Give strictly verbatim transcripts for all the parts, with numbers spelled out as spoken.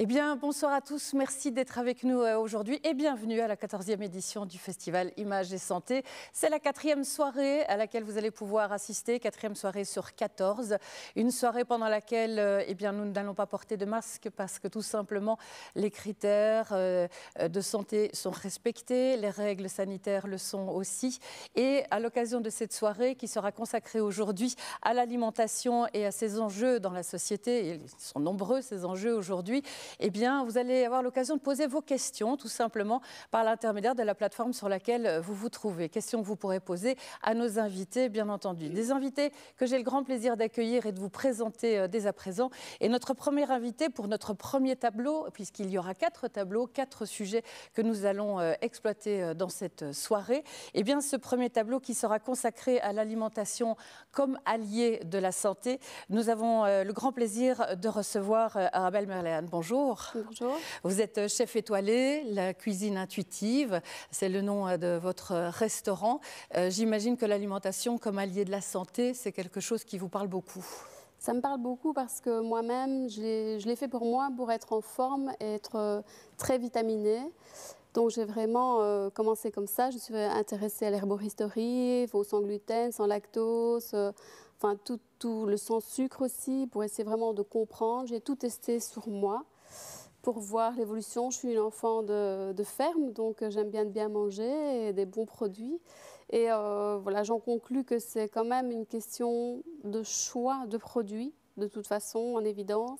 Eh bien, bonsoir à tous. Merci d'être avec nous aujourd'hui et bienvenue à la quatorzième édition du Festival Images et Santé. C'est la quatrième soirée à laquelle vous allez pouvoir assister, quatrième soirée sur quatorze. Une soirée pendant laquelle eh bien, nous n'allons pas porter de masque parce que tout simplement les critères de santé sont respectés, les règles sanitaires le sont aussi. Et à l'occasion de cette soirée qui sera consacrée aujourd'hui à l'alimentation et à ses enjeux dans la société, et ils sont nombreux ces enjeux aujourd'hui, eh bien, vous allez avoir l'occasion de poser vos questions, tout simplement, par l'intermédiaire de la plateforme sur laquelle vous vous trouvez. Questions que vous pourrez poser à nos invités, bien entendu. Des invités que j'ai le grand plaisir d'accueillir et de vous présenter dès à présent. Et notre premier invité pour notre premier tableau, puisqu'il y aura quatre tableaux, quatre sujets que nous allons exploiter dans cette soirée. Eh bien, ce premier tableau qui sera consacré à l'alimentation comme allié de la santé. Nous avons le grand plaisir de recevoir Arabelle Merléhan. Bonjour. Bonjour. Vous êtes chef étoilé, la cuisine intuitive, c'est le nom de votre restaurant. Euh, J'imagine que l'alimentation comme allié de la santé, c'est quelque chose qui vous parle beaucoup. Ça me parle beaucoup parce que moi-même, je l'ai fait pour moi, pour être en forme et être très vitaminée. Donc j'ai vraiment euh, commencé comme ça. Je suis intéressée à l'herboristerie, au sans gluten, sans lactose, euh, enfin tout, tout le sans sucre aussi, pour essayer vraiment de comprendre. J'ai tout testé sur moi pour voir l'évolution. Je suis une enfant de, de ferme, donc j'aime bien bien manger et des bons produits. Et euh, voilà, j'en conclus que c'est quand même une question de choix de produits, de toute façon, en évidence.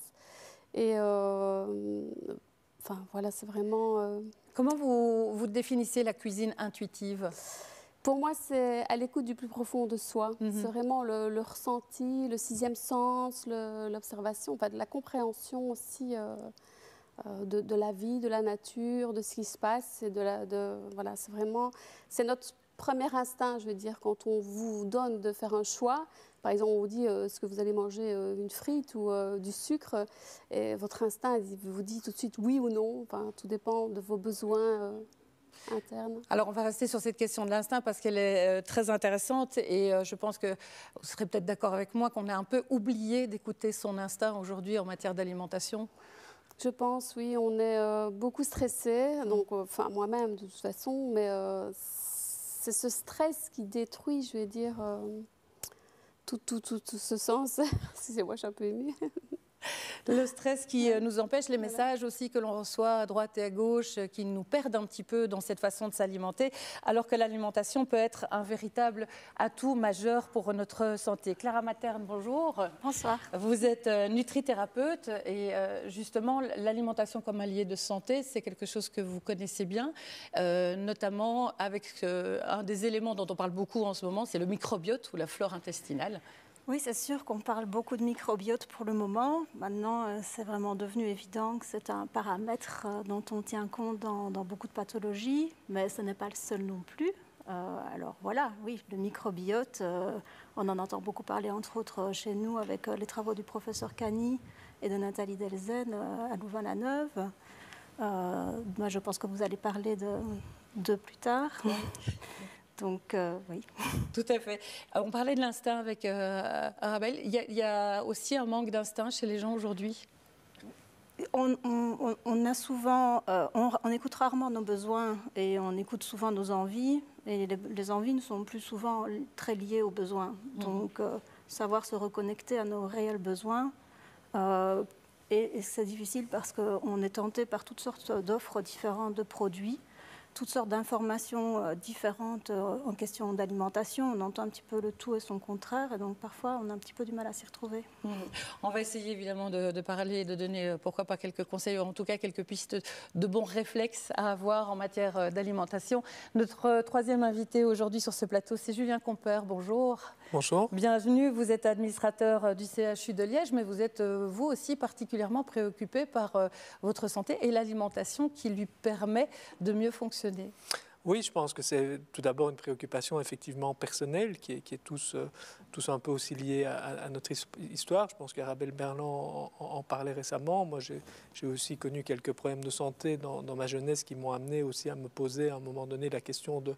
Et euh, enfin voilà, c'est vraiment... Euh... Comment vous, vous définissez la cuisine intuitive ? Pour moi, c'est à l'écoute du plus profond de soi. Mm-hmm. C'est vraiment le, le ressenti, le sixième sens, l'observation, enfin de la compréhension aussi euh, euh, de, de la vie, de la nature, de ce qui se passe. Et de la, de, voilà, c'est vraiment, c'est notre premier instinct, je veux dire, quand on vous donne de faire un choix. Par exemple, on vous dit euh, est-ce que vous allez manger euh, une frite ou euh, du sucre, et votre instinct vous dit tout de suite oui ou non. Enfin, tout dépend de vos besoins euh, internes. Alors, on va rester sur cette question de l'instinct parce qu'elle est euh, très intéressante et euh, je pense que vous serez peut-être d'accord avec moi qu'on a un peu oublié d'écouter son instinct aujourd'hui en matière d'alimentation. Je pense, oui, on est euh, beaucoup stressé, donc, euh, enfin moi-même de toute façon, mais euh, c'est ce stress qui détruit, je vais dire, euh, tout, tout, tout, tout ce sens. Excusez-moi, je suis un peu émue. Le stress qui ouais. nous empêche, les messages voilà. aussi que l'on reçoit à droite et à gauche, qui nous perdent un petit peu dans cette façon de s'alimenter, alors que l'alimentation peut être un véritable atout majeur pour notre santé. Clara Materne, bonjour. Bonsoir. Vous êtes nutrithérapeute et justement l'alimentation comme allié de santé, c'est quelque chose que vous connaissez bien, euh, notamment avec euh, un des éléments dont on parle beaucoup en ce moment, c'est le microbiote ou la flore intestinale. Oui, c'est sûr qu'on parle beaucoup de microbiote pour le moment. Maintenant, c'est vraiment devenu évident que c'est un paramètre dont on tient compte dans, dans beaucoup de pathologies, mais ce n'est pas le seul non plus. Euh, alors voilà, oui, le microbiote, euh, on en entend beaucoup parler, entre autres chez nous, avec les travaux du professeur Cani et de Nathalie Delzen euh, à Louvain-la-Neuve. Euh, moi, je pense que vous allez parler de, de plus tard. Oui. Donc, euh, oui. Tout à fait. On parlait de l'instinct avec euh, Arabelle. Il y, a, il y a aussi un manque d'instinct chez les gens aujourd'hui. On, on, on a souvent, euh, on, on écoute rarement nos besoins et on écoute souvent nos envies. Et les, les envies ne sont plus souvent très liées aux besoins. Mmh. Donc, euh, savoir se reconnecter à nos réels besoins. Euh, et et c'est difficile parce qu'on est tenté par toutes sortes d'offres différentes de produits, toutes sortes d'informations différentes en question d'alimentation. On entend un petit peu le tout et son contraire, et donc parfois on a un petit peu du mal à s'y retrouver. Mmh. On va essayer évidemment de, de parler et de donner, pourquoi pas, quelques conseils, ou en tout cas quelques pistes de bons réflexes à avoir en matière d'alimentation. Notre troisième invité aujourd'hui sur ce plateau, c'est Julien Compère. Bonjour. Bonjour. Bienvenue, vous êtes administrateur du C H U de Liège, mais vous êtes vous aussi particulièrement préoccupé par votre santé et l'alimentation qui lui permet de mieux fonctionner. Oui, je pense que c'est tout d'abord une préoccupation effectivement personnelle qui est, qui est tous, euh, tous un peu aussi liée à, à notre histoire. Je pense qu'Arabelle Merléhan en, en parlait récemment. Moi, j'ai aussi connu quelques problèmes de santé dans, dans ma jeunesse qui m'ont amené aussi à me poser à un moment donné la question de,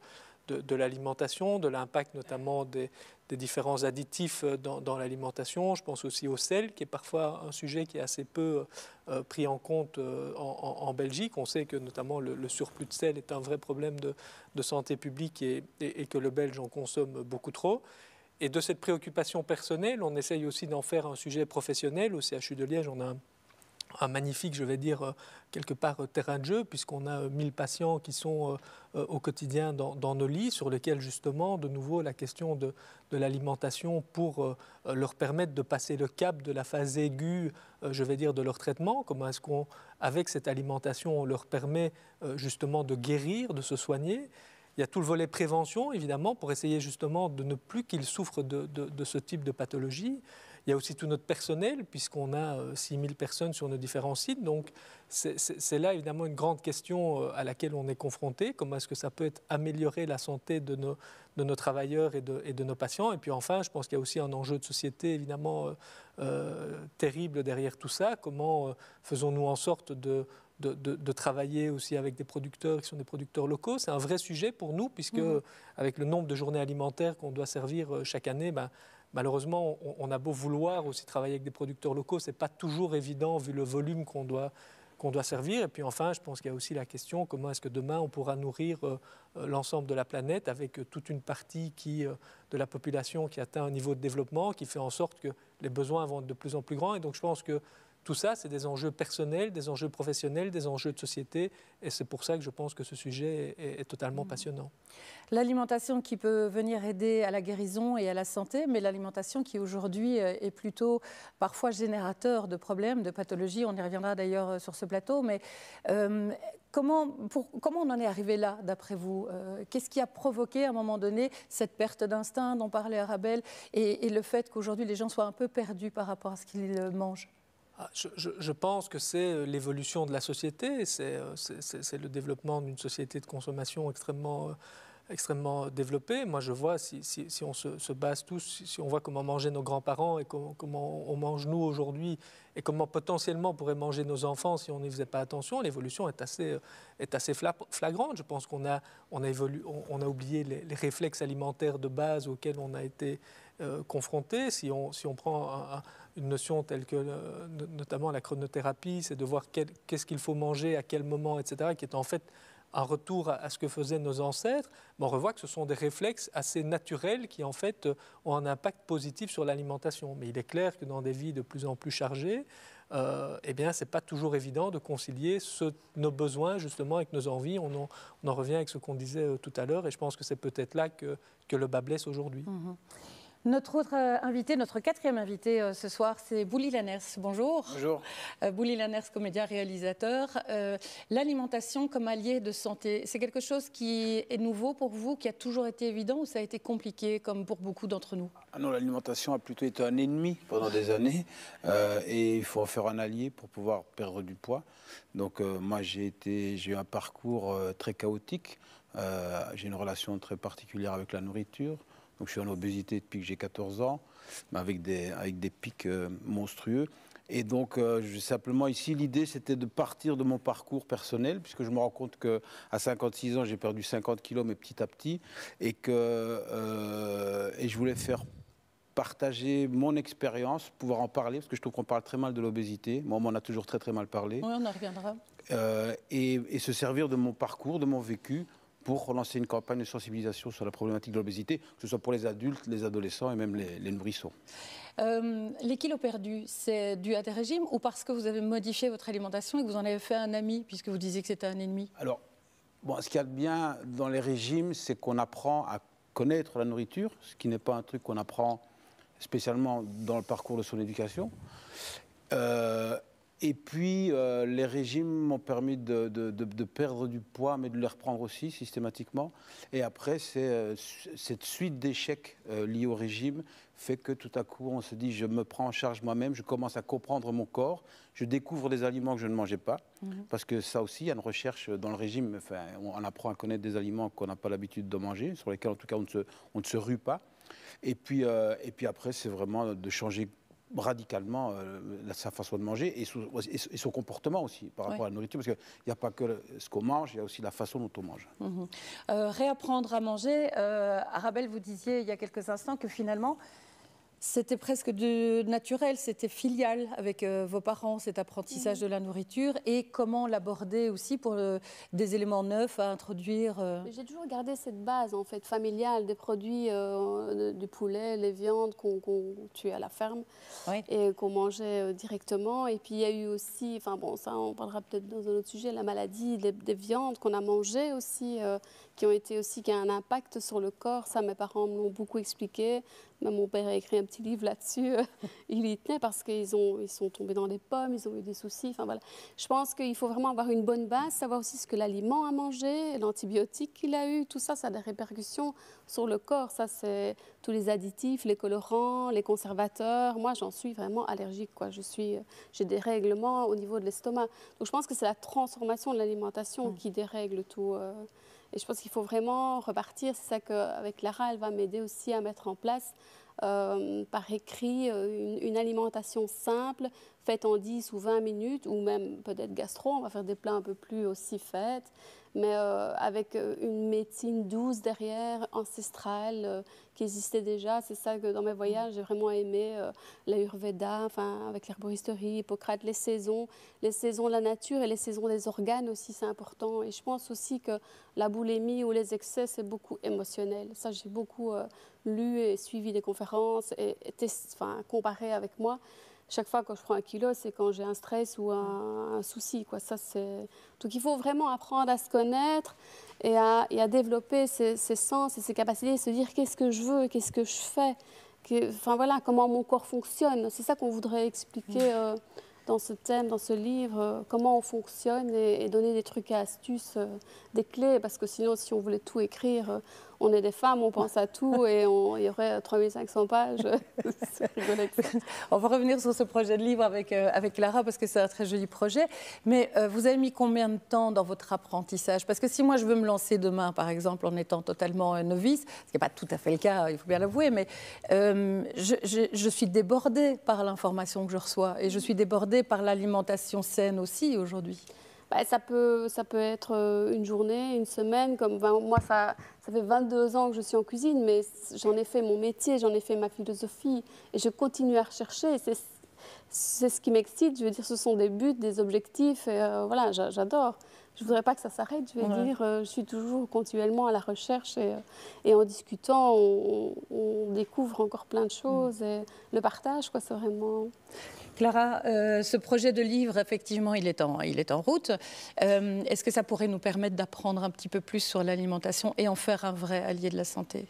de, de l'alimentation, de l'impact notamment des, des différents additifs dans, dans l'alimentation. Je pense aussi au sel, qui est parfois un sujet qui est assez peu euh, pris en compte euh, en, en, en Belgique. On sait que notamment le, le surplus de sel est un vrai problème de, de santé publique et, et, et que le Belge en consomme beaucoup trop. Et de cette préoccupation personnelle, on essaye aussi d'en faire un sujet professionnel. Au C H U de Liège, on a un, un magnifique, je vais dire, quelque part terrain de jeu, puisqu'on a mille patients qui sont euh, au quotidien dans, dans nos lits, sur lesquels justement, de nouveau, la question de, de l'alimentation pour euh, leur permettre de passer le cap de la phase aiguë, euh, je vais dire, de leur traitement. Comment est-ce qu'avec cette alimentation, on leur permet euh, justement de guérir, de se soigner. Il y a tout le volet prévention, évidemment, pour essayer justement de ne plus qu'ils souffrent de, de, de ce type de pathologie. Il y a aussi tout notre personnel, puisqu'on a six mille personnes sur nos différents sites. Donc, c'est là, évidemment, une grande question à laquelle on est confronté. Comment est-ce que ça peut être améliorer la santé de nos, de nos travailleurs et de, et de nos patients? Et puis, enfin, je pense qu'il y a aussi un enjeu de société, évidemment, euh, euh, terrible derrière tout ça. Comment euh, faisons-nous en sorte de... De, de, de travailler aussi avec des producteurs qui sont des producteurs locaux. C'est un vrai sujet pour nous, puisque mmh. avec le nombre de journées alimentaires qu'on doit servir chaque année, ben, malheureusement, on, on a beau vouloir aussi travailler avec des producteurs locaux, ce n'est pas toujours évident vu le volume qu'on doit, qu'on doit servir. Et puis enfin, je pense qu'il y a aussi la question, comment est-ce que demain on pourra nourrir euh, l'ensemble de la planète avec euh, toute une partie qui, euh, de la population qui atteint un niveau de développement, qui fait en sorte que les besoins vont être de plus en plus grands. Et donc je pense que tout ça, c'est des enjeux personnels, des enjeux professionnels, des enjeux de société. Et c'est pour ça que je pense que ce sujet est, est totalement passionnant. L'alimentation qui peut venir aider à la guérison et à la santé, mais l'alimentation qui aujourd'hui est plutôt parfois générateur de problèmes, de pathologies. On y reviendra d'ailleurs sur ce plateau. Mais euh, comment, pour, comment on en est arrivé là, d'après vous? euh, Qu'est-ce qui a provoqué à un moment donné cette perte d'instinct dont parlait Arabelle et, et le fait qu'aujourd'hui les gens soient un peu perdus par rapport à ce qu'ils mangent? Je, je, je pense que c'est l'évolution de la société, c'est le développement d'une société de consommation extrêmement, extrêmement développée. Moi, je vois, si, si, si on se, se base tous, si, si on voit comment mangeaient nos grands-parents et comment, comment on mange nous aujourd'hui, et comment potentiellement pourraient manger nos enfants si on n'y faisait pas attention, l'évolution est assez, est assez flagrante. Je pense qu'on a, on a, évolué, on, on a oublié les, les réflexes alimentaires de base auxquels on a été euh, confrontés. Si on, si on prend un, un une notion telle que, euh, notamment la chronothérapie, c'est de voir qu'est-ce qu'il faut manger, à quel moment, et cetera, qui est en fait un retour à, à ce que faisaient nos ancêtres. Mais on revoit que ce sont des réflexes assez naturels qui, en fait, ont un impact positif sur l'alimentation. Mais il est clair que dans des vies de plus en plus chargées, euh, eh bien, ce n'est pas toujours évident de concilier ce, nos besoins, justement, avec nos envies. On en, on en revient avec ce qu'on disait euh, tout à l'heure, et je pense que c'est peut-être là que, que le bas blesse aujourd'hui. Mmh. Notre autre invité, notre quatrième invité euh, ce soir, c'est Bouli Lanners. Bonjour. Bonjour. Euh, Bouli Lanners, comédien, réalisateur. Euh, L'alimentation comme allié de santé, c'est quelque chose qui est nouveau pour vous, qui a toujours été évident ou ça a été compliqué comme pour beaucoup d'entre nous? Ah non, l'alimentation a plutôt été un ennemi pendant des années euh, et il faut en faire un allié pour pouvoir perdre du poids. Donc euh, moi j'ai été, j'ai eu un parcours euh, très chaotique. Euh, j'ai une relation très particulière avec la nourriture. Donc, je suis en obésité depuis que j'ai quatorze ans, mais avec des, avec des pics euh, monstrueux. Et donc, euh, je, simplement, ici, l'idée, c'était de partir de mon parcours personnel, puisque je me rends compte qu'à cinquante-six ans, j'ai perdu cinquante kilos, mais petit à petit, et que euh, et je voulais faire partager mon expérience, pouvoir en parler, parce que je trouve qu'on parle très mal de l'obésité. Moi, on m'en a toujours très, très mal parlé. Oui, on en reviendra. Euh, et, et se servir de mon parcours, de mon vécu, pour relancer une campagne de sensibilisation sur la problématique de l'obésité, que ce soit pour les adultes, les adolescents et même les, les nourrissons. Euh, les kilos perdus, c'est dû à des régimes ou parce que vous avez modifié votre alimentation et que vous en avez fait un ami, puisque vous disiez que c'était un ennemi? Alors, bon, ce qu'il y a de bien dans les régimes, c'est qu'on apprend à connaître la nourriture, ce qui n'est pas un truc qu'on apprend spécialement dans le parcours de son éducation. Euh, Et puis, euh, les régimes m'ont permis de, de, de, de perdre du poids, mais de le reprendre aussi systématiquement. Et après, c'est euh, cette suite d'échecs euh, liés au régime fait que tout à coup, on se dit, je me prends en charge moi-même, je commence à comprendre mon corps, je découvre des aliments que je ne mangeais pas. Mmh. Parce que ça aussi, il y a une recherche dans le régime. Enfin, on apprend à connaître des aliments qu'on n'a pas l'habitude de manger, sur lesquels, en tout cas, on ne se, on ne se rue pas. Et puis, euh, et puis après, c'est vraiment de changer radicalement euh, sa façon de manger et, sous, et son comportement aussi par rapport oui. à la nourriture, parce qu'il n'y a pas que ce qu'on mange, il y a aussi la façon dont on mange. Mmh. Euh, réapprendre à manger, euh, Arabelle, vous disiez il y a quelques instants que finalement, c'était presque de naturel, c'était filial avec euh, vos parents, cet apprentissage mmh. de la nourriture, et comment l'aborder aussi pour euh, des éléments neufs à introduire. Euh... J'ai toujours gardé cette base en fait familiale des produits, euh, du poulet, les viandes qu'on qu'on tuait à la ferme oui. et qu'on mangeait euh, directement. Et puis il y a eu aussi, enfin bon, ça on parlera peut-être dans un autre sujet, la maladie des, des viandes qu'on a mangées aussi, euh, qui ont été aussi, qui a un impact sur le corps. Ça, mes parents m'ont beaucoup expliqué. Même mon père a écrit un petit livre là-dessus. Il y tenait parce qu'ils ont, ils sont tombés dans les pommes, ils ont eu des soucis. Enfin, voilà. Je pense qu'il faut vraiment avoir une bonne base, savoir aussi ce que l'aliment a mangé, l'antibiotique qu'il a eu. Tout ça, ça a des répercussions sur le corps. Ça, c'est tous les additifs, les colorants, les conservateurs. Moi, j'en suis vraiment allergique, quoi. Je suis, j'ai des règlements au niveau de l'estomac. Donc, je pense que c'est la transformation de l'alimentation mmh. qui dérègle tout. Euh, Et je pense qu'il faut vraiment repartir. C'est ça qu'avec Lara, elle va m'aider aussi à mettre en place euh, par écrit une, une alimentation simple, faite en dix ou vingt minutes, ou même peut-être gastro. On va faire des plats un peu plus aussi faits, mais euh, avec une médecine douce derrière, ancestrale, euh, qui existait déjà. C'est ça que dans mes voyages, j'ai vraiment aimé euh, l'Ayurveda, enfin, avec l'herboristerie, Hippocrate, les saisons, les saisons de la nature et les saisons des organes aussi, c'est important. Et je pense aussi que la boulimie ou les excès, c'est beaucoup émotionnel. Ça, j'ai beaucoup euh, lu et suivi des conférences et, et test, enfin, comparé avec moi. Chaque fois que je prends un kilo, c'est quand j'ai un stress ou un, un souci, quoi. Ça, c'est... Donc, il faut vraiment apprendre à se connaître et à, et à développer ses, ses sens et ses capacités, se dire qu'est-ce que je veux, qu'est-ce que je fais, que, enfin, voilà, comment mon corps fonctionne. C'est ça qu'on voudrait expliquer euh, dans ce thème, dans ce livre, euh, comment on fonctionne et, et donner des trucs et astuces, euh, des clés, parce que sinon, si on voulait tout écrire... Euh, on est des femmes, on pense à tout et on, il y aurait trois mille cinq cents pages. C'est rigolo. On va revenir sur ce projet de livre avec, euh, avec Lara parce que c'est un très joli projet. Mais euh, vous avez mis combien de temps dans votre apprentissage? Parce que si moi je veux me lancer demain, par exemple, en étant totalement euh, novice, ce qui n'est pas tout à fait le cas, il faut bien l'avouer, mais euh, je, je, je suis débordée par l'information que je reçois et je suis débordée par l'alimentation saine aussi aujourd'hui. Bah, ça, peut, ça peut être une journée, une semaine. Comme, ben, moi, ça, ça fait vingt-deux ans que je suis en cuisine, mais j'en ai fait mon métier, j'en ai fait ma philosophie. Et je continue à rechercher. C'est, c'est ce qui m'excite. Je veux dire, ce sont des buts, des objectifs. Et, euh, voilà, j'adore. Je ne voudrais pas que ça s'arrête. Je vais ouais. dire, euh, je suis toujours continuellement à la recherche. Et, et en discutant, on, on découvre encore plein de choses. Mmh. Et le partage, quoi, c'est vraiment... Clara, euh, ce projet de livre, effectivement, il est en, il est en route. Euh, est-ce que ça pourrait nous permettre d'apprendre un petit peu plus sur l'alimentation et en faire un vrai allié de la santé?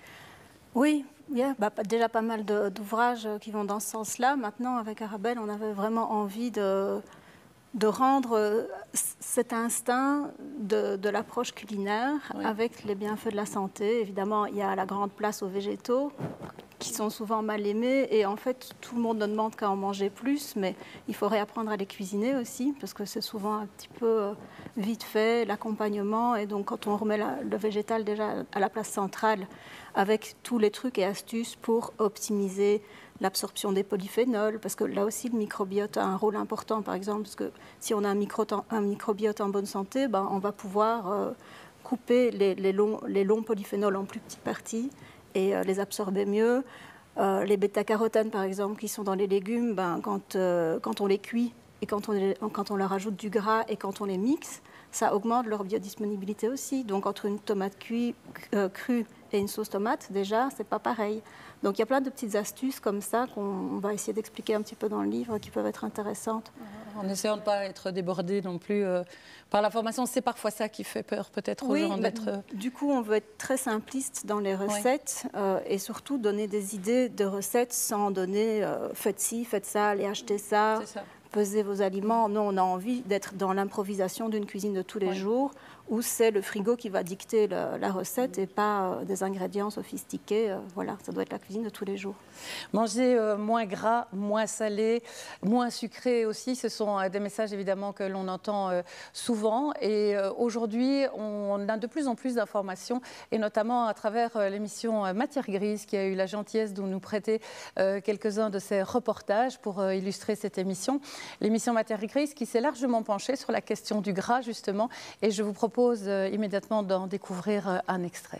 Oui, yeah, bah, déjà pas mal de, d'ouvrages qui vont dans ce sens-là. Maintenant, avec Arabelle, on avait vraiment envie de, de rendre cet instinct de, de l'approche culinaire oui. avec les bienfaits de la santé. Évidemment, il y a la grande place aux végétaux, qui sont souvent mal aimés et en fait tout le monde ne demande qu'à en manger plus, mais il faut réapprendre à les cuisiner aussi parce que c'est souvent un petit peu euh, vite fait, l'accompagnement, et donc quand on remet la, le végétal déjà à la place centrale avec tous les trucs et astuces pour optimiser l'absorption des polyphénols, parce que là aussi le microbiote a un rôle important, par exemple, parce que si on a un, micro, un microbiote en bonne santé, ben, on va pouvoir euh, couper les, les, longs, les longs polyphénols en plus petites parties et euh, les absorber mieux. Euh, les bêta-carotènes, par exemple, qui sont dans les légumes, ben, quand, euh, quand on les cuit et quand on, les, quand on leur ajoute du gras et quand on les mixe, ça augmente leur biodisponibilité aussi. Donc, entre une tomate cuit, euh, crue et une sauce tomate, déjà, c'est pas pareil. Donc, il y a plein de petites astuces comme ça qu'on va essayer d'expliquer un petit peu dans le livre qui peuvent être intéressantes. En essayant de ne pas être débordé non plus euh, par la formation. C'est parfois ça qui fait peur peut-être aux oui, gens d'être... Euh... Du coup, on veut être très simpliste dans les recettes oui. euh, et surtout donner des idées de recettes sans donner euh, faites ci, faites ça, allez acheter ça, ça, pesez vos aliments. Non, on a envie d'être dans l'improvisation d'une cuisine de tous les oui. jours où c'est le frigo qui va dicter le, la recette et pas euh, des ingrédients sophistiqués. Euh, voilà, ça doit être la cuisine de tous les jours. Manger euh, moins gras, moins salé, moins sucré aussi, ce sont euh, des messages évidemment que l'on entend euh, souvent. Et euh, aujourd'hui, on a de plus en plus d'informations, et notamment à travers euh, l'émission euh, Matière Grise, qui a eu la gentillesse de nous prêter euh, quelques-uns de ses reportages pour euh, illustrer cette émission. L'émission Matière Grise qui s'est largement penchée sur la question du gras, justement. Et je vous propose euh, immédiatement d'en découvrir euh, un extrait.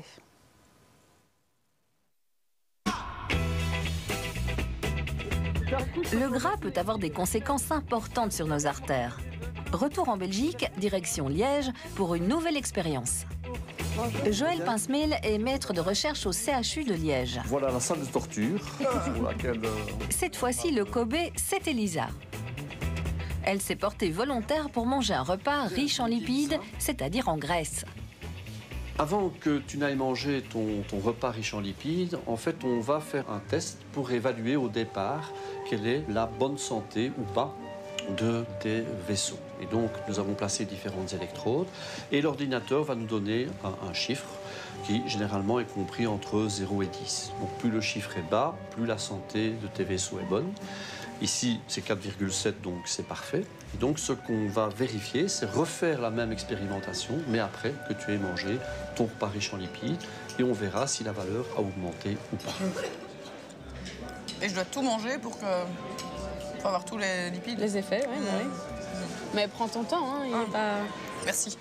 Le gras peut avoir des conséquences importantes sur nos artères. Retour en Belgique, direction Liège, pour une nouvelle expérience. Joël Pincemel est maître de recherche au C H U de Liège. Voilà la salle de torture. Pour laquelle, euh... Cette fois-ci, le Kobe, c'est Elisa. Elle s'est portée volontaire pour manger un repas riche en lipides, c'est-à-dire en graisse. Avant que tu n'ailles manger ton, ton repas riche en lipides, en fait, on va faire un test pour évaluer au départ quelle est la bonne santé ou pas de tes vaisseaux. Et donc, nous avons placé différentes électrodes et l'ordinateur va nous donner un, un chiffre qui, généralement, est compris entre zéro et dix. Donc, plus le chiffre est bas, plus la santé de tes vaisseaux est bonne. Ici, c'est quatre virgule sept, donc c'est parfait. Et donc, ce qu'on va vérifier, c'est refaire la même expérimentation, mais après que tu aies mangé ton repas riche en lipides, et on verra si la valeur a augmenté ou pas. Et je dois tout manger pour, que... pour avoir tous les lipides. Les effets, oui. Mmh. oui. Mais prends ton temps, hein, il ah. est pas... Merci.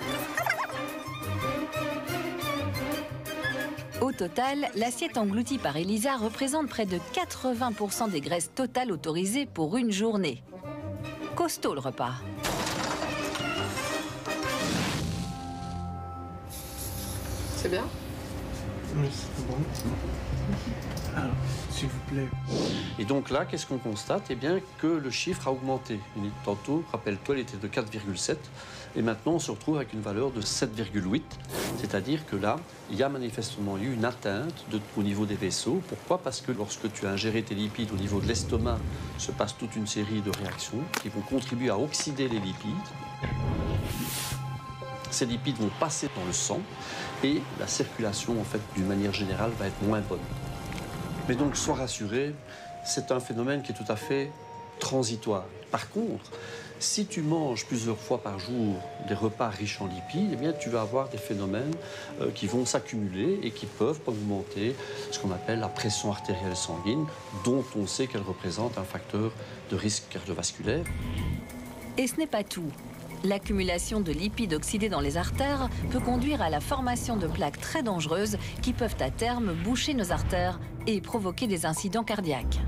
Au total, l'assiette engloutie par Elisa représente près de quatre-vingts pour cent des graisses totales autorisées pour une journée. Costaud le repas. C'est bien? Oui, c'est bon. Alors, s'il vous plaît. Et donc là, qu'est-ce qu'on constate? Eh bien, que le chiffre a augmenté. Tantôt, rappelle-toi, il était de quatre virgule sept. Et maintenant, on se retrouve avec une valeur de sept virgule huit. C'est-à-dire que là, il y a manifestement eu une atteinte de, au niveau des vaisseaux. Pourquoi? Parce que lorsque tu as ingéré tes lipides au niveau de l'estomac, se passe toute une série de réactions qui vont contribuer à oxyder les lipides. Ces lipides vont passer dans le sang et la circulation, en fait, d'une manière générale, va être moins bonne. Mais donc, sois rassuré, c'est un phénomène qui est tout à fait transitoire. Par contre, si tu manges plusieurs fois par jour des repas riches en lipides, eh bien, tu vas avoir des phénomènes euh, qui vont s'accumuler et qui peuvent augmenter ce qu'on appelle la pression artérielle sanguine, dont on sait qu'elle représente un facteur de risque cardiovasculaire. Et ce n'est pas tout. L'accumulation de lipides oxydés dans les artères peut conduire à la formation de plaques très dangereuses qui peuvent à terme boucher nos artères et provoquer des incidents cardiaques.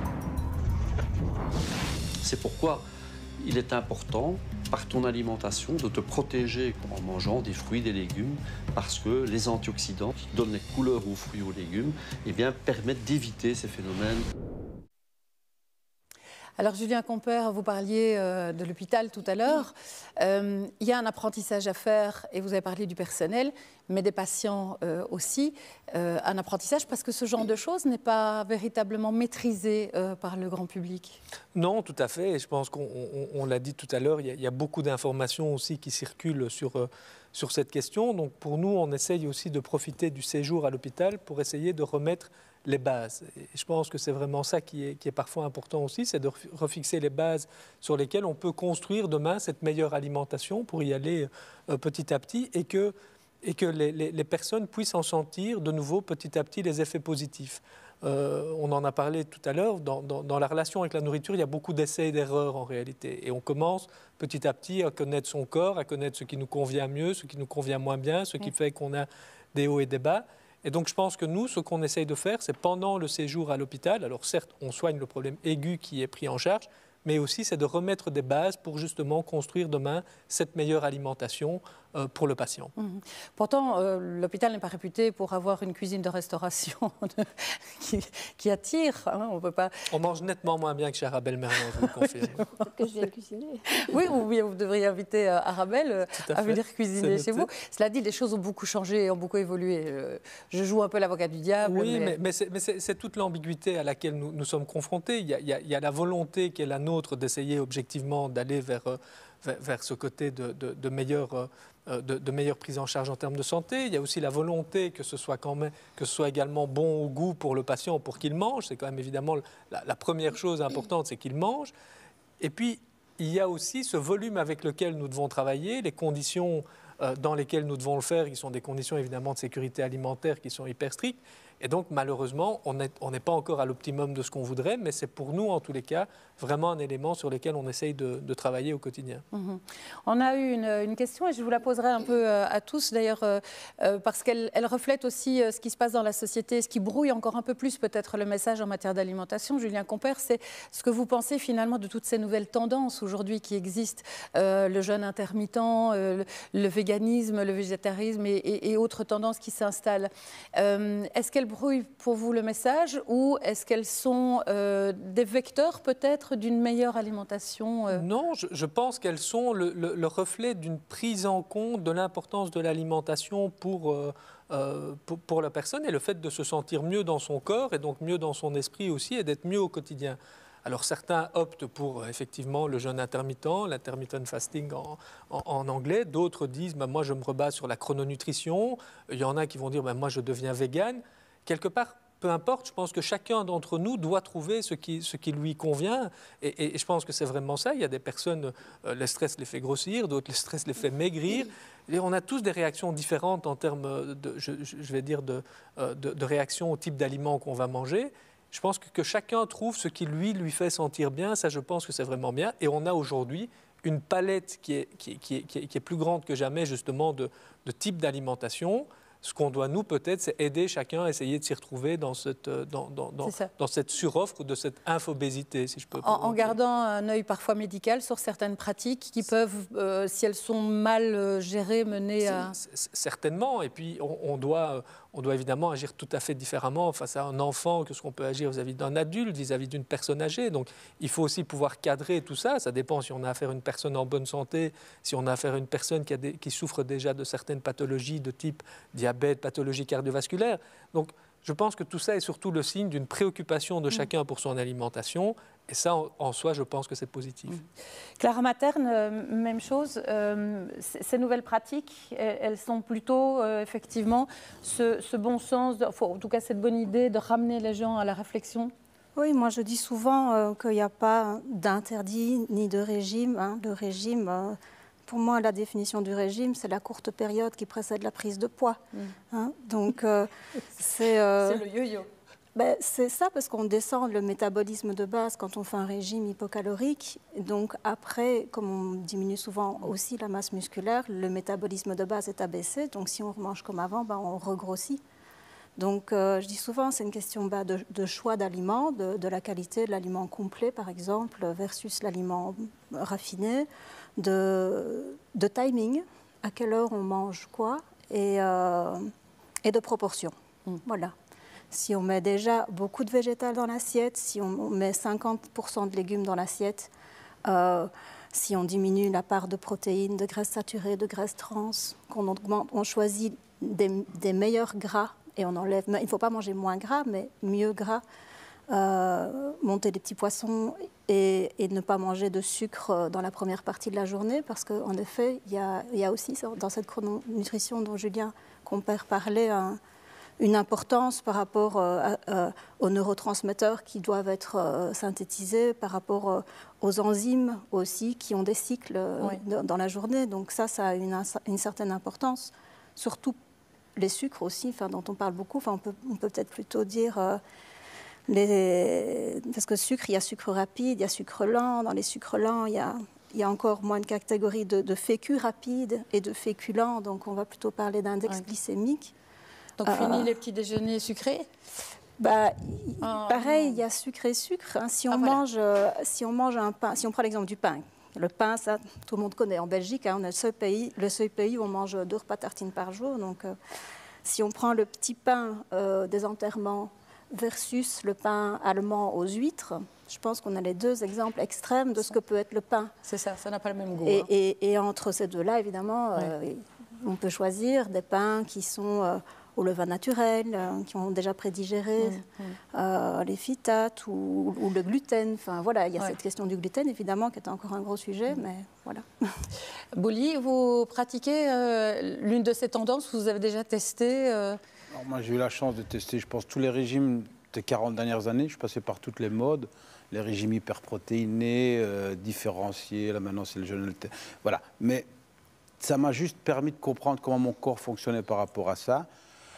C'est pourquoi il est important, par ton alimentation, de te protéger en mangeant des fruits, des légumes, parce que les antioxydants qui donnent les couleurs aux fruits et aux légumes, eh bien, permettent d'éviter ces phénomènes. Alors Julien Compère, vous parliez euh, de l'hôpital tout à l'heure. Euh, il y a un apprentissage à faire, et vous avez parlé du personnel, mais des patients euh, aussi. Euh, un apprentissage parce que ce genre de choses n'est pas véritablement maîtrisé euh, par le grand public. Non, tout à fait. Et je pense qu'on on, on l'a dit tout à l'heure, il, il y a beaucoup d'informations aussi qui circulent sur, euh, sur cette question. Donc pour nous, on essaye aussi de profiter du séjour à l'hôpital pour essayer de remettre les bases. Et je pense que c'est vraiment ça qui est, qui est parfois important aussi, c'est de refixer les bases sur lesquelles on peut construire demain cette meilleure alimentation pour y aller euh, petit à petit et que, et que les, les, les personnes puissent en sentir de nouveau petit à petit les effets positifs. Euh, on en a parlé tout à l'heure, dans, dans, dans la relation avec la nourriture, il y a beaucoup d'essais et d'erreurs en réalité. Et on commence petit à petit à connaître son corps, à connaître ce qui nous convient mieux, ce qui nous convient moins bien, ce qui fait qu'on a des hauts et des bas. Et donc, je pense que nous, ce qu'on essaye de faire, c'est pendant le séjour à l'hôpital, alors certes, on soigne le problème aigu qui est pris en charge, mais aussi c'est de remettre des bases pour justement construire demain cette meilleure alimentation euh, pour le patient. Mmh. Pourtant, euh, l'hôpital n'est pas réputé pour avoir une cuisine de restauration qui, qui attire. Hein, on peut pas... On mange nettement moins bien que chez Arabelle Merlan, je vous le confirme. Peut-être que je viens cuisiner. Oui, ou bien vous devriez inviter euh, Arabelle euh, à, à venir cuisiner chez vous. Cela dit, les choses ont beaucoup changé et ont beaucoup évolué. Euh, je joue un peu l'avocat du diable. Oui, mais, mais, mais c'est toute l'ambiguïté à laquelle nous, nous sommes confrontés. Il y, a, il, y a, il y a la volonté qui est la nôtre d'essayer objectivement d'aller vers, vers, vers ce côté de, de, de meilleure... Euh, De, de meilleure prise en charge en termes de santé. Il y a aussi la volonté que ce soit, quand même, que ce soit également bon au goût pour le patient, pour qu'il mange. C'est quand même évidemment la, la première chose importante, c'est qu'il mange. Et puis, il y a aussi ce volume avec lequel nous devons travailler, les conditions euh, dans lesquelles nous devons le faire, qui sont des conditions évidemment de sécurité alimentaire qui sont hyper strictes. Et donc, malheureusement, on n'est on n'est pas encore à l'optimum de ce qu'on voudrait, mais c'est pour nous, en tous les cas, vraiment un élément sur lequel on essaye de, de travailler au quotidien. Mmh. On a eu une, une question, et je vous la poserai un peu euh, à tous, d'ailleurs, euh, euh, parce qu'elle elle reflète aussi euh, ce qui se passe dans la société, ce qui brouille encore un peu plus peut-être le message en matière d'alimentation. Julien Compère, c'est ce que vous pensez finalement de toutes ces nouvelles tendances aujourd'hui qui existent, euh, le jeûne intermittent, euh, le, le véganisme, le végétarisme et, et, et autres tendances qui s'installent. Euh, est-ce qu'elles brouillent pour vous le message, ou est-ce qu'elles sont euh, des vecteurs peut-être d'une meilleure alimentation euh... Non, je, je pense qu'elles sont le, le, le reflet d'une prise en compte de l'importance de l'alimentation pour, euh, euh, pour, pour la personne, et le fait de se sentir mieux dans son corps et donc mieux dans son esprit aussi, et d'être mieux au quotidien. Alors certains optent pour euh, effectivement le jeûne intermittent, l'intermittent fasting en, en, en anglais. D'autres disent ben, moi je me rebase sur la chrononutrition. Il y en a qui vont dire ben, moi je deviens vegan. Quelque part, peu importe, je pense que chacun d'entre nous doit trouver ce qui, ce qui lui convient. Et, et, et je pense que c'est vraiment ça. Il y a des personnes, euh, le stress les fait grossir, d'autres, le stress les fait maigrir. Et on a tous des réactions différentes en termes de, je, je vais dire, de, de, de réactions au type d'aliments qu'on va manger. Je pense que, que chacun trouve ce qui lui, lui fait sentir bien. Ça, je pense que c'est vraiment bien. Et on a aujourd'hui une palette qui est, qui, qui, qui, qui est plus grande que jamais, justement, de, de types d'alimentation. Ce qu'on doit, nous, peut-être, c'est aider chacun à essayer de s'y retrouver dans cette, dans, dans, dans, dans cette suroffre ou de cette infobésité, si je peux. En, en gardant un œil parfois médical sur certaines pratiques qui peuvent, euh, si elles sont mal gérées, mener à... Certainement. Et puis, on, on, doit, on doit évidemment agir tout à fait différemment face à un enfant que ce qu'on peut agir vis-à-vis d'un adulte, vis-à-vis d'une personne âgée. Donc, il faut aussi pouvoir cadrer tout ça. Ça dépend si on a affaire à une personne en bonne santé, si on a affaire à une personne qui, a des, qui souffre déjà de certaines pathologies de type diabète, pathologie cardiovasculaire. Donc, je pense que tout ça est surtout le signe d'une préoccupation de chacun pour son alimentation. Et ça, en, en soi, je pense que c'est positif. Mmh. Clara Materne, euh, même chose. Euh, ces nouvelles pratiques, elles, elles sont plutôt, euh, effectivement, ce, ce bon sens, de, enfin, en tout cas cette bonne idée de ramener les gens à la réflexion. Oui, moi je dis souvent euh, qu'il n'y a pas d'interdit ni de régime. Hein. Le régime... Euh, Pour moi, la définition du régime, c'est la courte période qui précède la prise de poids. Mmh. Hein, donc, euh, c'est... Euh, c'est le yo-yo. Ben, c'est ça, parce qu'on descend le métabolisme de base quand on fait un régime hypocalorique. Donc après, comme on diminue souvent aussi la masse musculaire, le métabolisme de base est abaissé. Donc si on mange comme avant, ben, on regrossit. Donc euh, je dis souvent, c'est une question ben, de, de choix d'aliments, de, de la qualité de l'aliment complet, par exemple, versus l'aliment raffiné. De, de timing, à quelle heure on mange quoi, et, euh, et de proportion. Mm. Voilà. Si on met déjà beaucoup de végétal dans l'assiette, si on met cinquante pour cent de légumes dans l'assiette, euh, si on diminue la part de protéines, de graisses saturées, de graisses trans, qu'on augmente, on choisit des, des meilleurs gras et on enlève. Il ne faut pas manger moins gras, mais mieux gras. Euh, monter des petits poissons et, et ne pas manger de sucre dans la première partie de la journée, parce qu'en effet, il y a, il y a aussi dans cette chrononutrition dont Julien Compère parlait un, une importance par rapport euh, à, à, aux neurotransmetteurs qui doivent être euh, synthétisés, par rapport euh, aux enzymes aussi qui ont des cycles euh, oui. de, dans la journée. Donc ça, ça a une, une certaine importance, surtout les sucres aussi, enfin, dont on parle beaucoup. Enfin, on peut, on peut peut-être plutôt dire... Euh, Les... Parce que sucre, il y a sucre rapide, il y a sucre lent. Dans les sucres lents, il y a, il y a encore moins de catégories de, de fécus rapides et de féculents. Donc, on va plutôt parler d'index ouais. glycémique. Donc, euh, fini les petits déjeuners sucrés bah, oh. Pareil, il y a sucre et sucre. Hein. Si, on ah, mange, voilà. euh, si on mange un pain, si on prend l'exemple du pain, le pain, ça, tout le monde connaît. En Belgique, hein, on est le seul pays, le seul pays où on mange deux repas tartines par jour. Donc, euh, si on prend le petit pain euh, des enterrements versus le pain allemand aux huîtres, je pense qu'on a les deux exemples extrêmes de ce que peut être le pain. C'est ça, ça n'a pas le même goût. Et, hein. et, et entre ces deux-là, évidemment, ouais. euh, on peut choisir des pains qui sont euh, au levain naturel, euh, qui ont déjà prédigéré, mmh. euh, les phytates ou, ou le gluten. Enfin voilà, il y a ouais. cette question du gluten évidemment qui est encore un gros sujet, mmh. mais voilà. Bouli, vous pratiquez euh, l'une de ces tendances, vous avez déjà testé euh... Alors, moi j'ai eu la chance de tester, je pense, tous les régimes des quarante dernières années. Je suis passé par toutes les modes. Les régimes hyperprotéinés, euh, différenciés, là maintenant c'est le jeûne, voilà. Mais ça m'a juste permis de comprendre comment mon corps fonctionnait par rapport à ça.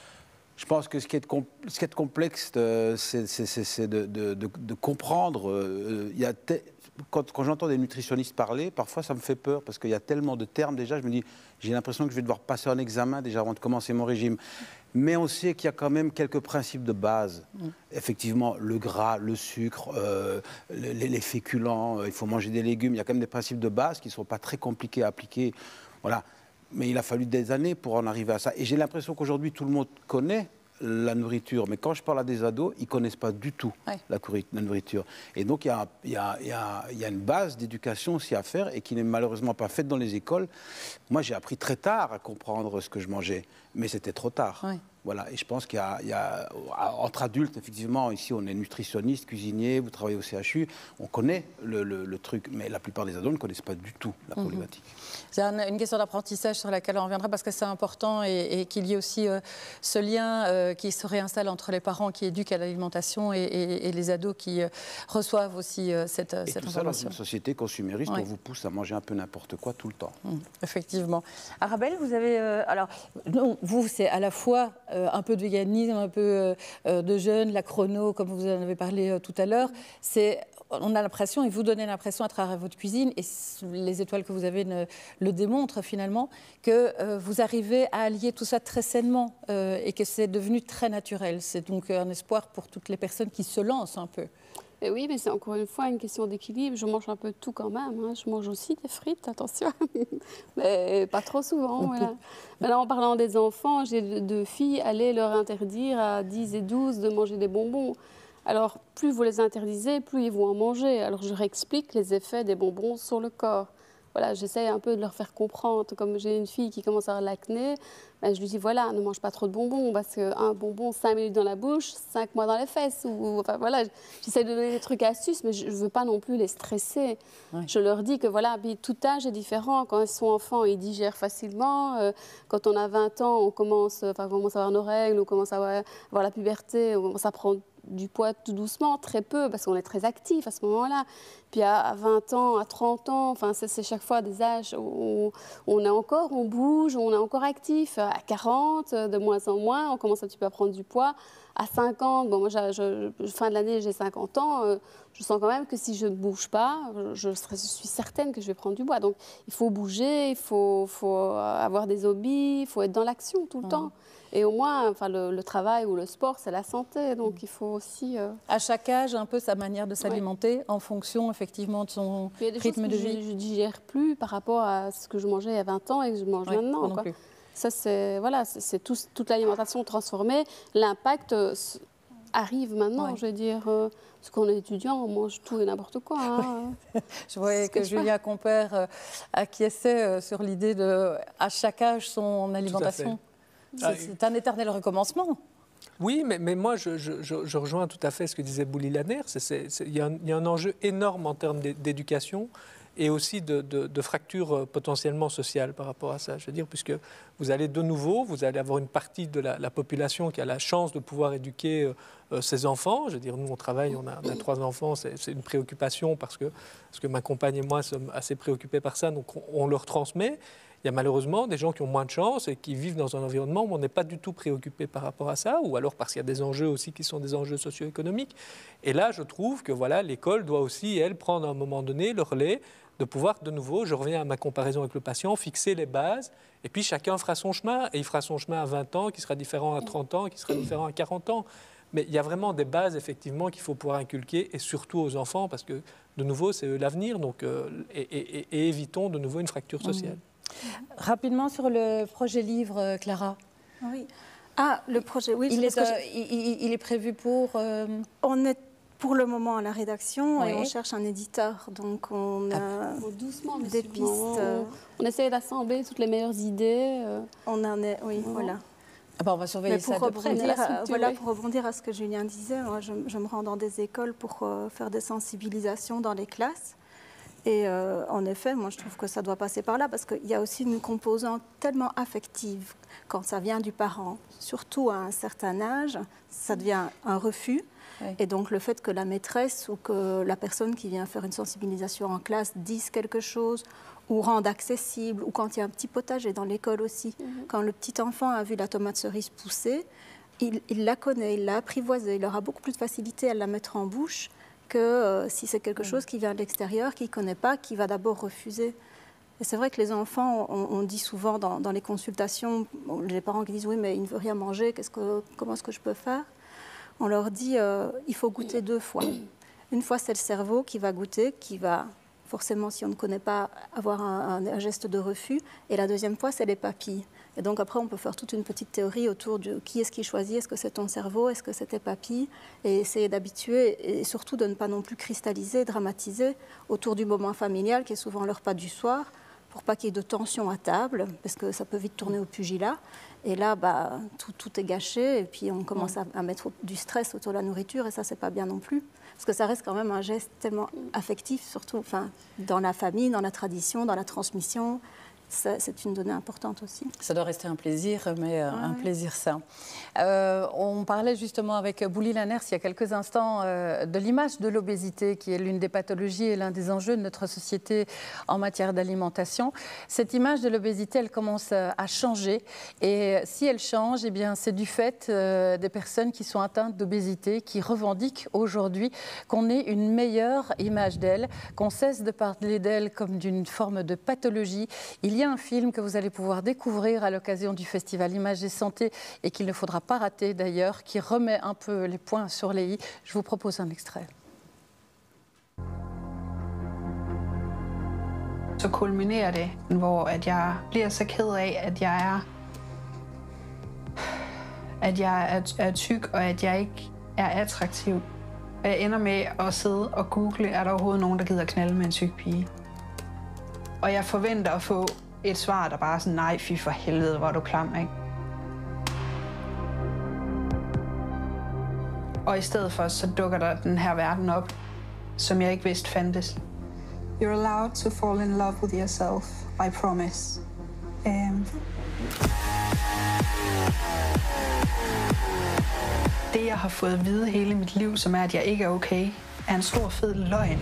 Je pense que ce qui est, de, ce qui est de complexe, euh, c'est de, de, de, de comprendre. Euh, y a te, quand quand j'entends des nutritionnistes parler, parfois ça me fait peur parce qu'il y a tellement de termes déjà, je me dis, j'ai l'impression que je vais devoir passer un examen déjà avant de commencer mon régime. Mais on sait qu'il y a quand même quelques principes de base. Mmh. Effectivement, le gras, le sucre, euh, les, les féculents, euh, il faut manger des légumes. Il y a quand même des principes de base qui ne sont pas très compliqués à appliquer. Voilà. Mais il a fallu des années pour en arriver à ça. Et j'ai l'impression qu'aujourd'hui, tout le monde connaît la nourriture. Mais quand je parle à des ados, ils ne connaissent pas du tout ouais. la, la nourriture. Et donc, il y a, il y a, il y a, il y a une base d'éducation aussi à faire et qui n'est malheureusement pas faite dans les écoles. Moi, j'ai appris très tard à comprendre ce que je mangeais. Mais c'était trop tard. Ouais. Voilà. Et je pense qu'il y, y a, entre adultes, effectivement, ici, on est nutritionniste, cuisinier, vous travaillez au C H U, on connaît le, le, le truc, mais la plupart des ados ne connaissent pas du tout la problématique. Mmh. C'est un, une question d'apprentissage sur laquelle on reviendra parce que c'est important et, et qu'il y ait aussi euh, ce lien euh, qui se réinstalle entre les parents qui éduquent à l'alimentation et, et, et les ados qui euh, reçoivent aussi euh, cette, et cette tout information. Ça dans une société consumériste, ouais. on vous pousse à manger un peu n'importe quoi tout le temps. Mmh. Effectivement. Arabelle, vous avez... Euh, alors, non, vous, c'est à la fois... Euh, un peu de véganisme, un peu euh, de jeûne, la chrono, comme vous en avez parlé euh, tout à l'heure. C'est, on a l'impression, et vous donnez l'impression à travers votre cuisine, et les étoiles que vous avez ne, le démontrent finalement, que euh, vous arrivez à allier tout ça très sainement euh, et que c'est devenu très naturel. C'est donc un espoir pour toutes les personnes qui se lancent un peu. Et oui, mais c'est encore une fois une question d'équilibre. Je mange un peu de tout quand même. Hein. Je mange aussi des frites, attention, mais pas trop souvent. Voilà. Maintenant, en parlant des enfants, j'ai deux filles, allez leur interdire à dix et douze de manger des bonbons. Alors, plus vous les interdisez, plus ils vont en manger. Alors, je leur explique les effets des bonbons sur le corps. Voilà, j'essaie un peu de leur faire comprendre. Comme j'ai une fille qui commence à avoir l'acné, ben je lui dis voilà, ne mange pas trop de bonbons parce qu'un bonbon, cinq minutes dans la bouche, cinq mois dans les fesses. Ou, enfin, voilà, j'essaie de donner des trucs astuces, mais je ne veux pas non plus les stresser. Ouais. Je leur dis que voilà, tout âge est différent. Quand ils sont enfants, ils digèrent facilement. Euh, quand on a vingt ans, on commence, enfin, on commence à avoir nos règles, on commence à avoir, avoir la puberté, on commence à prendre du poids tout doucement, très peu, parce qu'on est très actif à ce moment-là. Puis à vingt ans, à trente ans, enfin, c'est chaque fois des âges où on est encore, on bouge, on est encore actif. À quarante, de moins en moins, on commence un petit peu à prendre du poids. À cinquante, bon, moi, je, je, fin de l'année, j'ai cinquante ans, euh, je sens quand même que si je ne bouge pas, je, serai, je suis certaine que je vais prendre du poids. Donc, il faut bouger, il faut, faut avoir des hobbies, il faut être dans l'action tout le mmh. temps. Et au moins, enfin, le, le travail ou le sport, c'est la santé. Donc, mmh. il faut aussi... Euh... À chaque âge, un peu sa manière de s'alimenter, ouais. en fonction, effectivement, de son rythme de vie. Je ne digère plus par rapport à ce que je mangeais il y a vingt ans et que je mange ouais, maintenant. Quoi. Ça, c'est voilà, c'est tout, toute l'alimentation transformée. L'impact euh, arrive maintenant, ouais. je veux dire... Euh, parce qu'on est étudiant, on mange tout et n'importe quoi. Hein. Ouais. Je voyais que, que Julien Compère euh, acquiesçait euh, sur l'idée de, à chaque âge, son alimentation. C'est un éternel recommencement. Oui, mais, mais moi, je, je, je rejoins tout à fait ce que disait Bouli Lanner. Il y, y a un enjeu énorme en termes d'éducation et aussi de, de, de fracture potentiellement sociale par rapport à ça. Je veux dire, puisque vous allez de nouveau, vous allez avoir une partie de la, la population qui a la chance de pouvoir éduquer euh, ses enfants. Je veux dire, nous, on travaille, on a, on a trois enfants, c'est une préoccupation parce que, parce que ma compagne et moi sommes assez préoccupés par ça, donc on, on leur transmet. Il y a malheureusement des gens qui ont moins de chance et qui vivent dans un environnement où on n'est pas du tout préoccupé par rapport à ça, ou alors parce qu'il y a des enjeux aussi qui sont des enjeux socio-économiques. Et là, je trouve que voilà, l'école doit aussi, elle, prendre à un moment donné le relais de pouvoir, de nouveau, je reviens à ma comparaison avec le patient, fixer les bases, et puis chacun fera son chemin, et il fera son chemin à vingt ans, qui sera différent à trente ans, qui sera différent à quarante ans. Mais il y a vraiment des bases, effectivement, qu'il faut pouvoir inculquer, et surtout aux enfants, parce que, de nouveau, c'est eux l'avenir, donc, euh, et, et, et évitons de nouveau une fracture sociale. Mmh. Rapidement sur le projet livre, Clara. Oui. Ah, le projet, oui. Il est, euh, il, il est prévu pour... Euh... On est pour le moment à la rédaction oui. et on cherche un éditeur. Donc on a ah, doucement, des pistes. On, on essaie d'assembler toutes les meilleures idées. Euh... On en est, oui, oh. voilà. Ah ben on va surveiller Mais pour ça de près. rebondir, à, voilà, pour rebondir à ce que Julien disait, moi, je, je me rends dans des écoles pour euh, faire des sensibilisations dans les classes. Et euh, en effet, moi, je trouve que ça doit passer par là parce qu'il y a aussi une composante tellement affective quand ça vient du parent. Surtout à un certain âge, ça devient un refus. Oui. Et donc, le fait que la maîtresse ou que la personne qui vient faire une sensibilisation en classe dise quelque chose ou rende accessible, ou quand il y a un petit potager dans l'école aussi. Mm-hmm. Quand le petit enfant a vu la tomate cerise pousser, il, il la connaît, il l'a apprivoisée, il aura beaucoup plus de facilité à la mettre en bouche que euh, si c'est quelque chose qui vient de l'extérieur, qu'il ne connaît pas, qui va d'abord refuser. Et c'est vrai que les enfants, on, on dit souvent dans, dans les consultations, bon, les parents qui disent « oui, mais il ne veut rien manger, qu'est-ce que, comment est-ce que je peux faire ?» On leur dit euh, « il faut goûter deux fois ». Une fois, c'est le cerveau qui va goûter, qui va forcément, si on ne connaît pas, avoir un, un geste de refus. Et la deuxième fois, c'est les papilles. Et donc après, on peut faire toute une petite théorie autour de qui est-ce qui choisit, est-ce que c'est ton cerveau, est-ce que c'est tes papilles, et essayer d'habituer, et surtout de ne pas non plus cristalliser, dramatiser autour du moment familial, qui est souvent le repas du soir, pour pas qu'il y ait de tension à table, parce que ça peut vite tourner au pugilat. Et là, bah, tout, tout est gâché, et puis on commence à, à mettre du stress autour de la nourriture, et ça, c'est pas bien non plus. Parce que ça reste quand même un geste tellement affectif, surtout enfin, dans la famille, dans la tradition, dans la transmission. C'est une donnée importante aussi. Ça doit rester un plaisir, mais euh, ouais, un plaisir sain. Euh, on parlait justement avec Bouli Lanners il y a quelques instants euh, de l'image de l'obésité, qui est l'une des pathologies et l'un des enjeux de notre société en matière d'alimentation. Cette image de l'obésité, elle commence à changer. Et si elle change, eh bien, c'est du fait euh, des personnes qui sont atteintes d'obésité, qui revendiquent aujourd'hui qu'on ait une meilleure image d'elles, qu'on cesse de parler d'elles comme d'une forme de pathologie. Il Il y a un film que vous allez pouvoir découvrir à l'occasion du Festival Images et Santé et qu'il ne faudra pas rater d'ailleurs, qui remet un peu les points sur les i. Je vous propose un extrait. Så kulminerer det, hvor at jeg bliver så ked af, at jeg er, at jeg er, er tyk, og at jeg ikke er attraktiv. Og jeg ender med at sidde og google, er der overhovedet nogen, der gider knalde med en tyk pige? Og jeg forventer at få et svar, der bare er sådan, nej, fy for helvede, hvor er du klam, ikke? Og i stedet for, så dukker der den her verden op, som jeg ikke vidste fandtes. You're allowed to fall in love with yourself, I promise. Um... Det, jeg har fået at vide hele mit liv, som er, at jeg ikke er okay, er en stor fed løgn.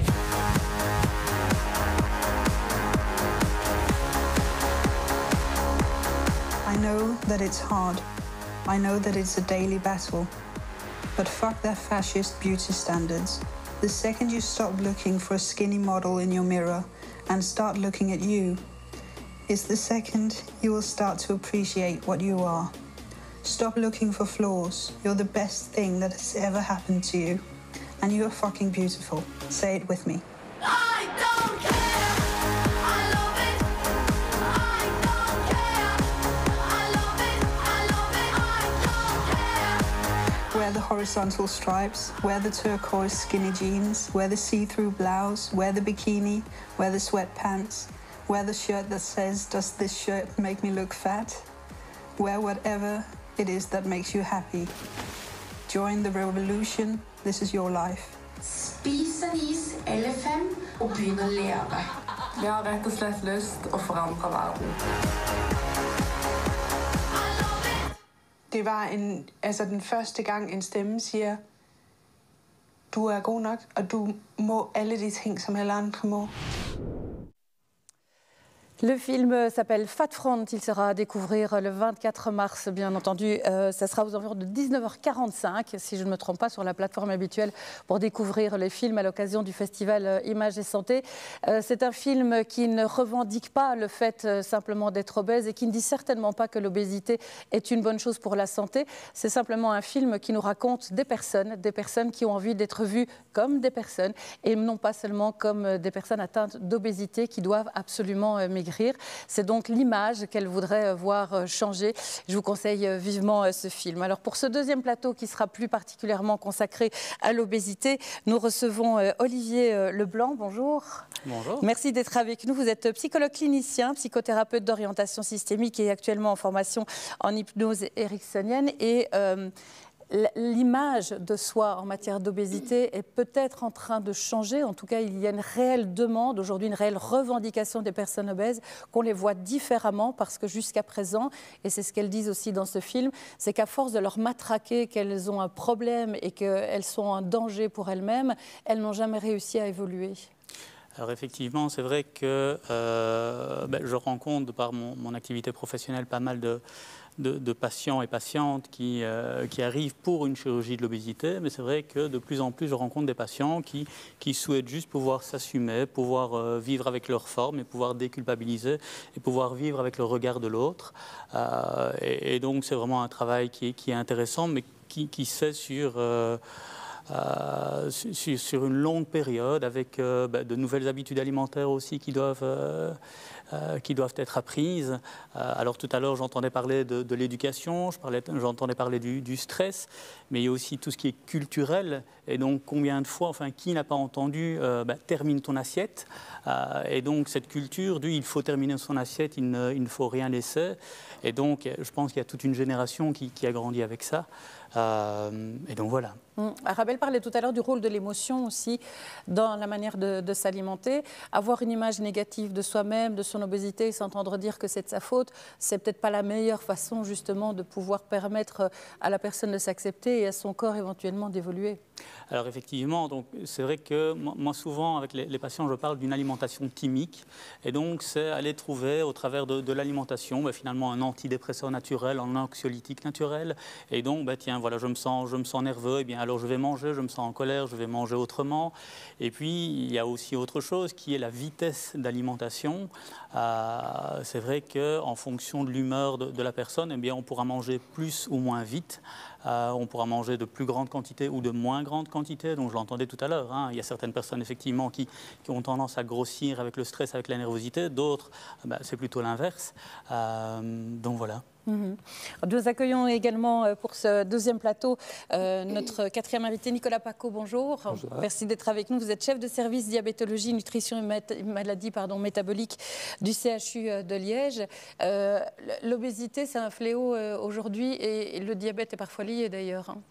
I know that it's hard. I know that it's a daily battle. But fuck their fascist beauty standards. The second you stop looking for a skinny model in your mirror and start looking at you, is the second you will start to appreciate what you are. Stop looking for flaws. You're the best thing that has ever happened to you. And you are fucking beautiful. Say it with me. I don't care! Wear the horizontal stripes, wear the turquoise skinny jeans, wear the see-through blouse, wear the bikini, wear the sweatpants, wear the shirt that says, does this shirt make me look fat? Wear whatever it is that makes you happy. Join the revolution, this is your life. Spis en is eller fem og begynn å leve. Jeg har rett og slett lyst å forandre verden. Det var en, altså den første gang en stemme siger, du er god nok, og du må alle de ting, som alle andre må. Le film s'appelle Fat Front, il sera à découvrir le vingt-quatre mars, bien entendu. Euh, ça sera aux environs de dix-neuf heures quarante-cinq, si je ne me trompe pas, sur la plateforme habituelle pour découvrir les films à l'occasion du festival Images et Santé. Euh, c'est un film qui ne revendique pas le fait euh, simplement d'être obèse et qui ne dit certainement pas que l'obésité est une bonne chose pour la santé. C'est simplement un film qui nous raconte des personnes, des personnes qui ont envie d'être vues comme des personnes et non pas seulement comme des personnes atteintes d'obésité qui doivent absolument maigrir. maigrir. C'est donc l'image qu'elle voudrait voir changer. Je vous conseille vivement ce film. Alors pour ce deuxième plateau qui sera plus particulièrement consacré à l'obésité, nous recevons Olivier Leblanc. Bonjour. Bonjour. Merci d'être avec nous. Vous êtes psychologue clinicien, psychothérapeute d'orientation systémique et actuellement en formation en hypnose ericksonienne. Et euh, l'image de soi en matière d'obésité est peut-être en train de changer. En tout cas, il y a une réelle demande, aujourd'hui une réelle revendication des personnes obèses, qu'on les voit différemment parce que jusqu'à présent, et c'est ce qu'elles disent aussi dans ce film, c'est qu'à force de leur matraquer qu'elles ont un problème et qu'elles sont un danger pour elles-mêmes, elles n'ont jamais réussi à évoluer. Alors effectivement, c'est vrai que euh, ben, je rencontre par mon, mon activité professionnelle pas mal de, de, de patients et patientes qui, euh, qui arrivent pour une chirurgie de l'obésité, mais c'est vrai que de plus en plus je rencontre des patients qui, qui souhaitent juste pouvoir s'assumer, pouvoir euh, vivre avec leur forme et pouvoir déculpabiliser et pouvoir vivre avec le regard de l'autre. Euh, et, et donc c'est vraiment un travail qui, qui est intéressant, mais qui, qui se fait sur... Euh, Euh, sur, sur une longue période avec euh, bah, de nouvelles habitudes alimentaires aussi qui doivent, euh, euh, qui doivent être apprises. Euh, alors tout à l'heure j'entendais parler de, de l'éducation, j'entendais parler du, du stress, mais il y a aussi tout ce qui est culturel. Et donc combien de fois, enfin qui n'a pas entendu euh, bah, termine ton assiette, euh, et donc cette culture du il faut terminer son assiette, il ne, il ne faut rien laisser. Et donc je pense qu'il y a toute une génération qui, qui a grandi avec ça. Euh, et donc voilà. Mmh. Arabelle parlait tout à l'heure du rôle de l'émotion aussi dans la manière de, de s'alimenter. Avoir une image négative de soi-même, de son obésité, s'entendre dire que c'est de sa faute, c'est peut-être pas la meilleure façon justement de pouvoir permettre à la personne de s'accepter et à son corps éventuellement d'évoluer. Alors effectivement, donc c'est vrai que moi souvent avec les, les patients je parle d'une alimentation thymique et donc c'est aller trouver au travers de, de l'alimentation bah, finalement un antidépresseur naturel, un anxiolytique naturel et donc bah, tiens voilà je me sens je me sens nerveux et bien alors je vais manger, je me sens en colère, je vais manger autrement et puis il y a aussi autre chose qui est la vitesse d'alimentation. Euh, c'est vrai que en fonction de l'humeur de, de la personne eh bien on pourra manger plus ou moins vite. Euh, on pourra manger de plus grandes quantités ou de moins grandes quantités. Donc je l'entendais tout à l'heure, hein, il y a certaines personnes effectivement qui, qui ont tendance à grossir avec le stress, avec la nervosité. D'autres, bah, c'est plutôt l'inverse. Euh, donc voilà. Mmh. Nous accueillons également pour ce deuxième plateau euh, notre quatrième invité, Nicolas Paco. Bonjour. Bonjour. Merci d'être avec nous. Vous êtes chef de service diabétologie, nutrition et maladies pardon, métaboliques du C H U de Liège. Euh, L'obésité, c'est un fléau euh, aujourd'hui et, et le diabète est parfois lié d'ailleurs. Hein.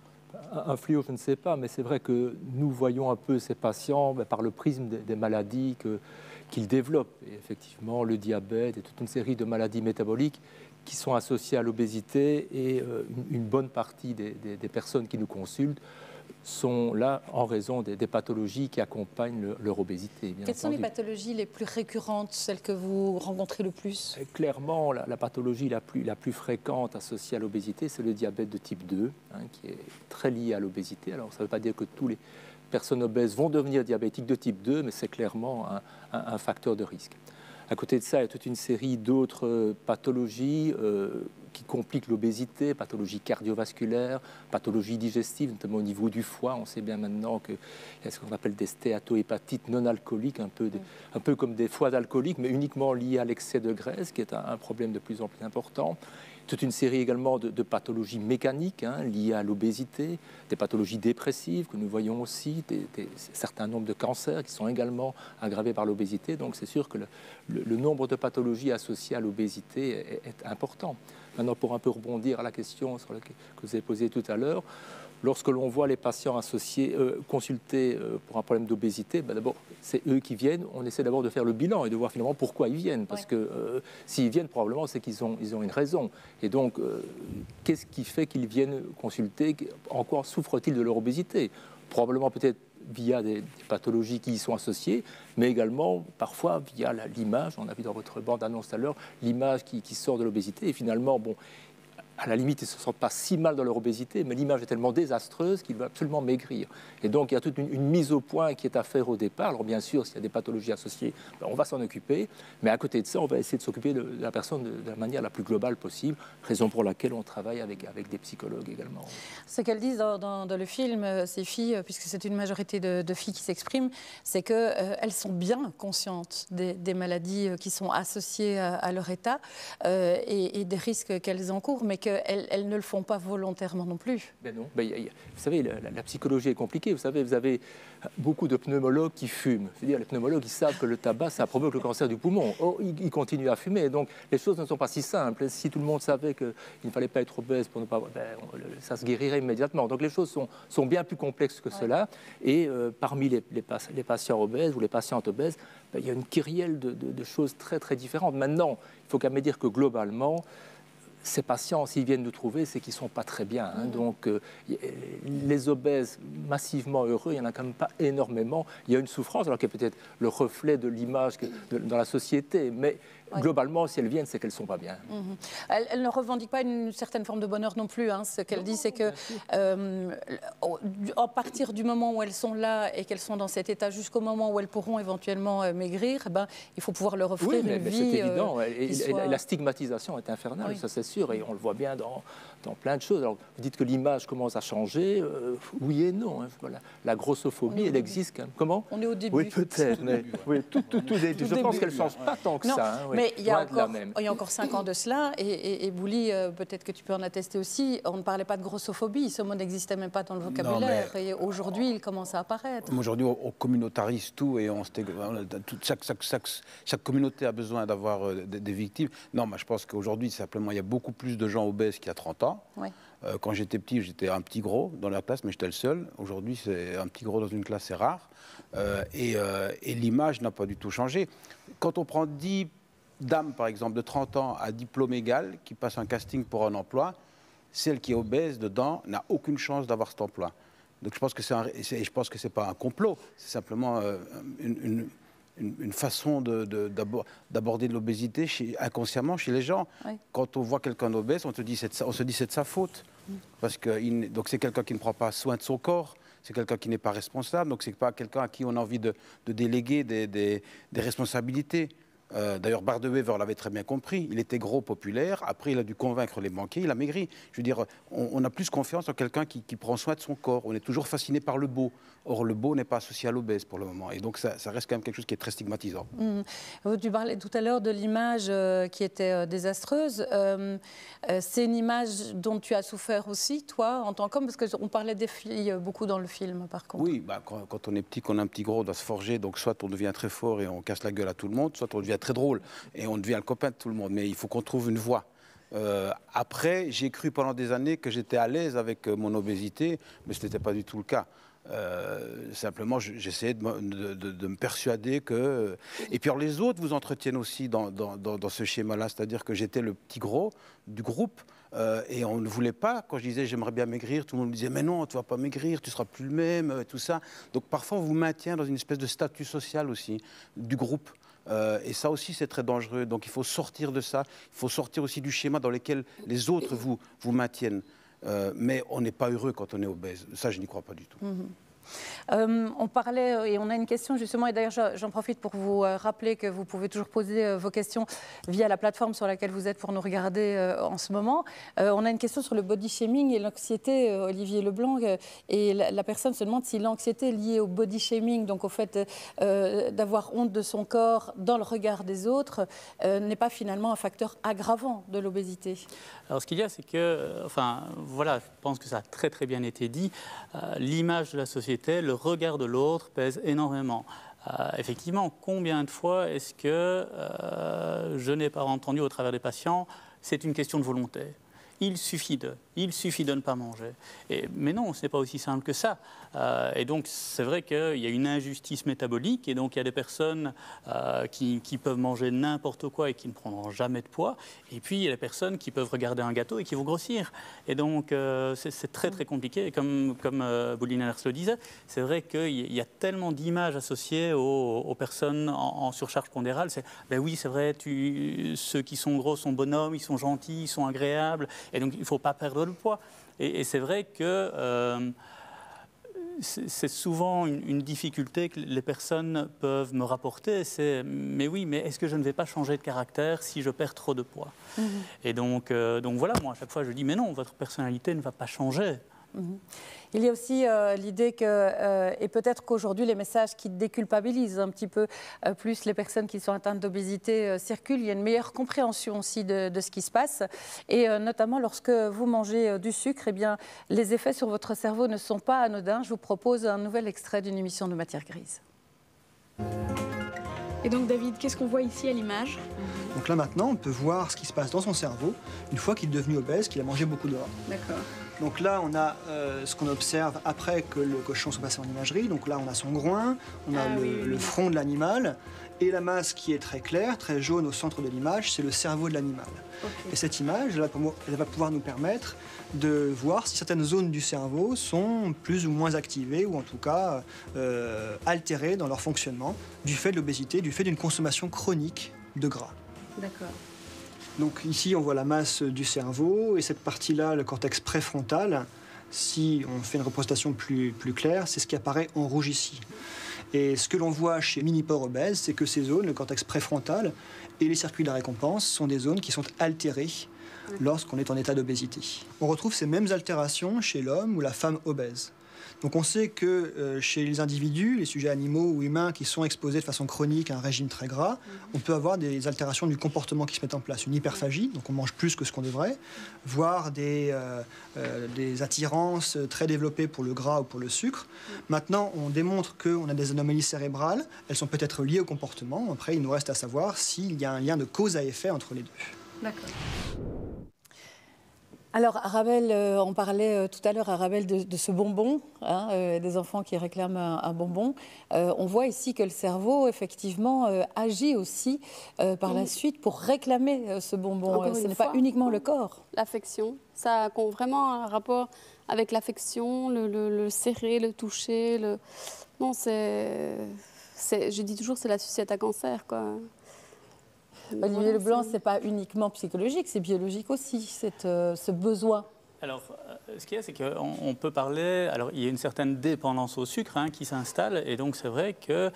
Un fléau, je ne sais pas, mais c'est vrai que nous voyons un peu ces patients ben, par le prisme des, des maladies que, qu'ils développent. Et effectivement, le diabète et toute une série de maladies métaboliques qui sont associées à l'obésité et euh, une, une bonne partie des, des, des personnes qui nous consultent sont là en raison des, des pathologies qui accompagnent le, leur obésité. Bien Quelles entendu. sont les pathologies les plus récurrentes, celles que vous rencontrez le plus? Clairement, la, la pathologie la plus, la plus fréquente associée à l'obésité, c'est le diabète de type deux, hein, qui est très lié à l'obésité. Alors, ça ne veut pas dire que tous les personnes obèses vont devenir diabétiques de type deux, mais c'est clairement un, un, un facteur de risque. À côté de ça, il y a toute une série d'autres pathologies euh, qui compliquent l'obésité, pathologies cardiovasculaires, pathologies digestives, notamment au niveau du foie. On sait bien maintenant qu'il y a ce qu'on appelle des stéatohépatites non alcooliques, un peu, de, un peu comme des foies d'alcooliques, mais uniquement liées à l'excès de graisse, qui est un, un problème de plus en plus important. Toute une série également de, de pathologies mécaniques hein, liées à l'obésité, des pathologies dépressives que nous voyons aussi, des, des, certains nombres de cancers qui sont également aggravés par l'obésité. Donc c'est sûr que le, le, le nombre de pathologies associées à l'obésité est, est important. Maintenant, pour un peu rebondir à la question sur laquelle, que vous avez posée tout à l'heure, lorsque l'on voit les patients associés, euh, consultés euh, pour un problème d'obésité, ben d'abord, c'est eux qui viennent. On essaie d'abord de faire le bilan et de voir finalement pourquoi ils viennent. Parce ouais. que euh, s'ils viennent, probablement, c'est qu'ils ont, ils ont une raison. Et donc, euh, qu'est-ce qui fait qu'ils viennent consulter? En quoi souffrent-ils de leur obésité? Probablement peut-être via des, des pathologies qui y sont associées, mais également parfois via l'image. On a vu dans votre bande-annonce tout à l'heure l'image qui, qui sort de l'obésité. Et finalement, bon, à la limite, ils ne se sentent pas si mal dans leur obésité, mais l'image est tellement désastreuse qu'ils veulent absolument maigrir. Et donc, il y a toute une, une mise au point qui est à faire au départ. Alors, bien sûr, s'il y a des pathologies associées, ben, on va s'en occuper. Mais à côté de ça, on va essayer de s'occuper de, de la personne de, de la manière la plus globale possible, raison pour laquelle on travaille avec, avec des psychologues également. Ce qu'elles disent dans, dans, dans le film, ces filles, puisque c'est une majorité de, de filles qui s'expriment, c'est qu'elles euh, sont bien conscientes des, des maladies qui sont associées à, à leur état euh, et, et des risques qu'elles encourent, mais qu'elles elles ne le font pas volontairement non plus. Ben non. Ben, y a, y a, vous savez, la, la, la psychologie est compliquée. Vous savez, vous avez beaucoup de pneumologues qui fument. C'est-à-dire, les pneumologues, ils savent que le tabac, ça provoque le cancer du poumon. Oh, ils, ils continuent à fumer. Donc, les choses ne sont pas si simples. Si tout le monde savait qu'il ne fallait pas être obèse pour ne pas... Ben, ça se guérirait immédiatement. Donc, les choses sont, sont bien plus complexes que ouais. cela. Et euh, parmi les, les, les patients obèses ou les patientes obèses, ben, il y a une kyrielle de, de, de choses très, très différentes. Maintenant, il faut quand même dire que globalement, ces patients, s'ils viennent nous trouver, c'est qu'ils ne sont pas très bien. Hein. Mmh. Donc, euh, les obèses massivement heureux, il n'y en a quand même pas énormément. Il y a une souffrance, alors qui est peut-être le reflet de l'image dans la société. Mais ouais. globalement, si elles viennent, c'est qu'elles ne sont pas bien. Mmh. Elles, elles ne revendiquent pas une certaine forme de bonheur non plus. Hein. Ce qu'elle dit, c'est que euh, à partir du moment où elles sont là et qu'elles sont dans cet état jusqu'au moment où elles pourront éventuellement euh, maigrir, eh ben, il faut pouvoir leur offrir oui, mais, une mais vie. C'est évident. Euh, et, et, soit... et la stigmatisation est infernale, oui. ça c'est sûr, et on le voit bien dans, dans plein de choses. Alors, vous dites que l'image commence à changer, euh, oui et non. Hein. Voilà. La grossophobie, elle existe quand même. Comment ? On est au début. Oui, peut-être. Mais, oui, tout, tout, tout, tout début. Je pense qu'elle ne change pas tant que non, ça. Hein, oui. Mais il y, a encore, il y a encore cinq ans de cela, et, et, et Bouli, euh, peut-être que tu peux en attester aussi, on ne parlait pas de grossophobie, ce mot n'existait même pas dans le vocabulaire, non, mais... et aujourd'hui, il commence à apparaître. Aujourd'hui, on, on communautarise tout, et on, chaque, chaque, chaque, chaque communauté a besoin d'avoir euh, des, des victimes. Non, mais je pense qu'aujourd'hui, simplement, il y a beaucoup plus de gens obèses qu'il y a trente ans. Oui. Euh, quand j'étais petit, j'étais un petit gros dans la classe, mais j'étais le seul. Aujourd'hui, c'est un petit gros dans une classe, c'est rare. Euh, et euh, et l'image n'a pas du tout changé. Quand on prend dix dames, par exemple, de trente ans à diplôme égal, qui passent un casting pour un emploi, celle qui est obèse dedans n'a aucune chance d'avoir cet emploi. Donc je pense que c'est un, je pense que c'est pas un complot, c'est simplement euh, une, une Une, une façon de, de, d'aborder l'obésité chez, inconsciemment chez les gens. Oui. Quand on voit quelqu'un obèse, on, te dit, c'est de, on se dit c'est de sa faute. Mm. Parce que il, donc c'est quelqu'un qui ne prend pas soin de son corps, c'est quelqu'un qui n'est pas responsable, donc c'est pas quelqu'un à qui on a envie de, de déléguer des, des, des responsabilités. Euh, D'ailleurs, Bardewever l'avait très bien compris. Il était gros, populaire. Après, il a dû convaincre les banquiers. Il a maigri. Je veux dire, on, on a plus confiance en quelqu'un qui, qui prend soin de son corps. On est toujours fasciné par le beau. Or, le beau n'est pas associé à l'obèse pour le moment. Et donc, ça, ça reste quand même quelque chose qui est très stigmatisant. Mmh. Tu parlais tout à l'heure de l'image euh, qui était euh, désastreuse. Euh, euh, c'est une image dont tu as souffert aussi, toi, en tant qu'homme, parce qu'on parlait des filles beaucoup dans le film, par contre. Oui, bah, quand, quand on est petit, qu'on a un petit gros, on doit se forger. Donc, soit on devient très fort et on casse la gueule à tout le monde, soit on devient très drôle et on devient le copain de tout le monde. Mais il faut qu'on trouve une voie. Euh, après, j'ai cru pendant des années que j'étais à l'aise avec mon obésité, mais ce n'était pas du tout le cas. Euh, simplement, j'essayais de, de, de, de me persuader que... Et puis alors, les autres vous entretiennent aussi dans, dans, dans, dans ce schéma-là, c'est-à-dire que j'étais le petit gros du groupe euh, et on ne voulait pas, quand je disais j'aimerais bien maigrir, tout le monde me disait mais non, tu ne vas pas maigrir, tu ne seras plus le même, tout ça. Donc parfois, on vous maintient dans une espèce de statut social aussi du groupe. Euh, et ça aussi, c'est très dangereux. Donc il faut sortir de ça, il faut sortir aussi du schéma dans lequel les autres vous, vous maintiennent. Euh, mais on n'est pas heureux quand on est obèse. Ça, je n'y crois pas du tout. Mmh. Euh, on parlait, et on a une question justement, et d'ailleurs j'en profite pour vous rappeler que vous pouvez toujours poser vos questions via la plateforme sur laquelle vous êtes pour nous regarder euh, en ce moment. Euh, on a une question sur le body shaming et l'anxiété, euh, Olivier Leblanc, euh, et la, la personne se demande si l'anxiété est liée au body shaming, donc au fait euh, d'avoir honte de son corps dans le regard des autres, euh, n'est pas finalement un facteur aggravant de l'obésité. Alors ce qu'il y a, c'est que, enfin voilà, je pense que ça a très très bien été dit, euh, l'image de la société, le regard de l'autre pèse énormément. Euh, effectivement, combien de fois est-ce que euh, je n'ai pas entendu au travers des patients, c'est une question de volonté. Il suffit de, il suffit de ne pas manger. Et, mais non, ce n'est pas aussi simple que ça. Euh, et donc, c'est vrai qu'il y a une injustice métabolique, et donc il y a des personnes euh, qui, qui peuvent manger n'importe quoi et qui ne prendront jamais de poids. Et puis, il y a des personnes qui peuvent regarder un gâteau et qui vont grossir. Et donc, euh, c'est très, très compliqué. Et comme, comme euh, Bouline Allers le disait, c'est vrai qu'il y a tellement d'images associées aux, aux personnes en, en surcharge pondérale. C'est, ben oui, c'est vrai, tu, ceux qui sont gros sont bonhommes, ils sont gentils, ils sont agréables. Et donc, il ne faut pas perdre le poids. Et, et c'est vrai que... Euh, c'est souvent une, une difficulté que les personnes peuvent me rapporter, c'est « mais oui, mais est-ce que je ne vais pas changer de caractère si je perds trop de poids ?» Mm-hmm. Et donc, euh, donc voilà, moi à chaque fois je dis « mais non, votre personnalité ne va pas changer ». Mm-hmm. Il y a aussi euh, l'idée que, euh, et peut-être qu'aujourd'hui, les messages qui déculpabilisent un petit peu euh, plus les personnes qui sont atteintes d'obésité euh, circulent. Il y a une meilleure compréhension aussi de, de ce qui se passe. Et euh, notamment, lorsque vous mangez euh, du sucre, eh bien, les effets sur votre cerveau ne sont pas anodins. Je vous propose un nouvel extrait d'une émission de Matière Grise. Et donc, David, qu'est-ce qu'on voit ici à l'image ? Donc là, maintenant, on peut voir ce qui se passe dans son cerveau une fois qu'il est devenu obèse, qu'il a mangé beaucoup de gras. D'accord. Donc là, on a euh, ce qu'on observe après que le cochon soit passé en imagerie. Donc là, on a son groin, on a ah, le, oui, oui. le front de l'animal, et la masse qui est très claire, très jaune au centre de l'image, c'est le cerveau de l'animal. Okay. Et cette image, elle va, elle va pouvoir nous permettre de voir si certaines zones du cerveau sont plus ou moins activées, ou en tout cas euh, altérées dans leur fonctionnement, du fait de l'obésité, du fait d'une consommation chronique de gras. D'accord. Donc ici, on voit la masse du cerveau, et cette partie-là, le cortex préfrontal, si on fait une représentation plus, plus claire, c'est ce qui apparaît en rouge ici. Et ce que l'on voit chez mini-porcs obèses, c'est que ces zones, le cortex préfrontal et les circuits de la récompense, sont des zones qui sont altérées lorsqu'on est en état d'obésité. On retrouve ces mêmes altérations chez l'homme ou la femme obèse. Donc on sait que euh, chez les individus, les sujets animaux ou humains qui sont exposés de façon chronique à un régime très gras, mm-hmm. on peut avoir des altérations du comportement qui se mettent en place. Une hyperphagie, donc on mange plus que ce qu'on devrait, voire des, euh, euh, des attirances très développées pour le gras ou pour le sucre. Mm-hmm. Maintenant, on démontre qu'on a des anomalies cérébrales, elles sont peut-être liées au comportement. Après, il nous reste à savoir s'il y a un lien de cause à effet entre les deux. D'accord. Alors, Arabelle, euh, on parlait euh, tout à l'heure, Arabelle, de, de ce bonbon, hein, euh, des enfants qui réclament un, un bonbon. Euh, on voit ici que le cerveau, effectivement, euh, agit aussi euh, par oui. la suite pour réclamer euh, ce bonbon. Euh, ce n'est pas uniquement le corps. L'affection, ça a vraiment un rapport avec l'affection, le, le, le serrer, le toucher. Le... Non, c'est... Je dis toujours, c'est la sucette à cancer, quoi. Olivier voilà, Leblanc, ce n'est pas uniquement psychologique, c'est biologique aussi, cette, euh, ce besoin. Alors, euh, ce qu'il y a, c'est qu'on on peut parler... Alors, il y a une certaine dépendance au sucre hein, qui s'installe, et donc c'est vrai que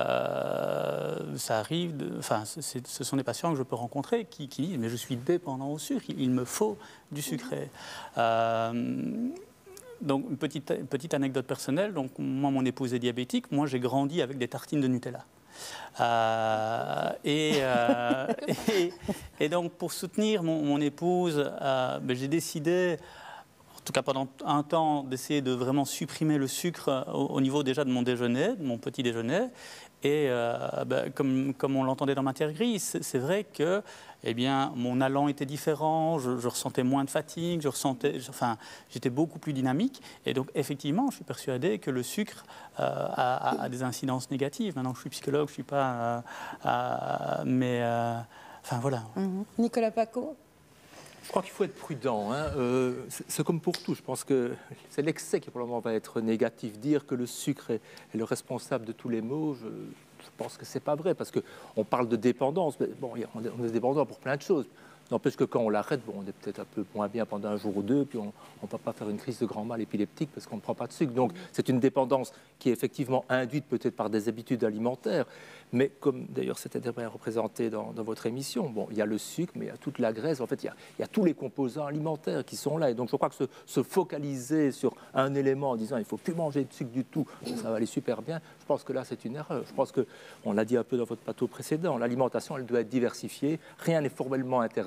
euh, ça arrive... Enfin, ce sont des patients que je peux rencontrer qui, qui disent « mais je suis dépendant au sucre, il, il me faut du sucré mmh. ». Euh, donc, une petite, une petite anecdote personnelle. Donc, moi, mon épouse est diabétique. Moi, j'ai grandi avec des tartines de Nutella. Euh, et, euh, et, et donc, pour soutenir mon, mon épouse, euh, ben, j'ai décidé, en tout cas pendant un temps, d'essayer de vraiment supprimer le sucre au, au niveau déjà de mon déjeuner, de mon petit déjeuner. Et euh, ben, comme, comme on l'entendait dans Matière Grise, c'est vrai que eh bien, mon allant était différent, je, je ressentais moins de fatigue, je ressentais, enfin, j'étais beaucoup plus dynamique. Et donc, effectivement, je suis persuadé que le sucre euh, a, a des incidences négatives. Maintenant, je suis psychologue, je ne suis pas... Euh, euh, mais, euh, enfin, voilà. Mm-hmm. Nicolas Paco ? Je crois qu'il faut être prudent. Hein. Euh, c'est comme pour tout. Je pense que c'est l'excès qui probablement va être négatif. Dire que le sucre est, est le responsable de tous les maux, je, je pense que c'est pas vrai, parce qu'on parle de dépendance. Mais bon, on est dépendant pour plein de choses. N'empêche que quand on l'arrête, bon, on est peut-être un peu moins bien pendant un jour ou deux, puis on ne va pas faire une crise de grand mal épileptique parce qu'on ne prend pas de sucre. Donc c'est une dépendance qui est effectivement induite peut-être par des habitudes alimentaires, mais comme d'ailleurs c'était bien représenté dans, dans votre émission, bon, il y a le sucre, mais il y a toute la graisse, en fait il y a, il y a tous les composants alimentaires qui sont là. Et donc je crois que se, se focaliser sur un élément en disant il ne faut plus manger de sucre du tout, ça va aller super bien, je pense que là c'est une erreur. Je pense qu'on l'a dit un peu dans votre plateau précédent, l'alimentation elle doit être diversifiée, rien n'est formellement interdit.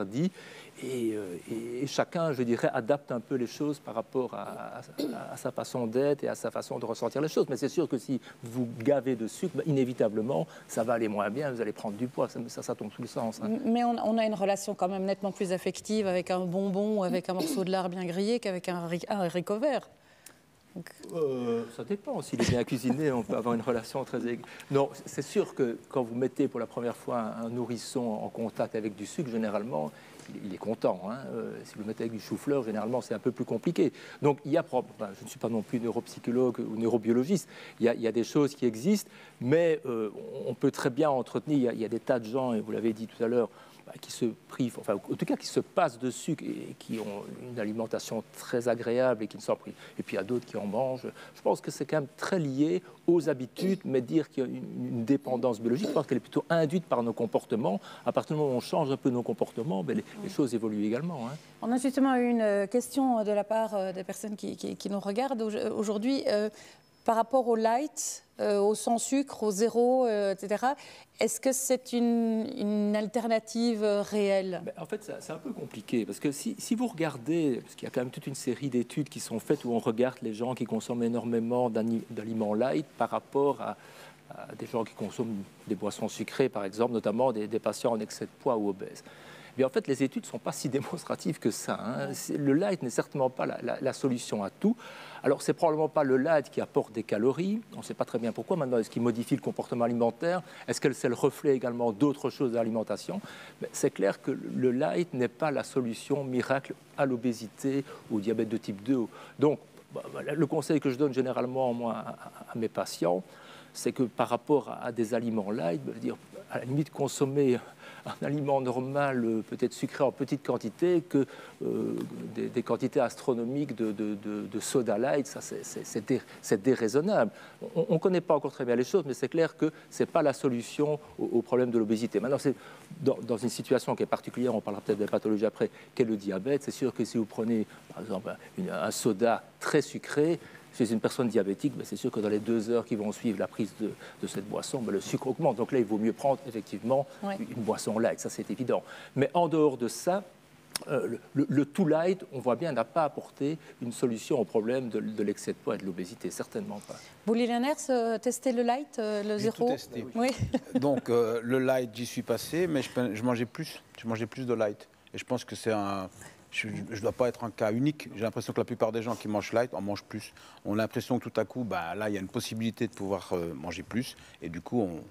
dit. Et, euh, et, et chacun, je dirais, adapte un peu les choses par rapport à, à, à sa façon d'être et à sa façon de ressentir les choses. Mais c'est sûr que si vous gavez de sucre, ben, inévitablement, ça va aller moins bien, vous allez prendre du poids, ça, ça, ça tombe sous le sens. Hein. Mais on, on a une relation quand même nettement plus affective avec un bonbon ou avec un morceau de lard bien grillé qu'avec un, un haricot vert. Donc... Euh, ça dépend. S'il est bien cuisiné, on peut avoir une relation très aiguë. Non, c'est sûr que quand vous mettez pour la première fois un nourrisson en contact avec du sucre, généralement, il est content. Hein. Euh, si vous le mettez avec du chou-fleur, généralement, c'est un peu plus compliqué. Donc, il y a, ben, je ne suis pas non plus neuropsychologue ou neurobiologiste, il y a, il y a des choses qui existent, mais euh, on peut très bien entretenir. Il y, a, il y a des tas de gens, et vous l'avez dit tout à l'heure, qui se privent, enfin, en tout cas qui se passent de sucre et qui ont une alimentation très agréable et qui ne s'en privent. Et puis il y a d'autres qui en mangent. Je pense que c'est quand même très lié aux habitudes, mais dire qu'il y a une, une dépendance biologique, je pense qu'elle est plutôt induite par nos comportements. À partir du moment où on change un peu nos comportements, ben les, les choses évoluent également. Hein. On a justement eu une question de la part des personnes qui, qui, qui nous regardent aujourd'hui. Euh, Par rapport au light, euh, au sans sucre, au zéro, euh, et cetera, est-ce que c'est une, une alternative réelle? En fait, c'est un peu compliqué, parce que si, si vous regardez, parce qu'il y a quand même toute une série d'études qui sont faites où on regarde les gens qui consomment énormément d'aliments light par rapport à, à des gens qui consomment des boissons sucrées, par exemple, notamment des, des patients en excès de poids ou obèses. Mais en fait, les études ne sont pas si démonstratives que ça. Hein. Le light n'est certainement pas la, la, la solution à tout. Alors, c'est probablement pas le light qui apporte des calories. On ne sait pas très bien pourquoi. Maintenant, est-ce qu'il modifie le comportement alimentaire? Est-ce que c'est le reflet également d'autres choses de l'alimentation? C'est clair que le light n'est pas la solution miracle à l'obésité ou au diabète de type deux. Donc, bah, le conseil que je donne généralement moi, à, à mes patients, c'est que par rapport à, à des aliments light, bah, dire, à la limite, consommer un aliment normal, euh, peut-être sucré en petite quantité, que euh, des, des quantités astronomiques de, de, de, de soda light, ça c'est dé, déraisonnable. On ne connaît pas encore très bien les choses, mais c'est clair que ce n'est pas la solution au, au problème de l'obésité. Maintenant, c'est dans, dans une situation qui est particulière, on parlera peut-être des pathologies après, qu'est le diabète. C'est sûr que si vous prenez, par exemple, une, un soda très sucré, chez une personne diabétique, ben c'est sûr que dans les deux heures qui vont suivre la prise de, de cette boisson, ben le sucre augmente. Donc là, il vaut mieux prendre effectivement ouais. une boisson light, ça c'est évident. Mais en dehors de ça, euh, le, le, le tout light, on voit bien, n'a pas apporté une solution au problème de, de l'excès de poids et de l'obésité, certainement pas. Bouli Lenners, euh, tester le light, euh, le zéro? Tout testé. Oui. Donc euh, le light, j'y suis passé, mais je, je mangeais plus, je mangeais plus de light. Et je pense que c'est un... Je ne dois pas être un cas unique. J'ai l'impression que la plupart des gens qui mangent light en mangent plus. On a l'impression que tout à coup, bah, là, il y a une possibilité de pouvoir euh, manger plus. Et du coup, on,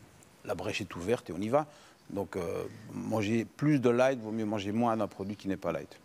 la brèche est ouverte et on y va. Donc, euh, manger plus de light, vaut mieux manger moins d'un produit qui n'est pas light.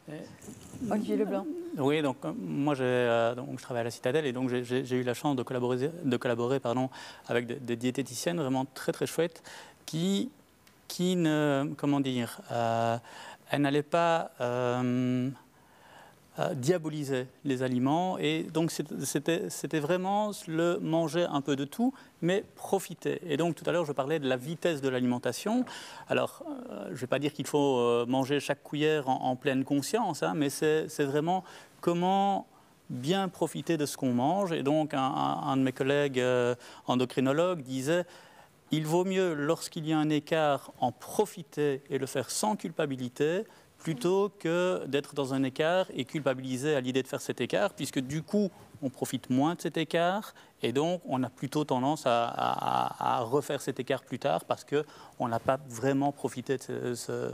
Mmh. Olivier Leblanc. Oui, donc moi, euh, donc, je travaille à la Citadelle et donc j'ai eu la chance de collaborer, de collaborer pardon, avec des, des diététiciennes vraiment très, très chouettes qui, qui ne... Comment dire euh, elle n'allait pas euh, euh, diaboliser les aliments et donc c'était vraiment le manger un peu de tout, mais profiter. Et donc tout à l'heure je parlais de la vitesse de l'alimentation. Alors euh, je ne vais pas dire qu'il faut euh, manger chaque cuillère en, en pleine conscience, hein, mais c'est vraiment comment bien profiter de ce qu'on mange. Et donc un, un, un de mes collègues euh, endocrinologues disait: il vaut mieux, lorsqu'il y a un écart, en profiter et le faire sans culpabilité, plutôt que d'être dans un écart et culpabiliser à l'idée de faire cet écart, puisque du coup, on profite moins de cet écart et donc on a plutôt tendance à, à, à refaire cet écart plus tard parce qu'on n'a pas vraiment profité de ce, ce,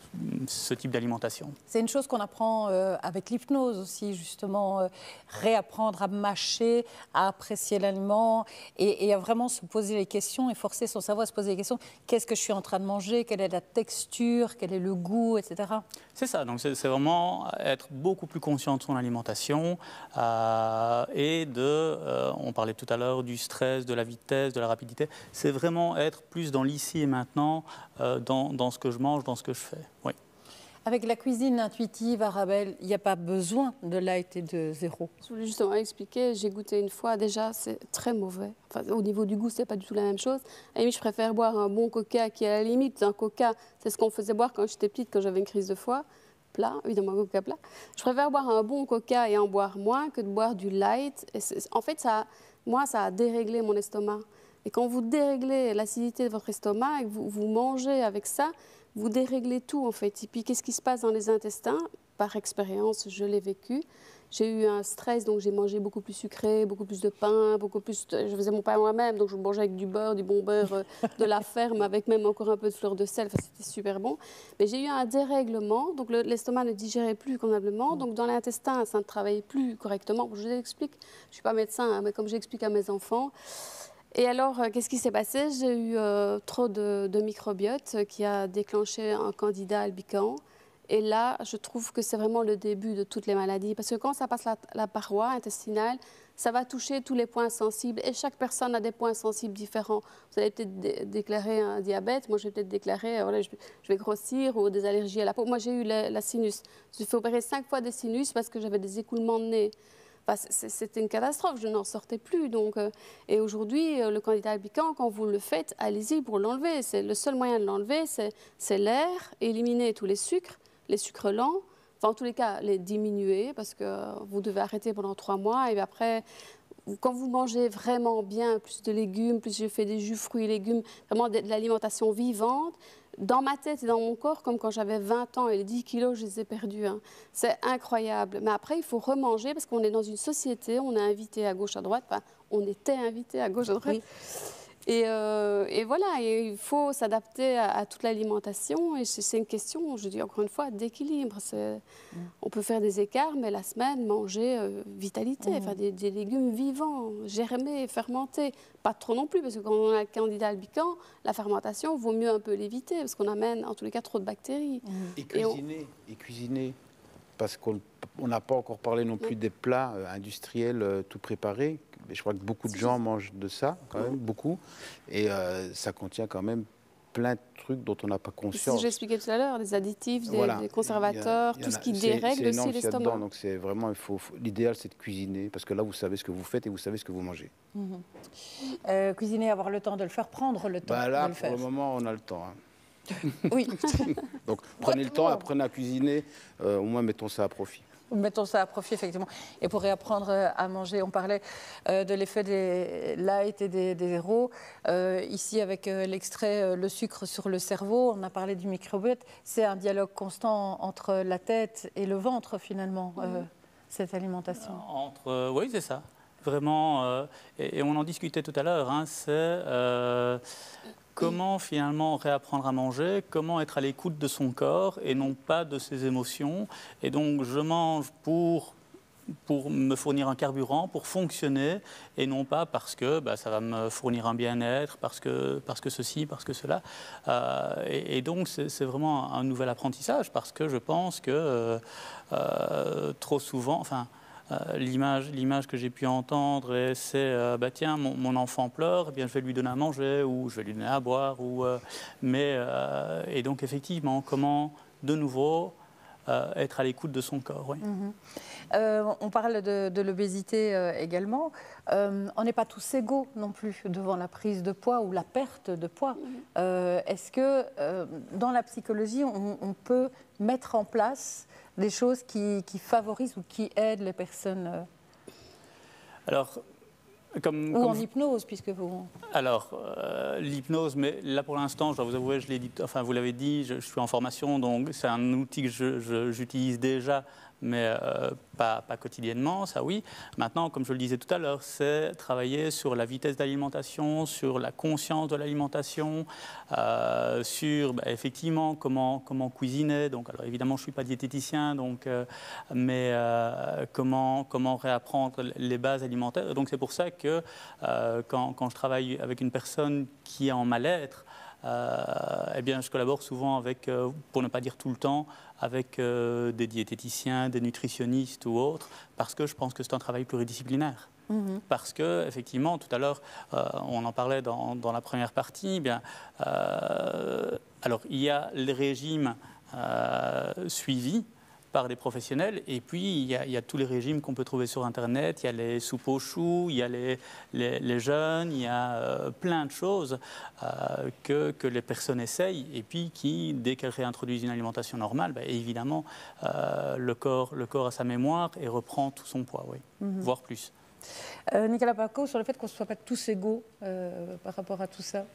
ce type d'alimentation. C'est une chose qu'on apprend euh, avec l'hypnose aussi, justement, euh, réapprendre à mâcher, à apprécier l'aliment et, et à vraiment se poser les questions et forcer son cerveau à se poser les questions. Qu'est-ce que je suis en train de manger? Quelle est la texture? Quel est le goût, et cetera. C'est ça, donc c'est vraiment être beaucoup plus conscient de son alimentation euh, et de, euh, on parlait tout à l'heure du stress, de la vitesse, de la rapidité. C'est vraiment être plus dans l'ici et maintenant, euh, dans, dans ce que je mange, dans ce que je fais. Oui. Avec la cuisine intuitive, Arabelle, il n'y a pas besoin de light et de zéro. Je voulais justement expliquer, j'ai goûté une fois, déjà c'est très mauvais. Enfin, au niveau du goût, c'est pas du tout la même chose. À la limite, je préfère boire un bon coca qui, à la limite, un coca, c'est ce qu'on faisait boire quand j'étais petite, quand j'avais une crise de foie. Plat, évidemment, un coca plat. Je préfère boire un bon coca et en boire moins que de boire du light. Et en fait, ça, moi, ça a déréglé mon estomac. Et quand vous déréglez l'acidité de votre estomac et que vous, vous mangez avec ça, vous déréglez tout en fait. Et puis qu'est-ce qui se passe dans les intestins? Par expérience, je l'ai vécu. J'ai eu un stress, donc j'ai mangé beaucoup plus sucré, beaucoup plus de pain, beaucoup plus de... Je faisais mon pain moi-même, donc je mangeais avec du beurre, du bon beurre euh, de la ferme, avec même encore un peu de fleur de sel. Enfin, c'était super bon. Mais j'ai eu un dérèglement, donc l'estomac ne digérait plus convenablement. Donc dans l'intestin, ça ne travaillait plus correctement. Je vous explique, je ne suis pas médecin, hein, mais comme j'explique à mes enfants. Et alors, euh, qu'est-ce qui s'est passé? J'ai eu euh, trop de, de microbiote qui a déclenché un candida albicans. Et là, je trouve que c'est vraiment le début de toutes les maladies. Parce que quand ça passe la, la paroi intestinale, ça va toucher tous les points sensibles. Et chaque personne a des points sensibles différents. Vous allez peut-être dé déclarer un diabète. Moi, je vais peut-être déclarer, euh, voilà, je, je vais grossir ou des allergies à la peau. Moi, j'ai eu la, la sinus. J'ai fait opérer cinq fois des sinus parce que j'avais des écoulements de nez. Enfin, c'était une catastrophe, je n'en sortais plus. Donc, euh, et aujourd'hui, euh, le candida albicans, quand vous le faites, allez-y pour l'enlever. C'est le seul moyen de l'enlever, c'est l'air, éliminer tous les sucres, les sucres lents, enfin en tous les cas les diminuer parce que vous devez arrêter pendant trois mois et après quand vous mangez vraiment bien, plus de légumes, plus je fais des jus fruits et légumes, vraiment de, de l'alimentation vivante, dans ma tête et dans mon corps, comme quand j'avais vingt ans et les dix kilos, je les ai perdus. Hein. C'est incroyable. Mais après, il faut remanger parce qu'on est dans une société, on est invité à gauche, à droite, enfin, on était invité à gauche, à droite. Oui. Et, euh, et voilà, et il faut s'adapter à, à toute l'alimentation. Et c'est une question, je dis encore une fois, d'équilibre. Mm. On peut faire des écarts, mais la semaine, manger euh, vitalité, mm. enfin, des, des légumes vivants, germés, fermentés. Pas trop non plus, parce que quand on a le candida albicans, la fermentation, il vaut mieux un peu l'éviter, parce qu'on amène en tous les cas trop de bactéries. Mm. Et cuisiner, et, on... et cuisiner. Parce qu'on n'a pas encore parlé non plus des plats euh, industriels euh, tout préparés. Je crois que beaucoup de gens mangent de ça, quand même, beaucoup. Et euh, ça contient quand même plein de trucs dont on n'a pas conscience. Si j'expliquais tout à l'heure, des additifs, des, voilà. des conservateurs, il y a, il y a, tout ce qui dérègle aussi l'estomac. Donc c'est vraiment, il faut, faut l'idéal, c'est de cuisiner, parce que là, vous savez ce que vous faites et vous savez ce que vous mangez. Mmh. Euh, cuisiner, avoir le temps de le faire, prendre le temps bah là, de le faire. Pour le moment, on a le temps. Hein. Oui. Donc prenez le temps, apprenez à cuisiner, euh, au moins mettons ça à profit. Mettons ça à profit, effectivement. Et pour réapprendre à manger, on parlait euh, de l'effet des light et des, des zéros. Euh, ici, avec euh, l'extrait euh, le sucre sur le cerveau, on a parlé du microbiote. C'est un dialogue constant entre la tête et le ventre, finalement, euh, cette alimentation. Entre, euh, oui, c'est ça. Vraiment, euh, et, et on en discutait tout à l'heure, hein, c'est... Euh, Comment finalement réapprendre à manger, comment être à l'écoute de son corps et non pas de ses émotions. Et donc je mange pour, pour me fournir un carburant, pour fonctionner, et non pas parce que bah, ça va me fournir un bien-être, parce que, parce que ceci, parce que cela. Euh, et, et donc c'est vraiment un nouvel apprentissage, parce que je pense que euh, euh, trop souvent... Enfin, Euh, l'image, l'image que j'ai pu entendre, c'est euh, bah, tiens, mon, mon enfant pleure, eh bien, je vais lui donner à manger ou je vais lui donner à boire. Ou, euh, mais, euh, et donc, effectivement, comment, de nouveau, euh, être à l'écoute de son corps. Oui. Mmh. Euh, on parle de, de l'obésité euh, également. Euh, on n'est pas tous égaux non plus devant la prise de poids ou la perte de poids. Mmh. Euh, est-ce que, euh, dans la psychologie, on, on peut mettre en place des choses qui, qui favorisent ou qui aident les personnes euh... Alors, comme, ou comme en hypnose, puisque vous... Alors, euh, l'hypnose, mais là pour l'instant, je dois vous avouer, je l'ai dit, enfin vous l'avez dit, je, je suis en formation, donc c'est un outil que je, je, j'utilise déjà, mais euh, pas, pas quotidiennement, ça oui. Maintenant, comme je le disais tout à l'heure, c'est travailler sur la vitesse d'alimentation, sur la conscience de l'alimentation, euh, sur bah, effectivement comment, comment cuisiner. Donc, alors évidemment, je ne suis pas diététicien, donc, euh, mais euh, comment, comment réapprendre les bases alimentaires. Donc c'est pour ça que euh, quand, quand je travaille avec une personne qui est en mal-être, Euh, eh bien, je collabore souvent avec, euh, pour ne pas dire tout le temps, avec euh, des diététiciens, des nutritionnistes ou autres, parce que je pense que c'est un travail pluridisciplinaire. Mmh. Parce que, effectivement, tout à l'heure, euh, on en parlait dans, dans la première partie, eh bien, euh, alors il y a les régimes euh, suivis par des professionnels, et puis il y a, il y a tous les régimes qu'on peut trouver sur Internet, il y a les soupes aux choux, il y a les, les, les jeûnes, il y a euh, plein de choses euh, que, que les personnes essayent, et puis qui, dès qu'elles réintroduisent une alimentation normale, ben, évidemment, euh, le, corps, le corps a sa mémoire et reprend tout son poids, oui, mmh. voire plus. Euh, Nicolas Paco, sur le fait qu'on ne soit pas tous égaux euh, par rapport à tout ça.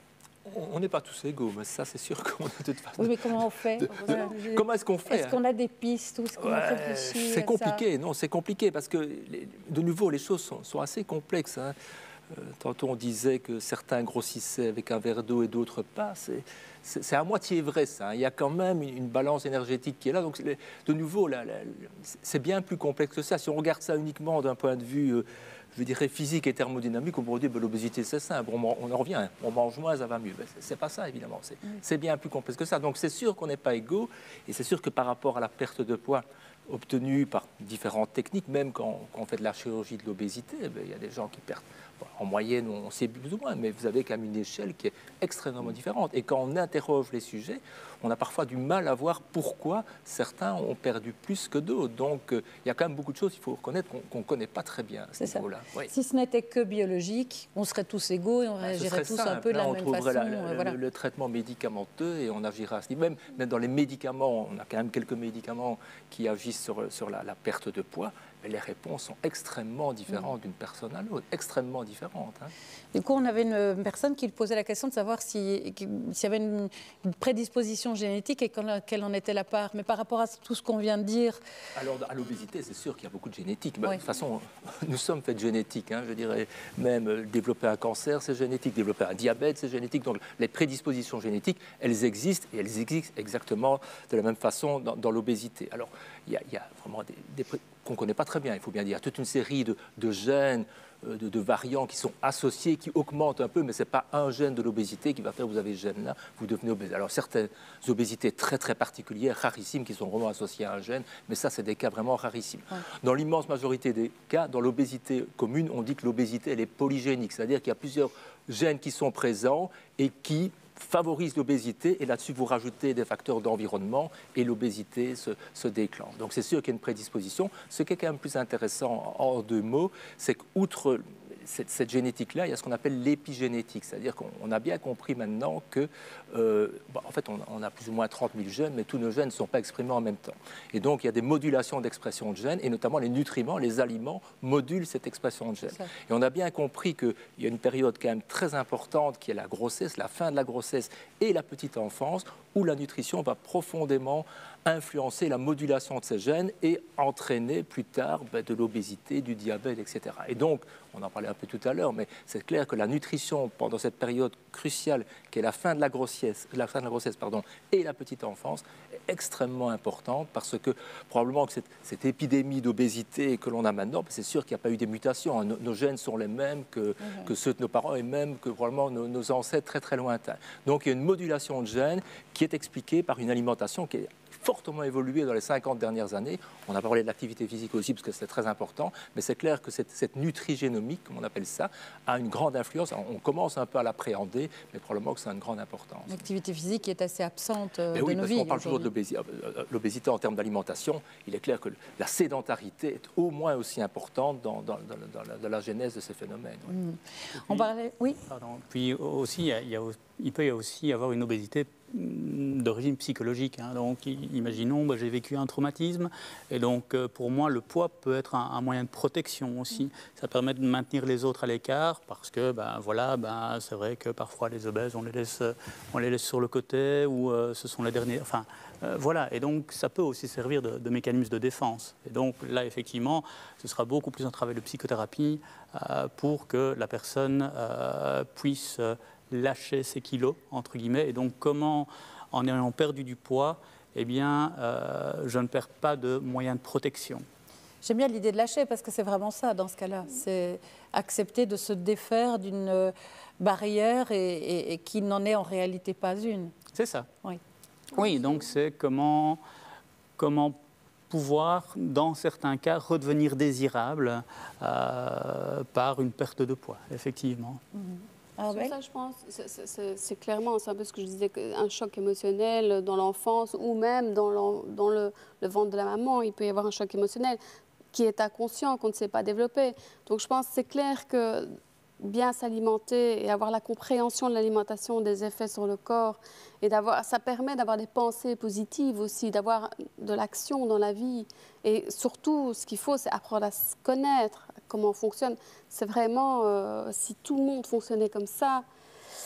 On n'est pas tous égaux, mais ça, c'est sûr qu'on a de toute façon. Oui, mais comment on fait de, de, Comment est-ce qu'on fait Est-ce qu'on a des pistes ou est-ce qu'on ouais, a réfléchi C'est compliqué, non, c'est compliqué parce que, les, de nouveau, les choses sont, sont assez complexes. Hein. Euh, tantôt, on disait que certains grossissaient avec un verre d'eau et d'autres pas. C'est à moitié vrai, ça. Hein. Il y a quand même une, une balance énergétique qui est là. Donc, les, de nouveau, c'est bien plus complexe que ça. Si on regarde ça uniquement d'un point de vue... Euh, je dirais physique et thermodynamique, on pourrait dire que l'obésité c'est simple, on, on en revient, on mange moins, ça va mieux. Ben, c'est pas ça évidemment, c'est bien plus complexe que ça. Donc c'est sûr qu'on n'est pas égaux, et c'est sûr que par rapport à la perte de poids obtenue par différentes techniques, même quand, quand on fait de la chirurgie de l'obésité, ben, il y a des gens qui perdent. Bon, en moyenne, on sait plus ou moins, mais vous avez quand même une échelle qui est extrêmement différente. Et quand on interroge les sujets, on a parfois du mal à voir pourquoi certains ont perdu plus que d'autres. Donc, euh, il y a quand même beaucoup de choses, il faut reconnaître, qu'on ne connaît pas très bien à ce niveau-là. Oui. Si ce n'était que biologique, on serait tous égaux et on réagirait tous simple. un peu de la on même façon. La, la, voilà. le, le traitement médicamenteux et on agira à ce niveau. Même, même dans les médicaments, on a quand même quelques médicaments qui agissent sur, sur la, la perte de poids. Mais les réponses sont extrêmement différentes d'une personne à l'autre, extrêmement différentes. Hein. Du coup, on avait une personne qui posait la question de savoir s'il si y avait une, une prédisposition génétique et quelle en était la part. Mais par rapport à tout ce qu'on vient de dire... Alors, à l'obésité, c'est sûr qu'il y a beaucoup de génétique. Mais oui. De toute façon, nous sommes faits de génétique. Hein, je dirais, même développer un cancer, c'est génétique. Développer un diabète, c'est génétique. Donc, les prédispositions génétiques, elles existent et elles existent exactement de la même façon dans, dans l'obésité. Alors, il y, y a vraiment des... des qu'on ne connaît pas très bien, il faut bien dire. Toute une série de, de gènes, de, de variants qui sont associés, qui augmentent un peu, mais ce n'est pas un gène de l'obésité qui va faire que vous avez ce gène-là, vous devenez obèse. Alors certaines obésités très très particulières, rarissimes, qui sont vraiment associées à un gène, mais ça, c'est des cas vraiment rarissimes. Ouais. Dans l'immense majorité des cas, dans l'obésité commune, on dit que l'obésité, elle est polygénique, c'est-à-dire qu'il y a plusieurs gènes qui sont présents et qui favorise l'obésité, et là-dessus vous rajoutez des facteurs d'environnement et l'obésité se, se déclenche. Donc c'est sûr qu'il y a une prédisposition. Ce qui est quand même plus intéressant en deux mots, c'est qu'outre cette, cette génétique-là, il y a ce qu'on appelle l'épigénétique, c'est-à-dire qu'on a bien compris maintenant que, euh, bon, en fait, on, on a plus ou moins trente mille gènes, mais tous nos gènes ne sont pas exprimés en même temps. Et donc, il y a des modulations d'expression de gènes, et notamment les nutriments, les aliments, modulent cette expression de gènes. Et on a bien compris qu'il y a une période quand même très importante qui est la grossesse, la fin de la grossesse et la petite enfance, où la nutrition va profondément influencer la modulation de ces gènes et entraîner plus tard ben, de l'obésité, du diabète, et cetera. Et donc, on en parlait un peu tout à l'heure, mais c'est clair que la nutrition pendant cette période cruciale qui est la fin de la grossesse, la fin de la grossesse pardon, et la petite enfance est extrêmement importante parce que probablement que cette, cette épidémie d'obésité que l'on a maintenant, ben, c'est sûr qu'il n'y a pas eu des mutations. Hein. Nos, nos gènes sont les mêmes que, mmh. que ceux de nos parents et même que probablement nos, nos ancêtres très très lointains. Donc il y a une modulation de gènes qui est expliquée par une alimentation qui est fortement évolué dans les cinquante dernières années. On a parlé de l'activité physique aussi parce que c'est très important, mais c'est clair que cette, cette nutrigénomique, comme on appelle ça, a une grande influence. On commence un peu à l'appréhender, mais probablement que ça a une grande importance. L'activité physique est assez absente de oui, nos parce vies. On parle toujours de l'obésité en termes d'alimentation. Il est clair que la sédentarité est au moins aussi importante dans, dans, dans, dans, la, dans la genèse de ces phénomènes. Mmh. Puis, on parlait, oui. Pardon. Puis aussi, il, y a, il, y a, il peut y aussi avoir une obésité d'origine psychologique. Hein. Donc, imaginons, bah, j'ai vécu un traumatisme, et donc euh, pour moi, le poids peut être un, un moyen de protection aussi. Ça permet de maintenir les autres à l'écart, parce que, ben voilà, ben c'est vrai que parfois les obèses, on les laisse, on les laisse sur le côté, ou euh, ce sont les derniers. Enfin, euh, voilà. Et donc, ça peut aussi servir de, de mécanisme de défense. Et donc, là, effectivement, ce sera beaucoup plus un travail de psychothérapie euh, pour que la personne euh, puisse euh, lâcher ses kilos, entre guillemets, et donc comment, en ayant perdu du poids, eh bien, euh, je ne perds pas de moyens de protection. J'aime bien l'idée de lâcher, parce que c'est vraiment ça, dans ce cas-là. C'est accepter de se défaire d'une barrière et, et, et qui n'en est en réalité pas une. C'est ça. Oui, oui, donc c'est comment, comment pouvoir, dans certains cas, redevenir désirable euh, par une perte de poids, effectivement. Mm-hmm. Ah ouais. Ça, je pense, c'est clairement, c'est un peu ce que je disais, un choc émotionnel dans l'enfance ou même dans, le, dans le, le ventre de la maman. Il peut y avoir un choc émotionnel qui est inconscient, qu'on ne sait pas développer. Donc je pense que c'est clair que bien s'alimenter et avoir la compréhension de l'alimentation, des effets sur le corps, et d'avoir, ça permet d'avoir des pensées positives aussi, d'avoir de l'action dans la vie. Et surtout, ce qu'il faut, c'est apprendre à se connaître, comment on fonctionne. C'est vraiment, euh, si tout le monde fonctionnait comme ça,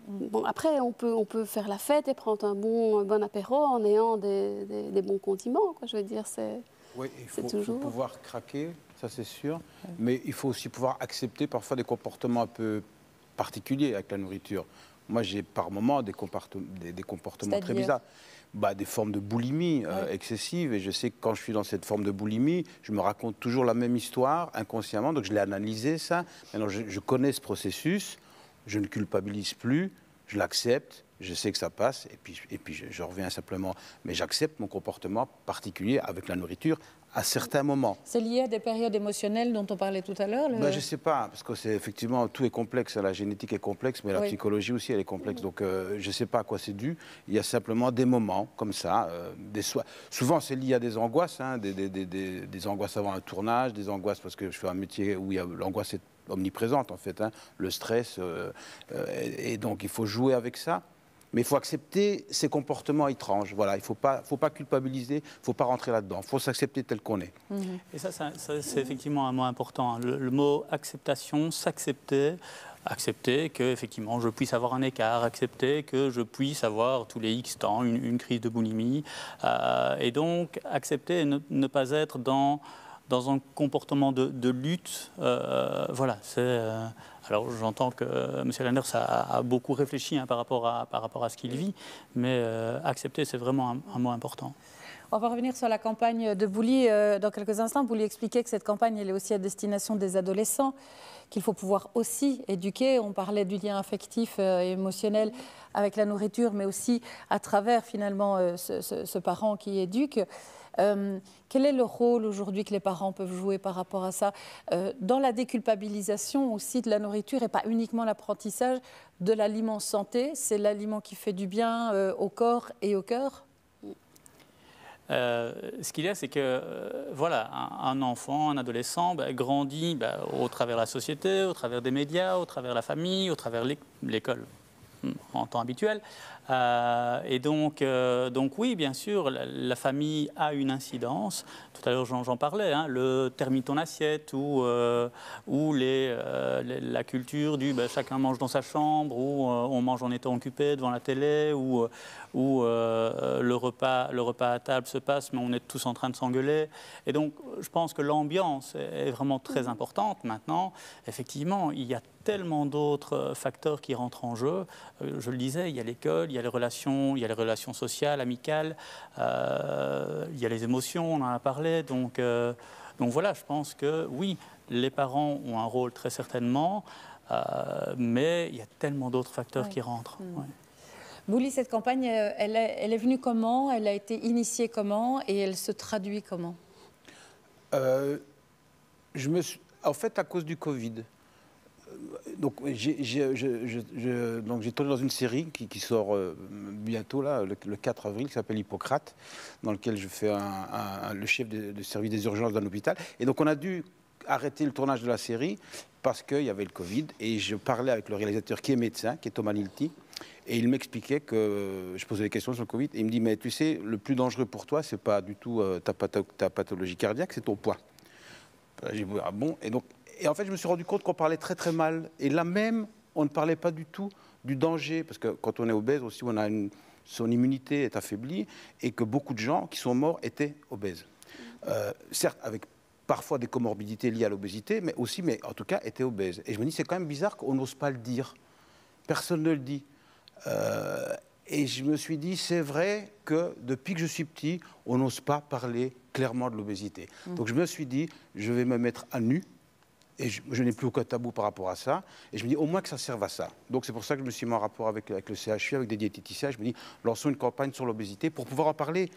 Bon, après, on peut, on peut faire la fête et prendre un bon, un bon apéro en ayant des, des, des bons condiments, quoi. Je veux dire, c'est oui, il faut, toujours... faut pouvoir craquer, ça c'est sûr, oui. Mais il faut aussi pouvoir accepter parfois des comportements un peu particuliers avec la nourriture. Moi, j'ai par moments des, des, des comportements très bizarres. Bah, des formes de boulimie euh, ouais. excessive, et je sais que quand je suis dans cette forme de boulimie, je me raconte toujours la même histoire inconsciemment, donc je l'ai analysé ça. Maintenant, je, je connais ce processus, je ne culpabilise plus, je l'accepte, je sais que ça passe, et puis, et puis je, je reviens simplement. Mais j'accepte mon comportement particulier avec la nourriture à certains moments. C'est lié à des périodes émotionnelles dont on parlait tout à l'heure le... ben, Je ne sais pas, parce que c'est effectivement, tout est complexe. La génétique est complexe, mais la oui. psychologie aussi, elle est complexe. Donc, euh, je ne sais pas à quoi c'est dû. Il y a simplement des moments comme ça. Euh, des so... Souvent, c'est lié à des angoisses, hein, des, des, des, des, des angoisses avant un tournage, des angoisses parce que je fais un métier où il y a l'angoisse est omniprésente, en fait, hein, le stress. Euh, euh, et, et donc, il faut jouer avec ça. Mais il faut accepter ces comportements étranges. Voilà, il ne faut pas, faut pas culpabiliser, il ne faut pas rentrer là-dedans. Il faut s'accepter tel qu'on est. Mmh. Et ça, ça, ça c'est effectivement un mot important. Le, le mot acceptation, s'accepter, accepter que effectivement je puisse avoir un écart, accepter que je puisse avoir tous les X temps une, une crise de boulimie. Euh, et donc, accepter et ne, ne pas être dans... dans un comportement de, de lutte, euh, voilà, c'est... Euh, alors j'entends que euh, M. Lenders a, a beaucoup réfléchi hein, par, rapport à, par rapport à ce qu'il vit, mais euh, accepter, c'est vraiment un, un mot important. On va revenir sur la campagne de Bouli euh, dans quelques instants. Bouli expliquait que cette campagne, elle est aussi à destination des adolescents, qu'il faut pouvoir aussi éduquer. On parlait du lien affectif euh, et émotionnel avec la nourriture, mais aussi à travers finalement euh, ce, ce, ce parent qui éduque. Euh, quel est le rôle aujourd'hui que les parents peuvent jouer par rapport à ça euh, dans la déculpabilisation aussi de la nourriture et pas uniquement l'apprentissage de l'aliment santé, c'est l'aliment qui fait du bien euh, au corps et au cœur? Euh, ce qu'il y a, c'est que euh, voilà, un, un enfant, un adolescent bah, grandit bah, au travers de la société, au travers des médias, au travers de la famille, au travers de l'école en temps habituel. Euh, et donc, euh, donc oui, bien sûr, la, la famille a une incidence. Tout à l'heure, j'en parlais, hein, le termine ton assiette ou, euh, ou les, euh, les, la culture du bah, chacun mange dans sa chambre, ou euh, on mange en étant occupé devant la télé, ou, ou euh, le, repas, le repas à table se passe, mais on est tous en train de s'engueuler. Et donc, je pense que l'ambiance est vraiment très importante. Maintenant, effectivement, il y a tellement d'autres facteurs qui rentrent en jeu. Je le disais, il y a l'école, il y a les relations, il y a les relations sociales, amicales, euh, il y a les émotions, on en a parlé. Donc, euh, donc voilà, je pense que oui, les parents ont un rôle très certainement, euh, mais il y a tellement d'autres facteurs oui. qui rentrent. Mmh. Ouais. Bouli, cette campagne, elle est, elle est venue comment? Elle a été initiée comment? Et elle se traduit comment? euh, je me suis, En fait, à cause du Covid. Donc j'ai tourné dans une série qui, qui sort euh, bientôt, là, le, le quatre avril, qui s'appelle Hippocrate, dans lequel je fais un, un, un, le chef de, de service des urgences d'un hôpital. Et donc on a dû arrêter le tournage de la série parce qu'il y avait le Covid. Et je parlais avec le réalisateur qui est médecin, qui est Thomas Nilti, et il m'expliquait que je posais des questions sur le Covid. Et il me dit, mais tu sais, le plus dangereux pour toi, c'est pas du tout euh, ta, patho ta pathologie cardiaque, c'est ton poids. J'ai dit, ah bon? Et donc, Et en fait, je me suis rendu compte qu'on parlait très très mal. Et là même, on ne parlait pas du tout du danger, parce que quand on est obèse aussi, on a une, son immunité est affaiblie, et que beaucoup de gens qui sont morts étaient obèses. Euh, certes, avec parfois des comorbidités liées à l'obésité, mais aussi, mais en tout cas, étaient obèses. Et je me dis, c'est quand même bizarre qu'on n'ose pas le dire. Personne ne le dit. Euh, et je me suis dit, c'est vrai que depuis que je suis petit, on n'ose pas parler clairement de l'obésité. Mmh. Donc je me suis dit, je vais me mettre à nu. Et je, je n'ai plus aucun tabou par rapport à ça. Et je me dis, au moins que ça serve à ça. Donc c'est pour ça que je me suis mis en rapport avec, avec le C H U, avec des diététiciens. Je me dis, lançons une campagne sur l'obésité pour pouvoir en parler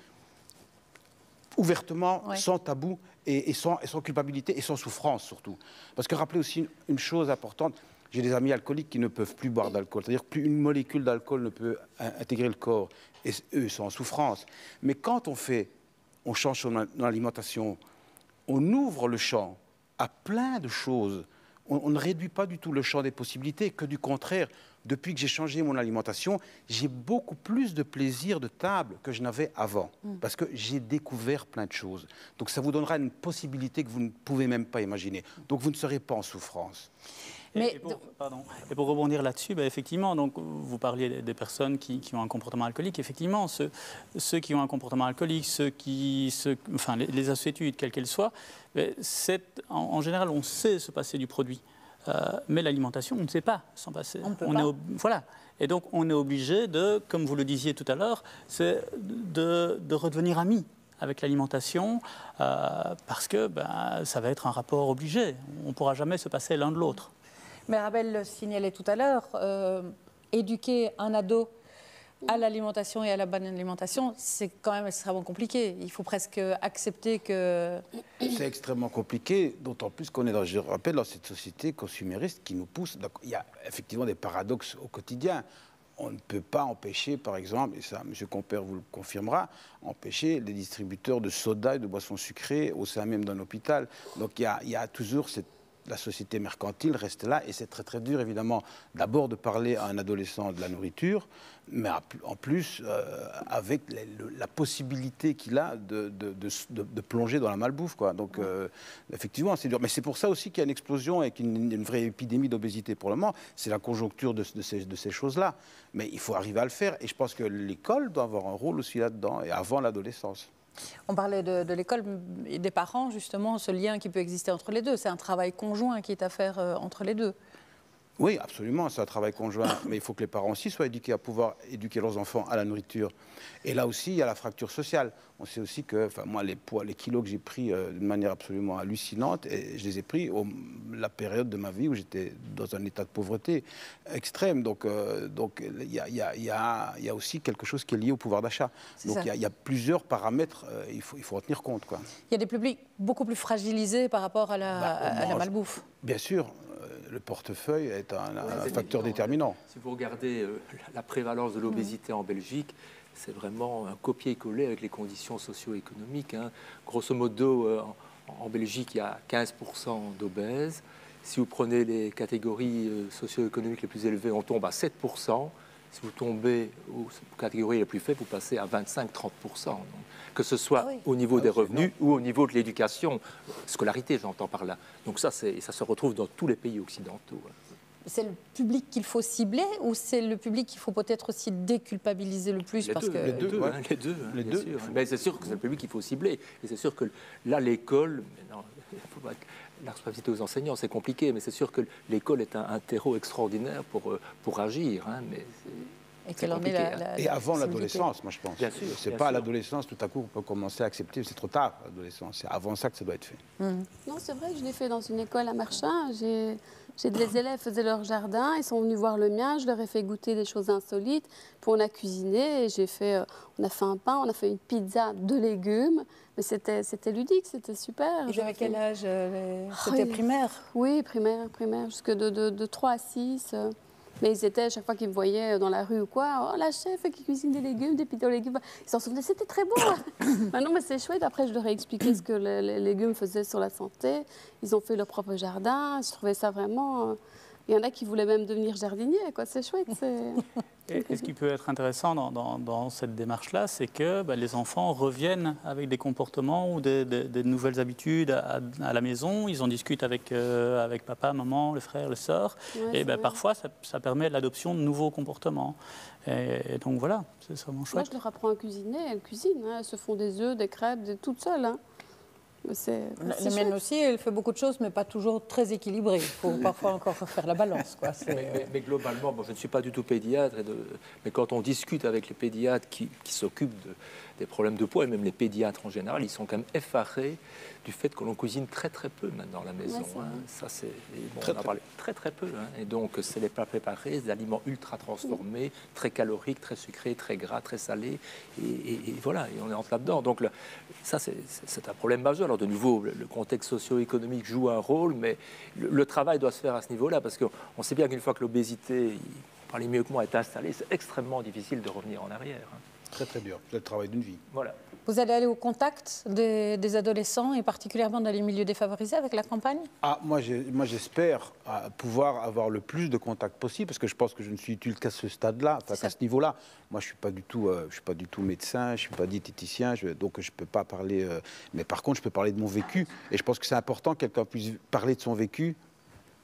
ouvertement, ouais. sans tabou, et, et, sans, et sans culpabilité, et sans souffrance surtout. Parce que rappelez aussi une, une chose importante, j'ai des amis alcooliques qui ne peuvent plus boire d'alcool. C'est-à-dire que plus une molécule d'alcool ne peut intégrer le corps. Et eux sont en souffrance. Mais quand on fait, on change son alimentation, on ouvre le champ à plein de choses. On, on ne réduit pas du tout le champ des possibilités, que du contraire. Depuis que j'ai changé mon alimentation, j'ai beaucoup plus de plaisir de table que je n'avais avant, mmh. parce que j'ai découvert plein de choses. Donc ça vous donnera une possibilité que vous ne pouvez même pas imaginer. Donc vous ne serez pas en souffrance. Mais et, pour, pardon. et pour rebondir là-dessus, bah, effectivement, donc, vous parliez des personnes qui, qui ont un comportement alcoolique. Effectivement, ceux, ceux qui ont un comportement alcoolique, ceux qui, ceux, enfin, les, les assuétudes, quelles qu'elles soient, c'est, en, en général, on sait se passer du produit. Euh, mais l'alimentation, on ne sait pas s'en passer. On ne peut on pas. Est ob... Voilà. Et donc, on est obligé de, comme vous le disiez tout à l'heure, c'est de, de redevenir amis avec l'alimentation, euh, parce que ben, ça va être un rapport obligé. On ne pourra jamais se passer l'un de l'autre. Mais Arabelle le signalait tout à l'heure, euh, éduquer un ado à l'alimentation et à la bonne alimentation, c'est quand même extrêmement compliqué. Il faut presque accepter que... C'est extrêmement compliqué, d'autant plus qu'on est, dans, je rappelle, dans cette société consumériste qui nous pousse. Donc, il y a effectivement des paradoxes au quotidien. On ne peut pas empêcher, par exemple, et ça, M. Compère vous le confirmera, empêcher les distributeurs de soda et de boissons sucrées au sein même d'un hôpital. Donc il y a, il y a toujours cette... La société mercantile reste là et c'est très très dur évidemment d'abord de parler à un adolescent de la nourriture, mais en plus euh, avec les, le, la possibilité qu'il a de, de, de, de, de plonger dans la malbouffe, quoi. Donc euh, effectivement c'est dur, mais c'est pour ça aussi qu'il y a une explosion et qu'il y a une vraie épidémie d'obésité pour le moment. C'est la conjoncture de, de ces, de ces choses-là, mais il faut arriver à le faire et je pense que l'école doit avoir un rôle aussi là-dedans et avant l'adolescence. On parlait de, de l'école et des parents, justement, ce lien qui peut exister entre les deux. C'est un travail conjoint qui est à faire euh, entre les deux. Oui, absolument, c'est un travail conjoint. Mais il faut que les parents aussi soient éduqués à pouvoir éduquer leurs enfants à la nourriture. Et là aussi, il y a la fracture sociale. On sait aussi que, enfin, moi, les poids, les kilos que j'ai pris euh, d'une manière absolument hallucinante, et je les ai pris au la période de ma vie où j'étais dans un état de pauvreté extrême. Donc, euh, donc il y a, y a, y a, y a aussi quelque chose qui est lié au pouvoir d'achat. Donc, il y, y a plusieurs paramètres, euh, il faut, il faut en tenir compte, quoi. Il y a des publics beaucoup plus fragilisés par rapport à la, bah, à la malbouffe. Bien sûr. Le portefeuille est un, un ouais, facteur déterminant. Si vous regardez euh, la prévalence de l'obésité mmh. en Belgique, c'est vraiment un copier-coller avec les conditions socio-économiques. Hein. Grosso modo, euh, en, en Belgique, il y a quinze pour cent d'obèses. Si vous prenez les catégories euh, socio-économiques les plus élevées, on tombe à sept pour cent. Si vous tombez aux catégories les plus faibles, vous passez à vingt-cinq à trente pour cent. Donc, que ce soit ah oui. au niveau ah, des revenus ou au niveau de l'éducation, scolarité, j'entends par là. Donc ça, ça se retrouve dans tous les pays occidentaux. C'est le public qu'il faut cibler ou c'est le public qu'il faut peut-être aussi déculpabiliser le plus les parce deux, que... Les deux, ouais. hein, les deux, hein, les deux. Sûr. Mais c'est sûr que c'est le public qu'il faut cibler. Et c'est sûr que là, l'école... Il faut pas la responsabilité aux enseignants, c'est compliqué, mais c'est sûr que l'école est un, un terreau extraordinaire pour, pour agir. Hein, mais et quelle en est la, la, Et avant l'adolescence, moi je pense. C'est pas à sûr. l'adolescence, tout à coup, on peut commencer à accepter, c'est trop tard, l'adolescence. C'est avant ça que ça doit être fait. Mmh. Non, c'est vrai, je l'ai fait dans une école à Marchand. J'ai des élèves faisaient leur jardin, ils sont venus voir le mien, je leur ai fait goûter des choses insolites, puis on a cuisiné, et j'ai fait, euh, on a fait un pain, on a fait une pizza de légumes, mais c'était ludique, c'était super. Ils avaient quel âge euh, les... C'était oh, primaire? Oui, primaire, primaire, jusque de, de, de trois à six. Euh. Mais ils étaient, chaque fois qu'ils me voyaient dans la rue ou quoi, oh la chef qui cuisine des légumes, des pizzas aux légumes. Ils s'en souvenaient, c'était très bon. Ben non, mais c'est chouette. Après, je leur ai expliqué ce que les, les légumes faisaient sur la santé. Ils ont fait leur propre jardin. Je trouvais ça vraiment. Il y en a qui voulaient même devenir jardiniers, quoi. C'est chouette. Et, et ce qui peut être intéressant dans, dans, dans cette démarche-là, c'est que ben, les enfants reviennent avec des comportements ou des, des, des nouvelles habitudes à, à la maison. Ils en discutent avec, euh, avec papa, maman, le frère, le sœur. Ouais, et ben, parfois, ça, ça permet l'adoption de nouveaux comportements. Et, et donc voilà, c'est vraiment chouette. Moi, je leur apprends à cuisiner. Elles cuisinent. Hein. Elles se font des œufs, des crêpes, des, toutes seules. Hein. La mienne aussi, elle fait beaucoup de choses, mais pas toujours très équilibrées. Il faut parfois encore faire la balance. Quoi. Mais, mais, mais globalement, bon, je ne suis pas du tout pédiatre, et de, mais quand on discute avec les pédiatres qui, qui s'occupent de, des problèmes de poids, et même les pédiatres en général, ils sont quand même effarés du fait que l'on cuisine très très peu maintenant à la maison. Ouais, hein. Ça, c'est bon, très, on en parle très très peu. Hein. Et donc, c'est les plats préparés, des aliments ultra transformés, mmh. très caloriques, très sucrés, très gras, très salés. Et, et, et voilà, et on entre là-dedans. Donc, le, ça, c'est un problème majeur. Alors, de nouveau, le, le contexte socio-économique joue un rôle, mais le, le travail doit se faire à ce niveau-là, parce qu'on sait bien qu'une fois que l'obésité, vous parlez mieux que moi, est installée, c'est extrêmement difficile de revenir en arrière. Hein. Très très dur, c'est le travail d'une vie. Voilà. Vous allez aller au contact des, des adolescents et particulièrement dans les milieux défavorisés avec la campagne? Ah, moi j'espère pouvoir avoir le plus de contacts possible parce que je pense que je ne suis utile qu'à ce stade-là, enfin, qu'à ce niveau-là. Moi je ne suis pas du tout, euh, je suis pas du tout médecin, je ne suis pas diététicien, je, donc je ne peux pas parler. Euh, mais par contre je peux parler de mon vécu et je pense que c'est important que quelqu'un puisse parler de son vécu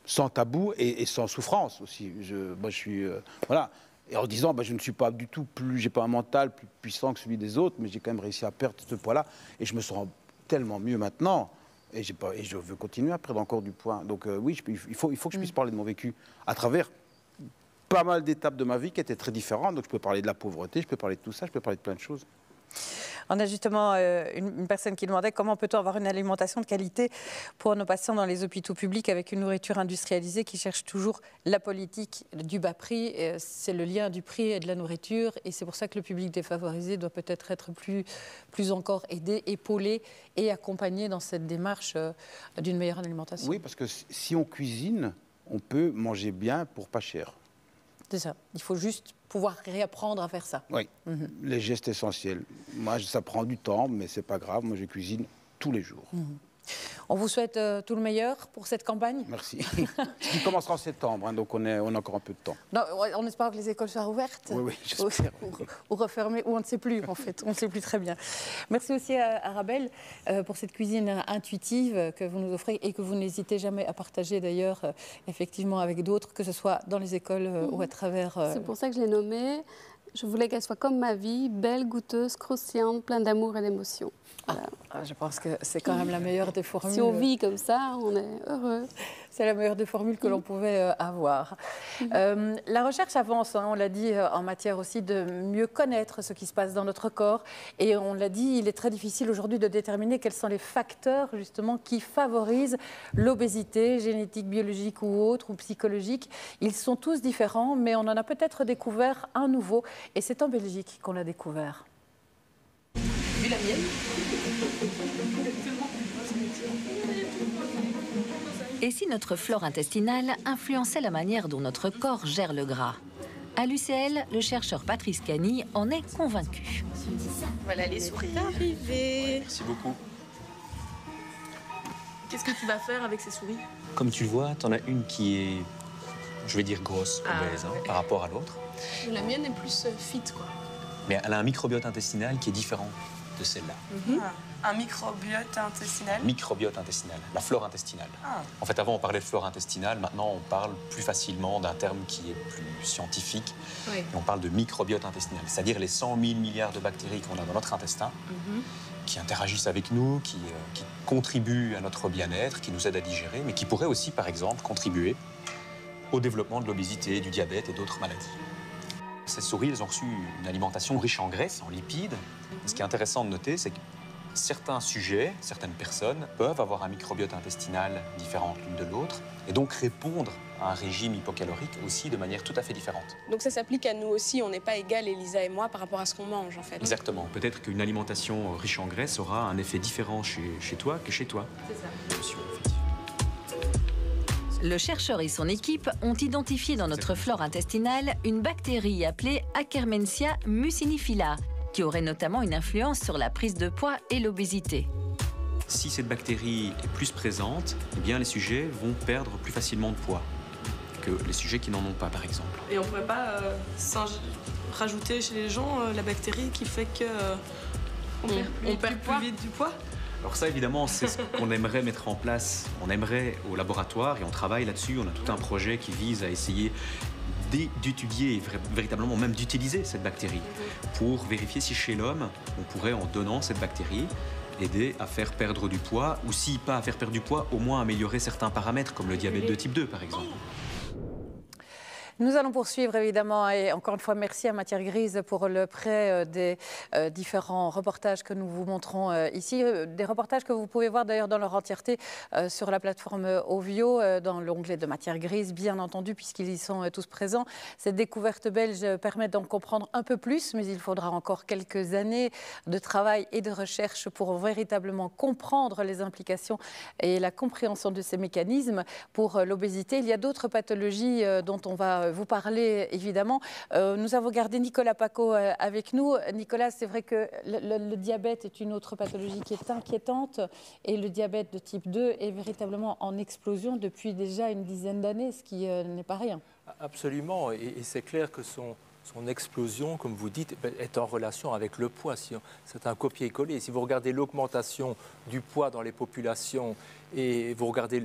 sans tabou et, et sans souffrance aussi. Je, moi, je suis... Euh, voilà. Et en disant, bah, je ne suis pas du tout plus... J'ai pas un mental plus puissant que celui des autres, mais j'ai quand même réussi à perdre ce poids-là. Et je me sens tellement mieux maintenant. Et, j'ai pas, et je veux continuer à perdre encore du poids. Donc euh, oui, je, il, faut, il faut que je puisse parler de mon vécu à travers pas mal d'étapes de ma vie qui étaient très différentes. Donc je peux parler de la pauvreté, je peux parler de tout ça, je peux parler de plein de choses. On a justement euh, une, une personne qui demandait comment peut-on avoir une alimentation de qualité pour nos patients dans les hôpitaux publics avec une nourriture industrialisée qui cherche toujours la politique du bas prix. C'est le lien du prix et de la nourriture et c'est pour ça que le public défavorisé doit peut-être être plus, plus encore aidé, épaulé et accompagné dans cette démarche euh, d'une meilleure alimentation. Oui, parce que si on cuisine, on peut manger bien pour pas cher. C'est ça. Il faut juste pouvoir réapprendre à faire ça. Oui, mm-hmm. Les gestes essentiels. Moi, ça prend du temps, mais c'est pas grave. Moi, je cuisine tous les jours. Mm-hmm. On vous souhaite euh, tout le meilleur pour cette campagne. Merci. Qui commencera en septembre, hein, donc on, est, on a encore un peu de temps. Non, on espère que les écoles soient ouvertes. Oui, oui, j'espère. Ou, ou, ou refermées, ou on ne sait plus, en fait. On ne sait plus très bien. Merci aussi à Arabelle euh, pour cette cuisine intuitive que vous nous offrez et que vous n'hésitez jamais à partager, d'ailleurs, euh, effectivement, avec d'autres, que ce soit dans les écoles euh, mmh. ou à travers... Euh... C'est pour ça que je l'ai nommée. Je voulais qu'elle soit comme ma vie, belle, goûteuse, croustillante, pleine d'amour et d'émotion. Voilà. Ah, je pense que c'est quand même la meilleure des formules. Si on vit comme ça, on est heureux. C'est la meilleure des formules que l'on pouvait euh, avoir. Mmh. Euh, la recherche avance, hein, on l'a dit, euh, en matière aussi de mieux connaître ce qui se passe dans notre corps. Et on l'a dit, il est très difficile aujourd'hui de déterminer quels sont les facteurs justement qui favorisent l'obésité, génétique, biologique ou autre, ou psychologique. Ils sont tous différents, mais on en a peut-être découvert un nouveau. Et c'est en Belgique qu'on l'a découvert. Vu la mienne. Et si notre flore intestinale influençait la manière dont notre corps gère le gras? À l'U C L, le chercheur Patrice Cany en est convaincu. Voilà, les souris arrivées. Merci beaucoup. Qu'est-ce que tu vas faire avec ces souris? Comme tu le vois, t'en as une qui est, je vais dire, grosse, ah, obèse, hein, ouais. par rapport à l'autre. La mienne est plus fit, quoi. Mais elle a un microbiote intestinal qui est différent de celle-là. Mm-hmm. ah. Un microbiote intestinal. Microbiote intestinal, la flore intestinale. Ah. En fait, avant, on parlait de flore intestinale. Maintenant, on parle plus facilement d'un terme qui est plus scientifique. Oui. Et on parle de microbiote intestinal, c'est-à-dire les cent mille milliards de bactéries qu'on a dans notre intestin, mm-hmm. qui interagissent avec nous, qui, euh, qui contribuent à notre bien-être, qui nous aident à digérer, mais qui pourraient aussi, par exemple, contribuer au développement de l'obésité, du diabète et d'autres maladies. Ces souris, elles ont reçu une alimentation riche en graisse, en lipides. Et ce qui est intéressant de noter, c'est que certains sujets, certaines personnes peuvent avoir un microbiote intestinal différent l'une de l'autre et donc répondre à un régime hypocalorique aussi de manière tout à fait différente. Donc ça s'applique à nous aussi, on n'est pas égal, Elisa et moi, par rapport à ce qu'on mange en fait. Exactement. Peut-être qu'une alimentation riche en graisse aura un effet différent chez, chez toi que chez toi. C'est ça. Monsieur, Le chercheur et son équipe ont identifié dans notre flore intestinale une bactérie appelée Akkermansia mucinifila, qui aurait notamment une influence sur la prise de poids et l'obésité. Si cette bactérie est plus présente, eh bien les sujets vont perdre plus facilement de poids que les sujets qui n'en ont pas, par exemple. Et on ne pourrait pas euh, rajouter chez les gens euh, la bactérie qui fait qu'on euh, perd, plus, on perd plus vite du poids? Alors ça, évidemment, c'est ce qu'on aimerait mettre en place. On aimerait au laboratoire, et on travaille là-dessus. On a tout un projet qui vise à essayer d'étudier, véritablement même d'utiliser cette bactérie pour vérifier si chez l'homme, on pourrait, en donnant cette bactérie, aider à faire perdre du poids, ou si pas à faire perdre du poids, au moins améliorer certains paramètres, comme le diabète de type deux, par exemple. Nous allons poursuivre évidemment et encore une fois merci à Matière Grise pour le prêt des euh, différents reportages que nous vous montrons euh, ici. Des reportages que vous pouvez voir d'ailleurs dans leur entièreté euh, sur la plateforme Ovio, euh, dans l'onglet de Matière Grise bien entendu puisqu'ils y sont euh, tous présents. Cette découverte belge permet d'en comprendre un peu plus mais il faudra encore quelques années de travail et de recherche pour véritablement comprendre les implications et la compréhension de ces mécanismes pour euh, l'obésité. Il y a d'autres pathologies euh, dont on va vous parler évidemment. Euh, nous avons gardé Nicolas Paco euh, avec nous. Nicolas, c'est vrai que le, le, le diabète est une autre pathologie qui est inquiétante et le diabète de type deux est véritablement en explosion depuis déjà une dizaine d'années, ce qui euh, n'est pas rien. Absolument, et, et c'est clair que son, son explosion, comme vous dites, est en relation avec le poids. Si c'est un copier-coller. Si vous regardez l'augmentation du poids dans les populations et vous regardez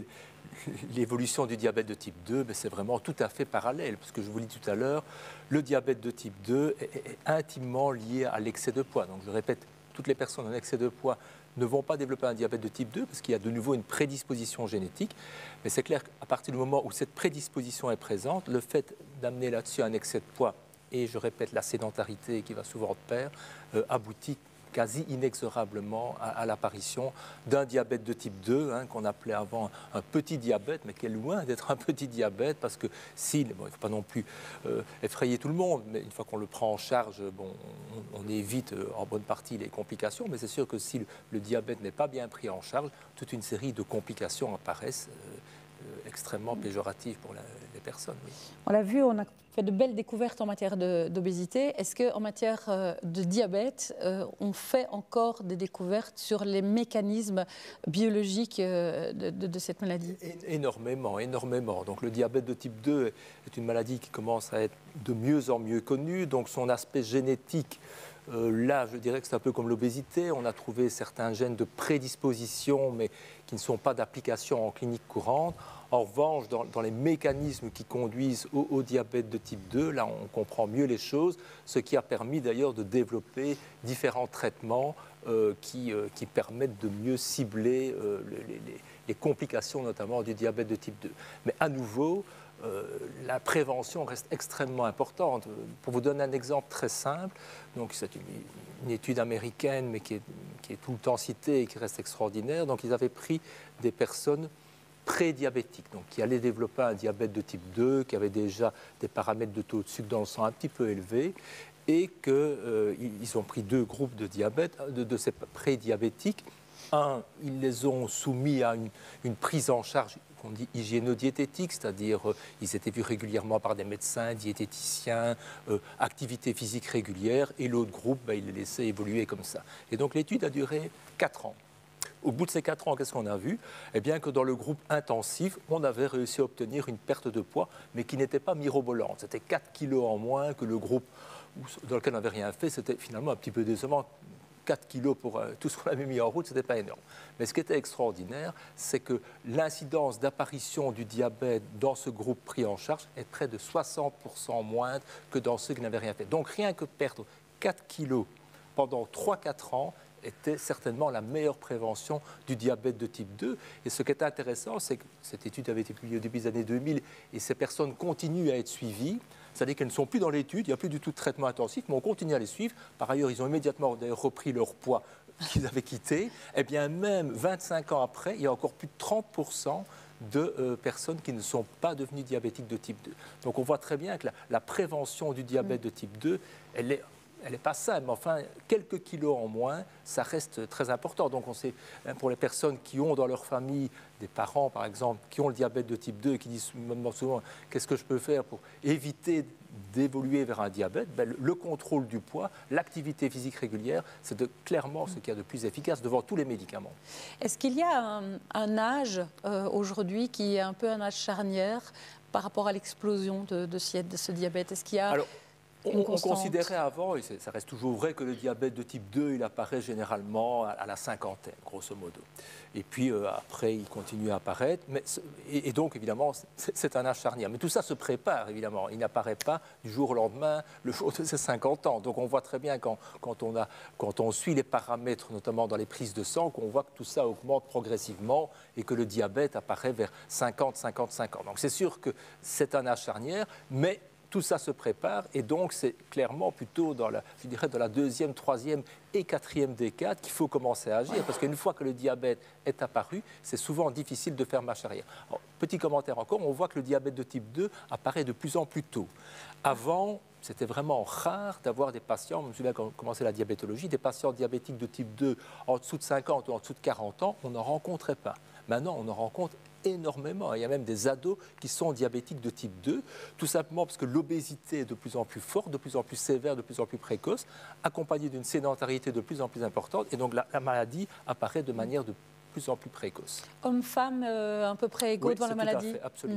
l'évolution du diabète de type deux, c'est vraiment tout à fait parallèle, parce que je vous l'ai dit tout à l'heure, le diabète de type deux est, est intimement lié à l'excès de poids. Donc je répète, toutes les personnes en excès de poids ne vont pas développer un diabète de type deux, parce qu'il y a de nouveau une prédisposition génétique. Mais c'est clair qu'à partir du moment où cette prédisposition est présente, le fait d'amener là-dessus un excès de poids, et je répète, la sédentarité qui va souvent de pair, euh, aboutit quasi inexorablement à, à l'apparition d'un diabète de type deux, hein, qu'on appelait avant un, un petit diabète, mais qui est loin d'être un petit diabète, parce que s'il, bon, il ne faut pas non plus euh, effrayer tout le monde, mais une fois qu'on le prend en charge, bon, on, on évite euh, en bonne partie les complications, mais c'est sûr que si le, le diabète n'est pas bien pris en charge, toute une série de complications apparaissent euh, euh, extrêmement péjoratives pour la, les personnes. Oui. On l'a vu, on a fait de belles découvertes en matière d'obésité. Est-ce qu'en matière de diabète, euh, on fait encore des découvertes sur les mécanismes biologiques de, de, de cette maladie? Énormément, énormément. Donc le diabète de type deux est une maladie qui commence à être de mieux en mieux connue. Donc son aspect génétique, euh, là, je dirais que c'est un peu comme l'obésité. On a trouvé certains gènes de prédisposition, mais qui ne sont pas d'application en clinique courante. En revanche, dans, dans les mécanismes qui conduisent au, au diabète de type deux, là, on comprend mieux les choses, ce qui a permis d'ailleurs de développer différents traitements euh, qui, euh, qui permettent de mieux cibler euh, les, les, les complications, notamment du diabète de type deux. Mais à nouveau, euh, la prévention reste extrêmement importante. Pour vous donner un exemple très simple, donc c'est une, une étude américaine, mais qui est, qui est tout le temps citée et qui reste extraordinaire. Donc ils avaient pris des personnes prédiabétiques, donc qui allaient développer un diabète de type deux, qui avaient déjà des paramètres de taux de sucre dans le sang un petit peu élevés, et qu'ils euh, ont pris deux groupes de diabète, de, de ces prédiabétiques. Un, ils les ont soumis à une, une prise en charge qu'on dit hygiéno-diététique, c'est-à-dire euh, ils étaient vus régulièrement par des médecins, diététiciens, euh, activité physique régulière, et l'autre groupe, ben, ils les laissaient évoluer comme ça. Et donc l'étude a duré quatre ans. Au bout de ces quatre ans, qu'est-ce qu'on a vu? Eh bien que dans le groupe intensif, on avait réussi à obtenir une perte de poids, mais qui n'était pas mirobolante. C'était quatre kilos en moins que le groupe dans lequel on n'avait rien fait. C'était finalement un petit peu décevant. quatre kilos pour euh, tout ce qu'on avait mis en route, ce n'était pas énorme. Mais ce qui était extraordinaire, c'est que l'incidence d'apparition du diabète dans ce groupe pris en charge est près de soixante pour cent moindre que dans ceux qui n'avaient rien fait. Donc rien que perdre quatre kilos pendant trois à quatre ans était certainement la meilleure prévention du diabète de type deux. Et ce qui est intéressant, c'est que cette étude avait été publiée au début des années deux mille et ces personnes continuent à être suivies. C'est-à-dire qu'elles ne sont plus dans l'étude, il n'y a plus du tout de traitement intensif, mais on continue à les suivre. Par ailleurs, ils ont immédiatement repris leur poids qu'ils avaient quitté. Et bien même vingt-cinq ans après, il y a encore plus de trente pour cent de euh, personnes qui ne sont pas devenues diabétiques de type deux. Donc on voit très bien que la, la prévention du diabète de type deux, elle est... Elle n'est pas simple, mais enfin, quelques kilos en moins, ça reste très important. Donc, on sait, hein, pour les personnes qui ont dans leur famille des parents, par exemple, qui ont le diabète de type deux et qui disent souvent « qu'est-ce que je peux faire pour éviter d'évoluer vers un diabète ?» ben, le, le contrôle du poids, l'activité physique régulière, c'est de, clairement ce qu'il y a de plus efficace devant tous les médicaments. Est-ce qu'il y a un, un âge euh, aujourd'hui qui est un peu un âge charnière par rapport à l'explosion de, de, de ce diabète? Est-ce qu'il y a... Alors, On, on considérait avant, et ça reste toujours vrai, que le diabète de type deux, il apparaît généralement à, à la cinquantaine, grosso modo. Et puis euh, après, il continue à apparaître. Mais, et, et donc, évidemment, c'est un âge charnière. Mais tout ça se prépare, évidemment. Il n'apparaît pas du jour au lendemain, le jour de ses cinquante ans. Donc on voit très bien quand, quand, on a, quand on suit les paramètres, notamment dans les prises de sang, qu'on voit que tout ça augmente progressivement et que le diabète apparaît vers cinquante à cinquante-cinq ans. Donc c'est sûr que c'est un âge charnière, mais tout ça se prépare et donc c'est clairement plutôt dans la, je dirais, dans la deuxième, troisième et quatrième décade qu'il faut commencer à agir parce qu'une fois que le diabète est apparu, c'est souvent difficile de faire marche arrière. Alors, petit commentaire encore, on voit que le diabète de type deux apparaît de plus en plus tôt. Avant, c'était vraiment rare d'avoir des patients, je me souviens quand on commençait la diabétologie, des patients diabétiques de type deux en dessous de cinquante ou en dessous de quarante ans, on n'en rencontrait pas. Maintenant, on en rencontre énormément. Il y a même des ados qui sont diabétiques de type deux, tout simplement parce que l'obésité est de plus en plus forte, de plus en plus sévère, de plus en plus précoce, accompagnée d'une sédentarité de plus en plus importante, et donc la, la maladie apparaît de manière de plus en plus précoce. Hommes-femmes euh, à peu près égaux oui, devant la maladie? Tout à fait, absolument. Mmh.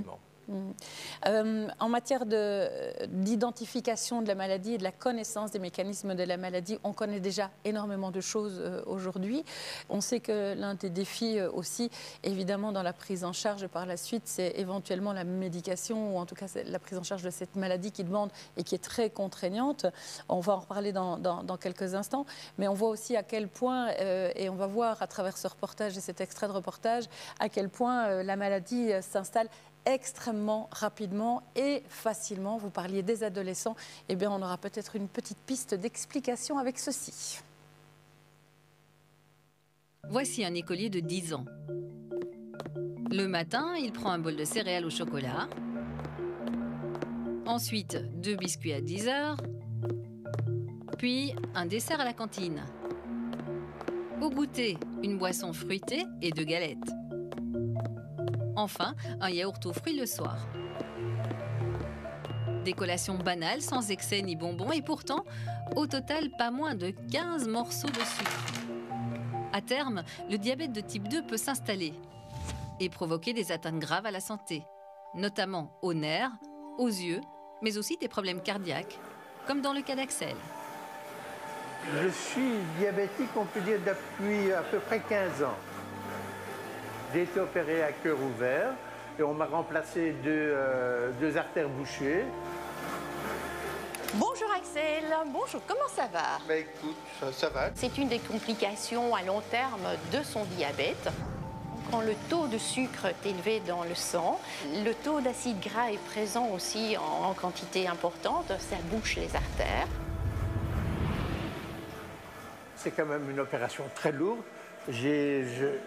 Mmh. Euh, en matière d'identification de, de la maladie et de la connaissance des mécanismes de la maladie, on connaît déjà énormément de choses euh, aujourd'hui. On sait que l'un des défis euh, aussi, évidemment, dans la prise en charge par la suite, c'est éventuellement la médication, ou en tout cas la prise en charge de cette maladie qui demande et qui est très contraignante. On va en reparler dans, dans, dans quelques instants, mais on voit aussi à quel point, euh, et on va voir à travers ce reportage et cet extrait de reportage, à quel point euh, la maladie euh, s'installe extrêmement rapidement et facilement. Vous parliez des adolescents, eh bien on aura peut-être une petite piste d'explication avec ceci. Voici un écolier de dix ans. Le matin, il prend un bol de céréales au chocolat. Ensuite, deux biscuits à dix heures. Puis, un dessert à la cantine. Au goûter, une boisson fruitée et deux galettes. Enfin, un yaourt aux fruits le soir. Des collations banales, sans excès ni bonbons, et pourtant, au total, pas moins de quinze morceaux de sucre. À terme, le diabète de type deux peut s'installer et provoquer des atteintes graves à la santé, notamment aux nerfs, aux yeux, mais aussi des problèmes cardiaques, comme dans le cas d'Axel. Je suis diabétique, on peut dire, depuis à peu près quinze ans. J'ai été opéré à cœur ouvert et on m'a remplacé deux, euh, deux artères bouchées. Bonjour Axel, bonjour, comment ça va? Bah écoute, ça, ça va. C'est une des complications à long terme de son diabète. Quand le taux de sucre est élevé dans le sang, le taux d'acide gras est présent aussi en, en quantité importante, ça bouche les artères. C'est quand même une opération très lourde. J'ai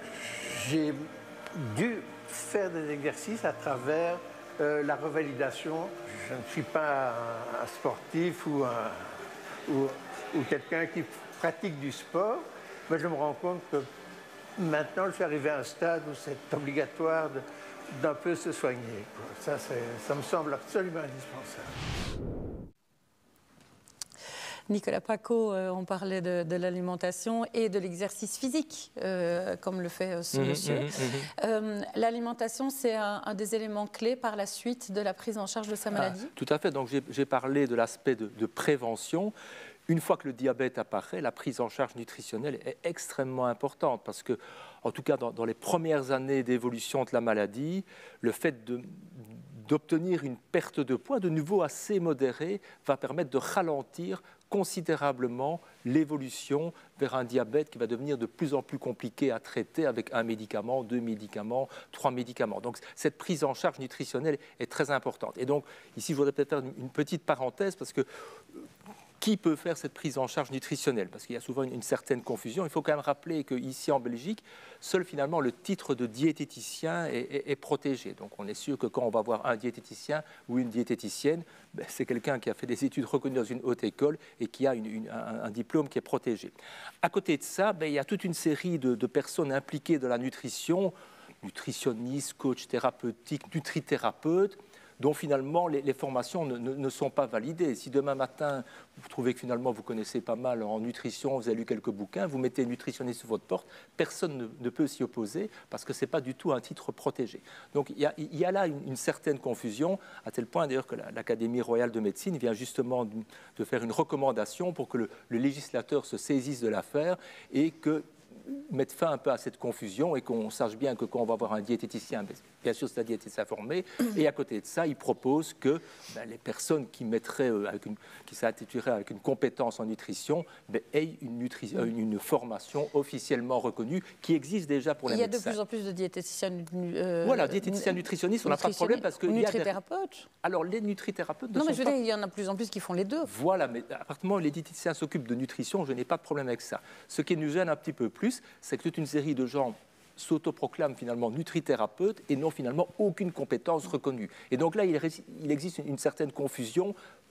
dû faire des exercices à travers euh, la revalidation. Je ne suis pas un, un sportif ou, un, ou, ou quelqu'un qui pratique du sport, mais je me rends compte que maintenant, je suis arrivé à un stade où c'est obligatoire d'un peu se soigner. Ça, ça me semble absolument indispensable. Nicolas Paco, euh, on parlait de, de l'alimentation et de l'exercice physique, euh, comme le fait euh, ce mmh, monsieur. Mmh, mmh. Euh, l'alimentation, c'est un, un des éléments clés par la suite de la prise en charge de sa maladie. Ah, tout à fait. Donc, j'ai parlé de l'aspect de, de prévention. Une fois que le diabète apparaît, la prise en charge nutritionnelle est extrêmement importante parce que, en tout cas, dans, dans les premières années d'évolution de la maladie, le fait de d'obtenir une perte de poids de nouveau assez modérée va permettre de ralentir considérablement l'évolution vers un diabète qui va devenir de plus en plus compliqué à traiter avec un médicament, deux médicaments, trois médicaments. Donc cette prise en charge nutritionnelle est très importante. Et donc ici, je voudrais peut-être faire une petite parenthèse parce que qui peut faire cette prise en charge nutritionnelle? Parce qu'il y a souvent une, une certaine confusion. Il faut quand même rappeler qu'ici en Belgique, seul finalement le titre de diététicien est, est, est protégé. Donc on est sûr que quand on va voir un diététicien ou une diététicienne, ben, c'est quelqu'un qui a fait des études reconnues dans une haute école et qui a une, une, un, un diplôme qui est protégé. À côté de ça, ben, il y a toute une série de, de personnes impliquées dans la nutrition, nutritionnistes, coachs thérapeutiques, nutrithérapeutes, dont finalement les, les formations ne, ne, ne sont pas validées. Si demain matin, vous trouvez que finalement vous connaissez pas mal en nutrition, vous avez lu quelques bouquins, vous mettez nutritionniste sur votre porte, personne ne, ne peut s'y opposer parce que ce n'est pas du tout un titre protégé. Donc il y a, il y a là une, une certaine confusion, à tel point d'ailleurs que l'Académie royale de médecine vient justement de, de faire une recommandation pour que le, le législateur se saisisse de l'affaire et que mettre fin un peu à cette confusion et qu'on sache bien que quand on va voir un diététicien, bien sûr c'est un diététicien formé, et à côté de ça, il propose que ben, les personnes qui mettraient, euh, avec une, qui s'intituleraient avec une compétence en nutrition, ben, aient une, nutri euh, une formation officiellement reconnue qui existe déjà pour les médecins. Il y a de plus en plus de diététiciens. Euh, voilà, diététiciens nutritionnistes, on n'a pas de problème parce que nutrithérapeutes. Alors les nutrithérapeutes. Non, mais je veux pas... dire, il y en a de plus en plus qui font les deux. Voilà, mais à partir du moment où les diététiciens s'occupent de nutrition, je n'ai pas de problème avec ça. Ce qui nous gêne un petit peu plus, c'est que toute une série de gens s'autoproclament finalement nutrithérapeutes et n'ont finalement aucune compétence reconnue. Et donc là, il, il existe une, une certaine confusion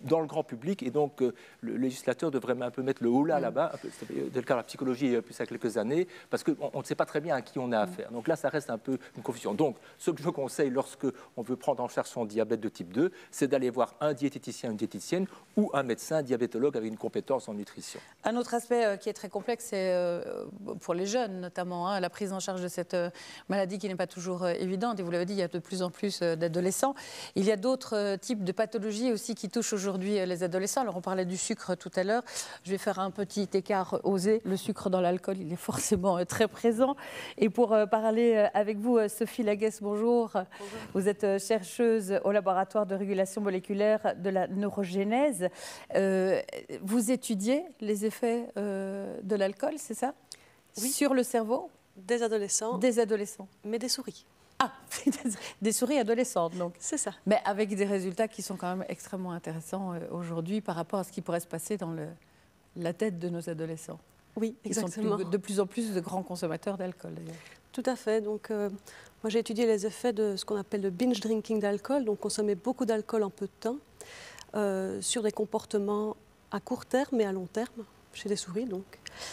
dans le grand public, et donc euh, le législateur devrait un peu mettre le haut là, là-bas, de le cas de la psychologie plus à quelques années, parce qu'on on ne sait pas très bien à qui on a affaire. Donc là, ça reste un peu une confusion. Donc, ce que je conseille lorsque on veut prendre en charge son diabète de type deux, c'est d'aller voir un diététicien, une diététicienne, ou un médecin diabétologue avec une compétence en nutrition. Un autre aspect euh, qui est très complexe, c'est euh, pour les jeunes notamment, hein, la prise en charge de cette euh, maladie qui n'est pas toujours euh, évidente. Et vous l'avez dit, il y a de plus en plus euh, d'adolescents. Il y a d'autres euh, types de pathologies aussi qui touchent aujourd'hui euh, les adolescents. Alors on parlait du sucre tout à l'heure. Je vais faire un petit écart osé. Le sucre dans l'alcool, il est forcément euh, très présent. Et pour euh, parler euh, avec vous, euh, Sophie Laguesse, bonjour. bonjour. Vous êtes euh, chercheuse au laboratoire de régulation moléculaire de la neurogénèse. Euh, vous étudiez les effets euh, de l'alcool, c'est ça? Oui. Sur le cerveau? Des adolescents. Des adolescents. Mais des souris. Ah, des souris adolescentes, donc. C'est ça. Mais avec des résultats qui sont quand même extrêmement intéressants euh, aujourd'hui par rapport à ce qui pourrait se passer dans le, la tête de nos adolescents. Oui, exactement. Ils sont plus, de plus en plus de grands consommateurs d'alcool, d'ailleurs. Tout à fait. Donc, euh, moi, j'ai étudié les effets de ce qu'on appelle le binge drinking d'alcool, donc consommer beaucoup d'alcool en peu de temps, euh, sur des comportements à court terme et à long terme, chez des souris, donc.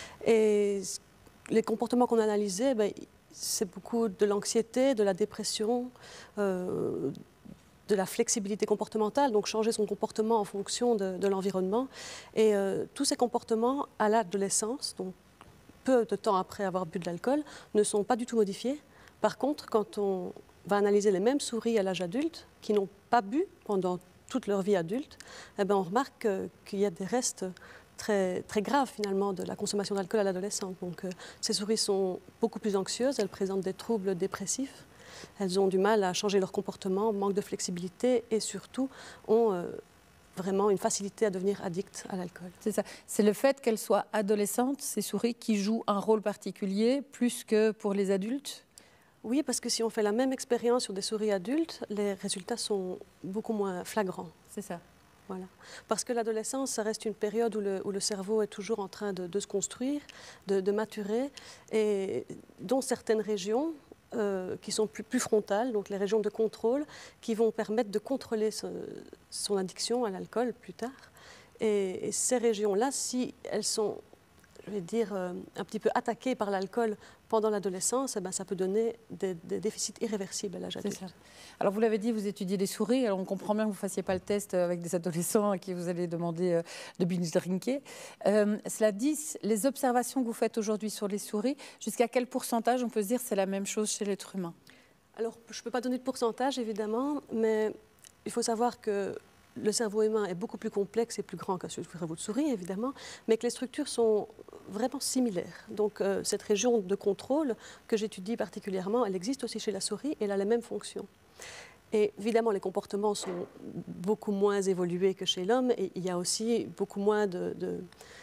Et les comportements qu'on a analysés, ben, c'est beaucoup de l'anxiété, de la dépression, euh, de la flexibilité comportementale, donc changer son comportement en fonction de, de l'environnement. Et euh, tous ces comportements à l'adolescence, donc peu de temps après avoir bu de l'alcool, ne sont pas du tout modifiés. Par contre, quand on va analyser les mêmes souris à l'âge adulte, qui n'ont pas bu pendant toute leur vie adulte, eh ben on remarque qu'il y a des restes très, très graves finalement de la consommation d'alcool à l'adolescence. Donc euh, ces souris sont beaucoup plus anxieuses, elles présentent des troubles dépressifs, elles ont du mal à changer leur comportement, manque de flexibilité et surtout ont euh, vraiment une facilité à devenir addictes à l'alcool. C'est ça. C'est le fait qu'elles soient adolescentes, ces souris, qui jouent un rôle particulier plus que pour les adultes? Oui, parce que si on fait la même expérience sur des souris adultes, les résultats sont beaucoup moins flagrants. C'est ça. Voilà. Parce que l'adolescence, ça reste une période où le, où le cerveau est toujours en train de, de se construire, de, de maturer, et dont certaines régions euh, qui sont plus, plus frontales, donc les régions de contrôle, qui vont permettre de contrôler son, son addiction à l'alcool plus tard. Et, et ces régions-là, si elles sont, je vais dire, euh, un petit peu attaquées par l'alcool pendant l'adolescence, eh ben, ça peut donner des, des déficits irréversibles à l'âge adulte. Alors vous l'avez dit, vous étudiez des souris, alors on comprend bien que vous ne fassiez pas le test avec des adolescents à qui vous allez demander euh, de binge drinker. Euh, cela dit, les observations que vous faites aujourd'hui sur les souris, jusqu'à quel pourcentage on peut se dire c'est la même chose chez l'être humain? Alors je ne peux pas donner de pourcentage évidemment, mais il faut savoir que le cerveau humain est beaucoup plus complexe et plus grand qu'un cerveau de souris, évidemment, mais que les structures sont vraiment similaires. Donc, euh, cette région de contrôle que j'étudie particulièrement, elle existe aussi chez la souris et elle a les mêmes fonctions. Et évidemment, les comportements sont beaucoup moins évolués que chez l'homme et il y a aussi beaucoup moins de, de,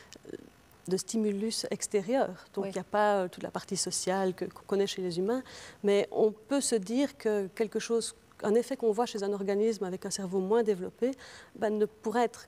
de stimulus extérieurs. Donc, oui. Il n'y a pas toute la partie sociale que, qu'on connaît chez les humains, mais on peut se dire que quelque chose un effet qu'on voit chez un organisme avec un cerveau moins développé ben, ne pourrait être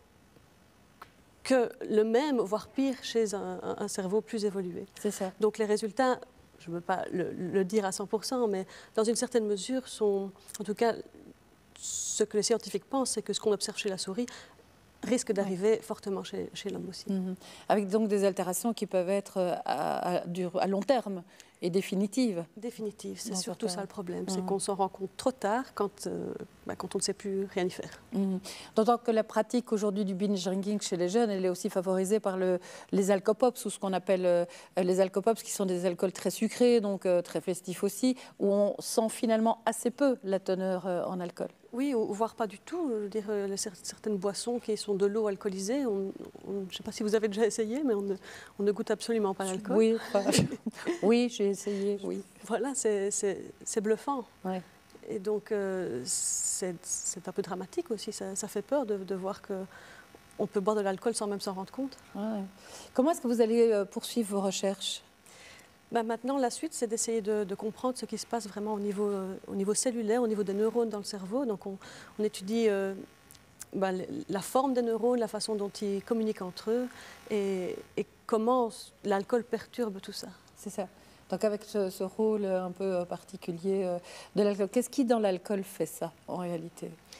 que le même, voire pire, chez un, un, un cerveau plus évolué. C'est ça. Donc les résultats, je ne veux pas le, le dire à cent pour cent, mais dans une certaine mesure, sont, en tout cas, ce que les scientifiques pensent, c'est que ce qu'on observe chez la souris risque d'arriver ouais. fortement chez, chez l'homme aussi. Mmh. Avec donc des altérations qui peuvent être à, à, à long terme et définitives. Définitives, c'est surtout ça le problème, mmh. c'est qu'on s'en rend compte trop tard quand, euh, bah, quand on ne sait plus rien y faire. Mmh. D'autant que la pratique aujourd'hui du binge drinking chez les jeunes, elle est aussi favorisée par le, les alcopops, ou ce qu'on appelle euh, les alcopops, qui sont des alcools très sucrés, donc euh, très festifs aussi, où on sent finalement assez peu la teneur euh, en alcool. Oui, ou voire pas du tout. Je veux dire, les, certaines boissons qui sont de l'eau alcoolisée, on, on, je ne sais pas si vous avez déjà essayé, mais on ne, on ne goûte absolument pas l'alcool. Oui, oui, j'ai essayé, oui. Voilà, c'est bluffant. Ouais. Et donc, euh, c'est un peu dramatique aussi. Ça, ça fait peur de, de voir qu'on peut boire de l'alcool sans même s'en rendre compte. Ouais. Comment est-ce que vous allez poursuivre vos recherches ? Ben maintenant, la suite, c'est d'essayer de, de comprendre ce qui se passe vraiment au niveau, euh, au niveau cellulaire, au niveau des neurones dans le cerveau. Donc, on, on étudie euh, ben, la forme des neurones, la façon dont ils communiquent entre eux et, et comment l'alcool perturbe tout ça. C'est ça. Donc, avec ce, ce rôle un peu particulier de l'alcool, qu'est-ce qui, dans l'alcool, fait ça, en réalité ?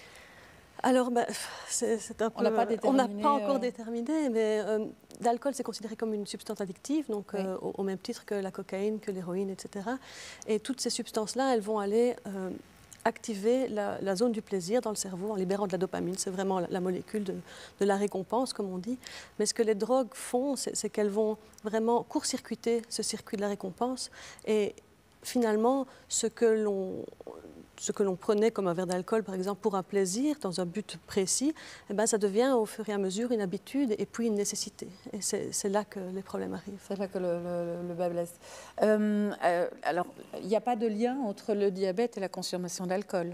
Alors, ben, c'est un peu, on n'a pas déterminé. On n'a pas encore euh... déterminé, mais euh, l'alcool, c'est considéré comme une substance addictive, donc oui. euh, au, au même titre que la cocaïne, que l'héroïne, et cetera. Et toutes ces substances-là, elles vont aller euh, activer la, la zone du plaisir dans le cerveau en libérant de la dopamine. C'est vraiment la, la molécule de, de la récompense, comme on dit. Mais ce que les drogues font, c'est qu'elles vont vraiment court-circuiter ce circuit de la récompense. Et finalement, ce que l'on... ce que l'on prenait comme un verre d'alcool, par exemple, pour un plaisir, dans un but précis, eh ben, ça devient au fur et à mesure une habitude et puis une nécessité. Et c'est là que les problèmes arrivent. C'est là que le, le, le bas blesse. Euh, euh, alors, il n'y a pas de lien entre le diabète et la consommation d'alcool?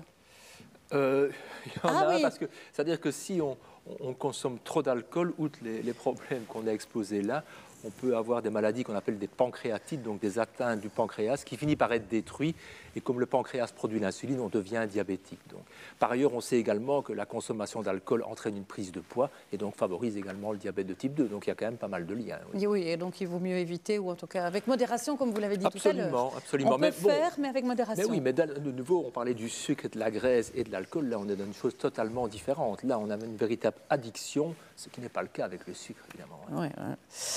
euh, Il y en ah, a, oui. parce que c'est-à-dire que si on, on consomme trop d'alcool, outre les, les problèmes qu'on a exposés là, on peut avoir des maladies qu'on appelle des pancréatites, donc des atteintes du pancréas qui finit par être détruit. Et comme le pancréas produit l'insuline, on devient diabétique. Donc. Par ailleurs, on sait également que la consommation d'alcool entraîne une prise de poids et donc favorise également le diabète de type deux. Donc il y a quand même pas mal de liens. Oui, oui, et donc il vaut mieux éviter, ou en tout cas avec modération, comme vous l'avez dit absolument, tout à l'heure. Absolument, on peut mais bon, faire, mais avec modération. Mais oui, mais de nouveau, on parlait du sucre, et de la graisse et de l'alcool. Là, on est dans une chose totalement différente. Là, on a une véritable addiction, ce qui n'est pas le cas avec le sucre, évidemment. Oui, oui.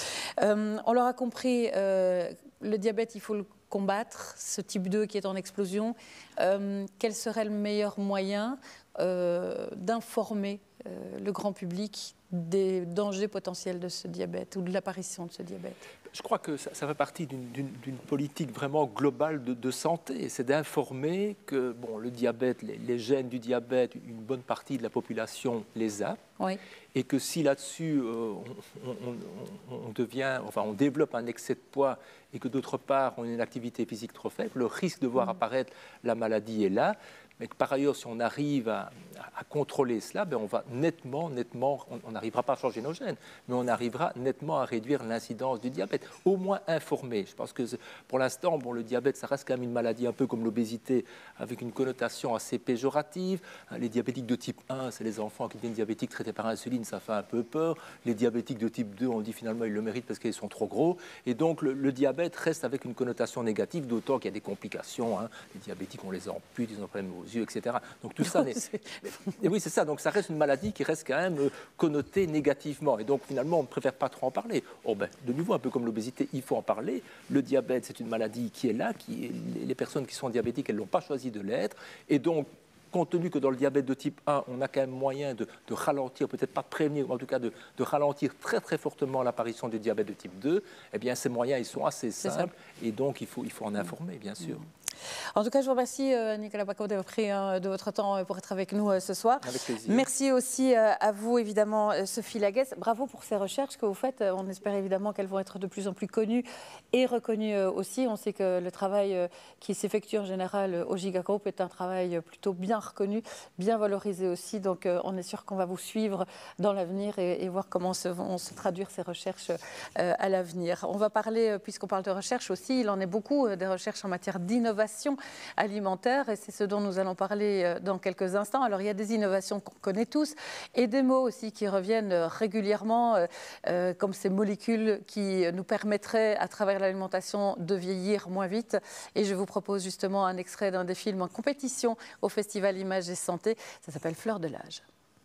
Euh, on l'aura compris, euh, le diabète, il faut le combattre, ce type deux qui est en explosion. Euh, quel serait le meilleur moyen euh, d'informer euh, le grand public des dangers potentiels de ce diabète ou de l'apparition de ce diabète? Je crois que ça, ça fait partie d'une politique vraiment globale de, de santé. C'est d'informer que bon, le diabète, les, les gènes du diabète, une bonne partie de la population les a. Oui. Et que si là-dessus euh, on, on, on, devient, enfin, on développe un excès de poids et que d'autre part on a une activité physique trop faible, le risque de voir mmh. apparaître la maladie est là. Mais que par ailleurs, si on arrive à, à contrôler cela, ben on va nettement, nettement, on n'arrivera pas à changer nos gènes, mais on arrivera nettement à réduire l'incidence du diabète, au moins informer. Je pense que pour l'instant, bon, le diabète, ça reste quand même une maladie un peu comme l'obésité, avec une connotation assez péjorative. Les diabétiques de type un, c'est les enfants qui deviennent diabétiques traités par insuline, ça fait un peu peur. Les diabétiques de type deux, on dit finalement ils le méritent parce qu'ils sont trop gros. Et donc le, le diabète reste avec une connotation négative, d'autant qu'il y a des complications. Hein. Les diabétiques, on les ampute, ils ont des problèmes aux yeux, et cetera. Donc tout ça, et oui, c'est ça. Donc ça reste une maladie qui reste quand même connotée négativement. Et donc finalement, on ne préfère pas trop en parler. Oh ben, de nouveau, un peu comme l'obésité, il faut en parler. Le diabète, c'est une maladie qui est là. Qui, les personnes qui sont diabétiques, elles ne l'ont pas choisi de l'être. Et donc, compte tenu que dans le diabète de type un, on a quand même moyen de, de ralentir, peut-être pas de prévenir, mais en tout cas de, de ralentir très très fortement l'apparition du diabète de type deux, eh bien ces moyens, ils sont assez simples. Et donc, il faut, il faut en informer, bien sûr. Mmh. En tout cas, je vous remercie, euh, Nicolas Bacot, d'avoir pris euh, de votre temps pour être avec nous euh, ce soir. Avec plaisir. Merci aussi euh, à vous, évidemment, euh, Sophie Laguesse. Bravo pour ces recherches que vous faites. On espère évidemment qu'elles vont être de plus en plus connues et reconnues euh, aussi. On sait que le travail euh, qui s'effectue en général euh, au Giga Group est un travail plutôt bien reconnu, bien valorisé aussi. Donc, euh, on est sûr qu'on va vous suivre dans l'avenir et, et voir comment se, vont se traduire ces recherches euh, à l'avenir. On va parler, puisqu'on parle de recherche aussi, il en est beaucoup euh, des recherches en matière d'innovation alimentaire et c'est ce dont nous allons parler dans quelques instants. Alors il y a des innovations qu'on connaît tous et des mots aussi qui reviennent régulièrement euh, euh, comme ces molécules qui nous permettraient à travers l'alimentation de vieillir moins vite et je vous propose justement un extrait d'un des films en compétition au Festival Images et Santé. Ça s'appelle Fleur de l'âge.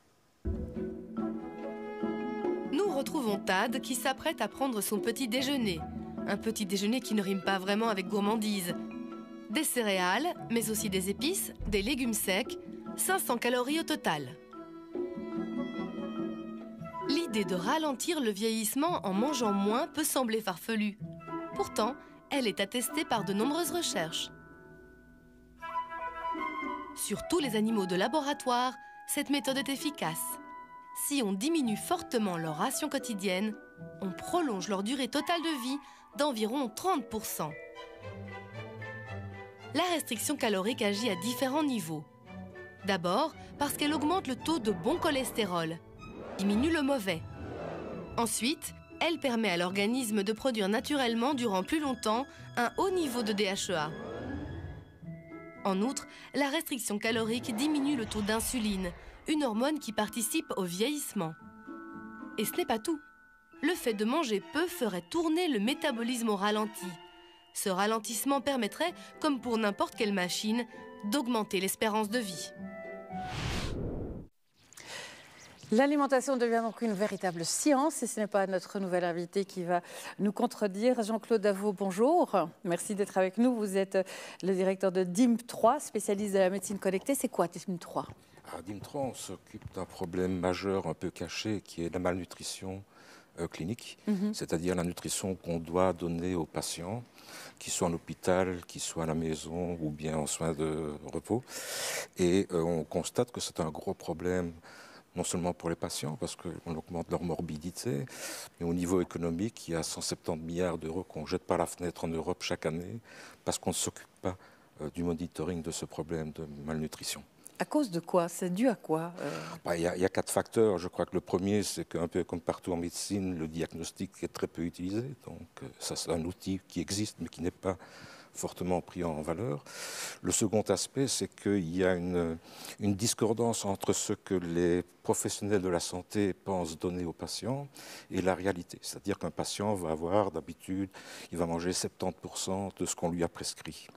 Nous retrouvons Tad qui s'apprête à prendre son petit déjeuner. Un petit déjeuner qui ne rime pas vraiment avec gourmandise. Des céréales, mais aussi des épices, des légumes secs, cinq cents calories au total. L'idée de ralentir le vieillissement en mangeant moins peut sembler farfelue. Pourtant, elle est attestée par de nombreuses recherches. Sur tous les animaux de laboratoire, cette méthode est efficace. Si on diminue fortement leur ration quotidienne, on prolonge leur durée totale de vie d'environ trente pour cent. La restriction calorique agit à différents niveaux. D'abord, parce qu'elle augmente le taux de bon cholestérol, diminue le mauvais. Ensuite, elle permet à l'organisme de produire naturellement durant plus longtemps un haut niveau de D H E A. En outre, la restriction calorique diminue le taux d'insuline, une hormone qui participe au vieillissement. Et ce n'est pas tout. Le fait de manger peu ferait tourner le métabolisme au ralenti. Ce ralentissement permettrait, comme pour n'importe quelle machine, d'augmenter l'espérance de vie. L'alimentation devient donc une véritable science et ce n'est pas notre nouvel invité qui va nous contredire. Jean-Claude Davot, bonjour. Merci d'être avec nous. Vous êtes le directeur de D I M trois, spécialiste de la médecine connectée. C'est quoi D I M trois? À D I M trois, on s'occupe d'un problème majeur un peu caché qui est la malnutrition euh, clinique, mm-hmm. c'est-à-dire la nutrition qu'on doit donner aux patients, qu'ils soient en hôpital, qu'ils soient à la maison ou bien en soins de repos. Et euh, on constate que c'est un gros problème non seulement pour les patients, parce qu'on augmente leur morbidité, mais au niveau économique, il y a cent soixante-dix milliards d'euros qu'on jette par la fenêtre en Europe chaque année, parce qu'on ne s'occupe pas euh, du monitoring de ce problème de malnutrition. À cause de quoi? C'est dû à quoi? euh... bah, il, y a, il y a quatre facteurs. Je crois que le premier, c'est qu'un peu comme partout en médecine, le diagnostic est très peu utilisé. Donc ça, c'est un outil qui existe, mais qui n'est pas fortement pris en valeur. Le second aspect, c'est qu'il y a une, une discordance entre ce que les professionnels de la santé pensent donner aux patients et la réalité. C'est-à-dire qu'un patient va avoir d'habitude, il va manger soixante-dix pour cent de ce qu'on lui a prescrit.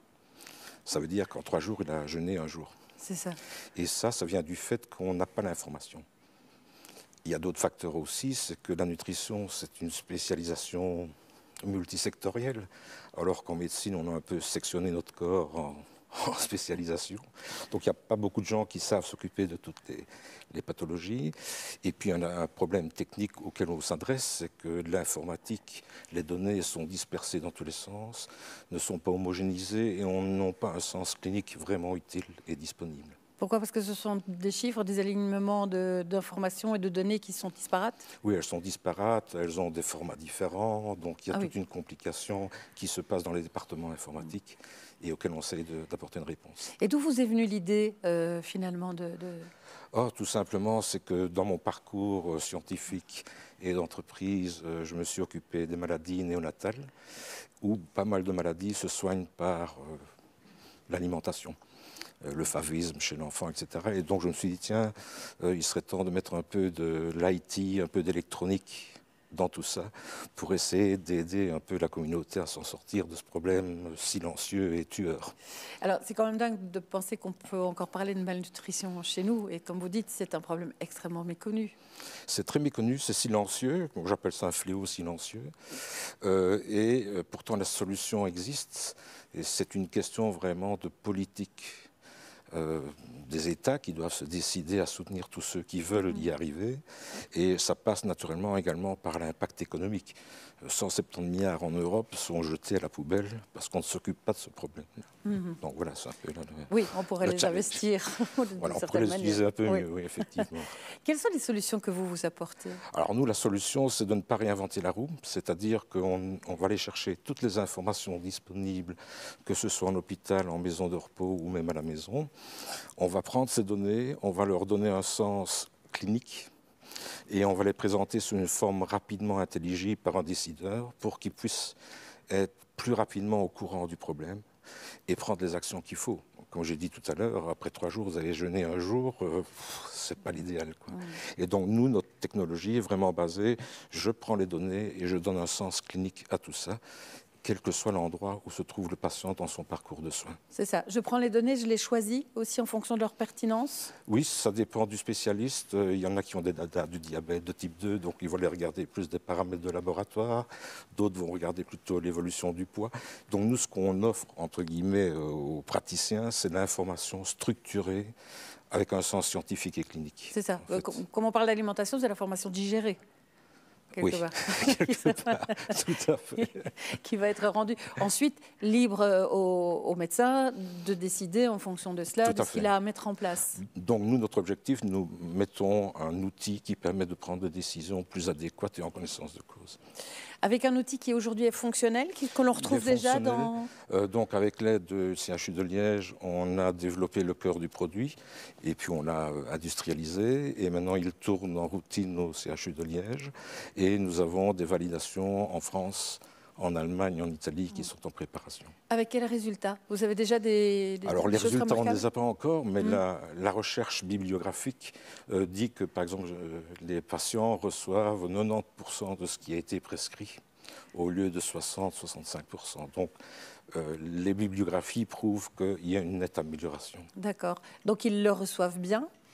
Ça veut dire qu'en trois jours, il a jeûné un jour. C'est ça. Et ça, ça vient du fait qu'on n'a pas l'information. Il y a d'autres facteurs aussi, c'est que la nutrition, c'est une spécialisation multisectorielle, alors qu'en médecine, on a un peu sectionné notre corps en, en spécialisation. Donc il n'y a pas beaucoup de gens qui savent s'occuper de toutes les, les pathologies. Et puis un, un problème technique auquel on s'adresse, c'est que l'informatique, les données sont dispersées dans tous les sens, ne sont pas homogénéisées et n'ont pas un sens clinique vraiment utile et disponible. Pourquoi? Parce que ce sont des chiffres, des alignements de, d'informations et de données qui sont disparates? Oui, elles sont disparates, elles ont des formats différents, donc il y a ah toute oui. une complication qui se passe dans les départements informatiques et auxquels on essaie de, d'apporter une réponse. Et d'où vous est venue l'idée, euh, finalement, de... de... Oh, tout simplement, c'est que dans mon parcours euh, scientifique et d'entreprise, euh, je me suis occupé des maladies néonatales, où pas mal de maladies se soignent par euh, l'alimentation. Le favisme chez l'enfant, et cetera. Et donc je me suis dit, tiens, euh, il serait temps de mettre un peu de l'I T, un peu d'électronique dans tout ça, pour essayer d'aider un peu la communauté à s'en sortir de ce problème silencieux et tueur. Alors c'est quand même dingue de penser qu'on peut encore parler de malnutrition chez nous, et comme vous dites, c'est un problème extrêmement méconnu. C'est très méconnu, c'est silencieux, j'appelle ça un fléau silencieux, euh, et euh, pourtant la solution existe, et c'est une question vraiment de politique. Euh, des États qui doivent se décider à soutenir tous ceux qui veulent y arriver. Et ça passe naturellement également par l'impact économique. cent soixante-dix milliards en Europe sont jetés à la poubelle parce qu'on ne s'occupe pas de ce problème. Mm-hmm. Donc voilà, c'est un peu là, le, oui, on pourrait les challenge. investir. Voilà, on pourrait les utiliser un peu oui. mieux, oui, effectivement. Quelles sont les solutions que vous vous apportez? Alors nous, la solution, c'est de ne pas réinventer la roue, c'est-à-dire qu'on on va aller chercher toutes les informations disponibles, que ce soit en hôpital, en maison de repos ou même à la maison. On va prendre ces données, on va leur donner un sens clinique, et on va les présenter sous une forme rapidement intelligible par un décideur pour qu'il puisse être plus rapidement au courant du problème et prendre les actions qu'il faut. Comme j'ai dit tout à l'heure, après trois jours, vous allez jeûner un jour, euh, c'est pas l'idéal, quoi. Mmh. Et donc nous, notre technologie est vraiment basée, je prends les données et je donne un sens clinique à tout ça, quel que soit l'endroit où se trouve le patient dans son parcours de soins. C'est ça. Je prends les données, je les choisis aussi en fonction de leur pertinence? Oui, ça dépend du spécialiste. Il y en a qui ont des data du diabète de type deux, donc ils vont les regarder plus des paramètres de laboratoire. D'autres vont regarder plutôt l'évolution du poids. Donc nous, ce qu'on offre, entre guillemets, aux praticiens, c'est l'information structurée avec un sens scientifique et clinique. C'est ça. En fait. Comme on parle d'alimentation, c'est l'information digérée. Oui, quelque part, tout à fait. Qui va être rendu. Ensuite, libre au, au médecin de décider en fonction de cela, de ce qu'il a à mettre en place. Donc nous, notre objectif, nous mettons un outil qui permet de prendre des décisions plus adéquates et en connaissance de cause. Avec un outil qui aujourd'hui est fonctionnel, qu'on le retrouve déjà dans... Euh, donc avec l'aide du C H U de Liège, on a développé le cœur du produit et puis on l'a industrialisé et maintenant il tourne en routine au C H U de Liège et nous avons des validations en France, en Allemagne, en Italie qui sont en préparation. Avec quels résultats? Vous avez déjà des, des Alors des les choses résultats, on ne remarquables? les a pas encore, mais mmh. la, la recherche bibliographique euh, dit que, par exemple, euh, les patients reçoivent quatre-vingt-dix pour cent de ce qui a été prescrit au lieu de soixante à soixante-cinq pour cent. Donc euh, les bibliographies prouvent qu'il y a une nette amélioration. D'accord. Donc ils le reçoivent bien.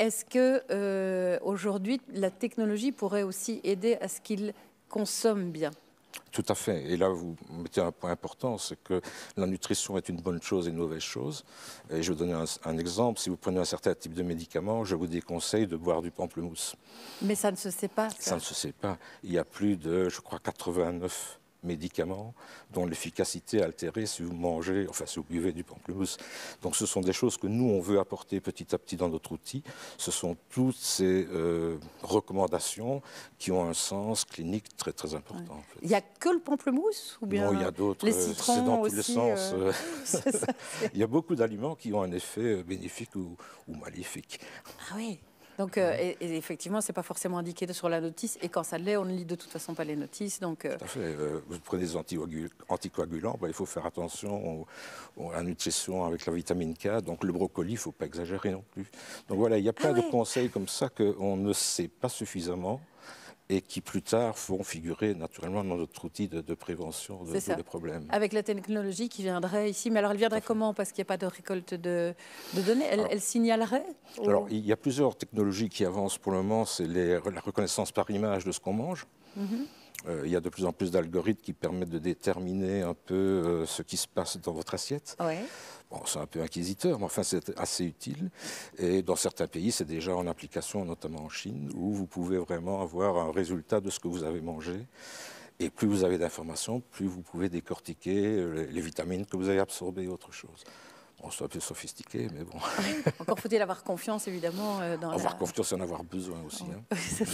est-ce que euh, aujourd'hui la technologie pourrait aussi aider à ce qu'ils consomment bien? Tout à fait. Et là, vous mettez un point important, c'est que la nutrition est une bonne chose et une mauvaise chose. Et je vais vous donner un, un exemple. Si vous prenez un certain type de médicament, je vous déconseille de boire du pamplemousse. Mais ça ne se sait pas, ça. Ça ne se sait pas. Il y a plus de, je crois, quatre-vingt-neuf médicaments dont l'efficacité est altérée si vous mangez, enfin si vous buvez du pamplemousse. Donc ce sont des choses que nous, on veut apporter petit à petit dans notre outil. Ce sont toutes ces euh, recommandations qui ont un sens clinique très très important. Ouais. En fait. Il n'y a que le pamplemousse ou bien non, il y a d'autres. Les citrons c'est dans tous aussi, les sens. euh... Euh, il y a beaucoup d'aliments qui ont un effet bénéfique ou, ou maléfique. Ah oui. Donc, euh, et, et effectivement, ce n'est pas forcément indiqué sur la notice. Et quand ça l'est, on ne lit de toute façon pas les notices. Donc, euh... Tout à fait. Euh, vous prenez des anticoagulants, ben, il faut faire attention au, à la nutrition avec la vitamine K. Donc, le brocoli, il ne faut pas exagérer non plus. Donc, voilà, il y a plein ah, de ouais. conseils comme ça qu'on ne sait pas suffisamment et qui, plus tard, vont figurer naturellement dans notre outil de, de prévention de, de, des problèmes. Avec la technologie qui viendrait ici. Mais alors, elle viendrait comment? Parce qu'il n'y a pas de récolte de, de données. Elle, alors, elle signalerait ou... Alors, il y a plusieurs technologies qui avancent pour le moment. C'est la reconnaissance par image de ce qu'on mange. Mm-hmm. euh, il y a de plus en plus d'algorithmes qui permettent de déterminer un peu euh, ce qui se passe dans votre assiette. Ouais. Bon, c'est un peu inquisiteur, mais enfin, c'est assez utile. Et dans certains pays, c'est déjà en application, notamment en Chine, où vous pouvez vraiment avoir un résultat de ce que vous avez mangé. Et plus vous avez d'informations, plus vous pouvez décortiquer les vitamines que vous avez absorbées et autre chose. On soit un peu sophistiqué, mais bon. Oui, encore faut-il avoir confiance, évidemment. Euh, dans avoir la... confiance et en avoir besoin aussi. Oui, hein. c'est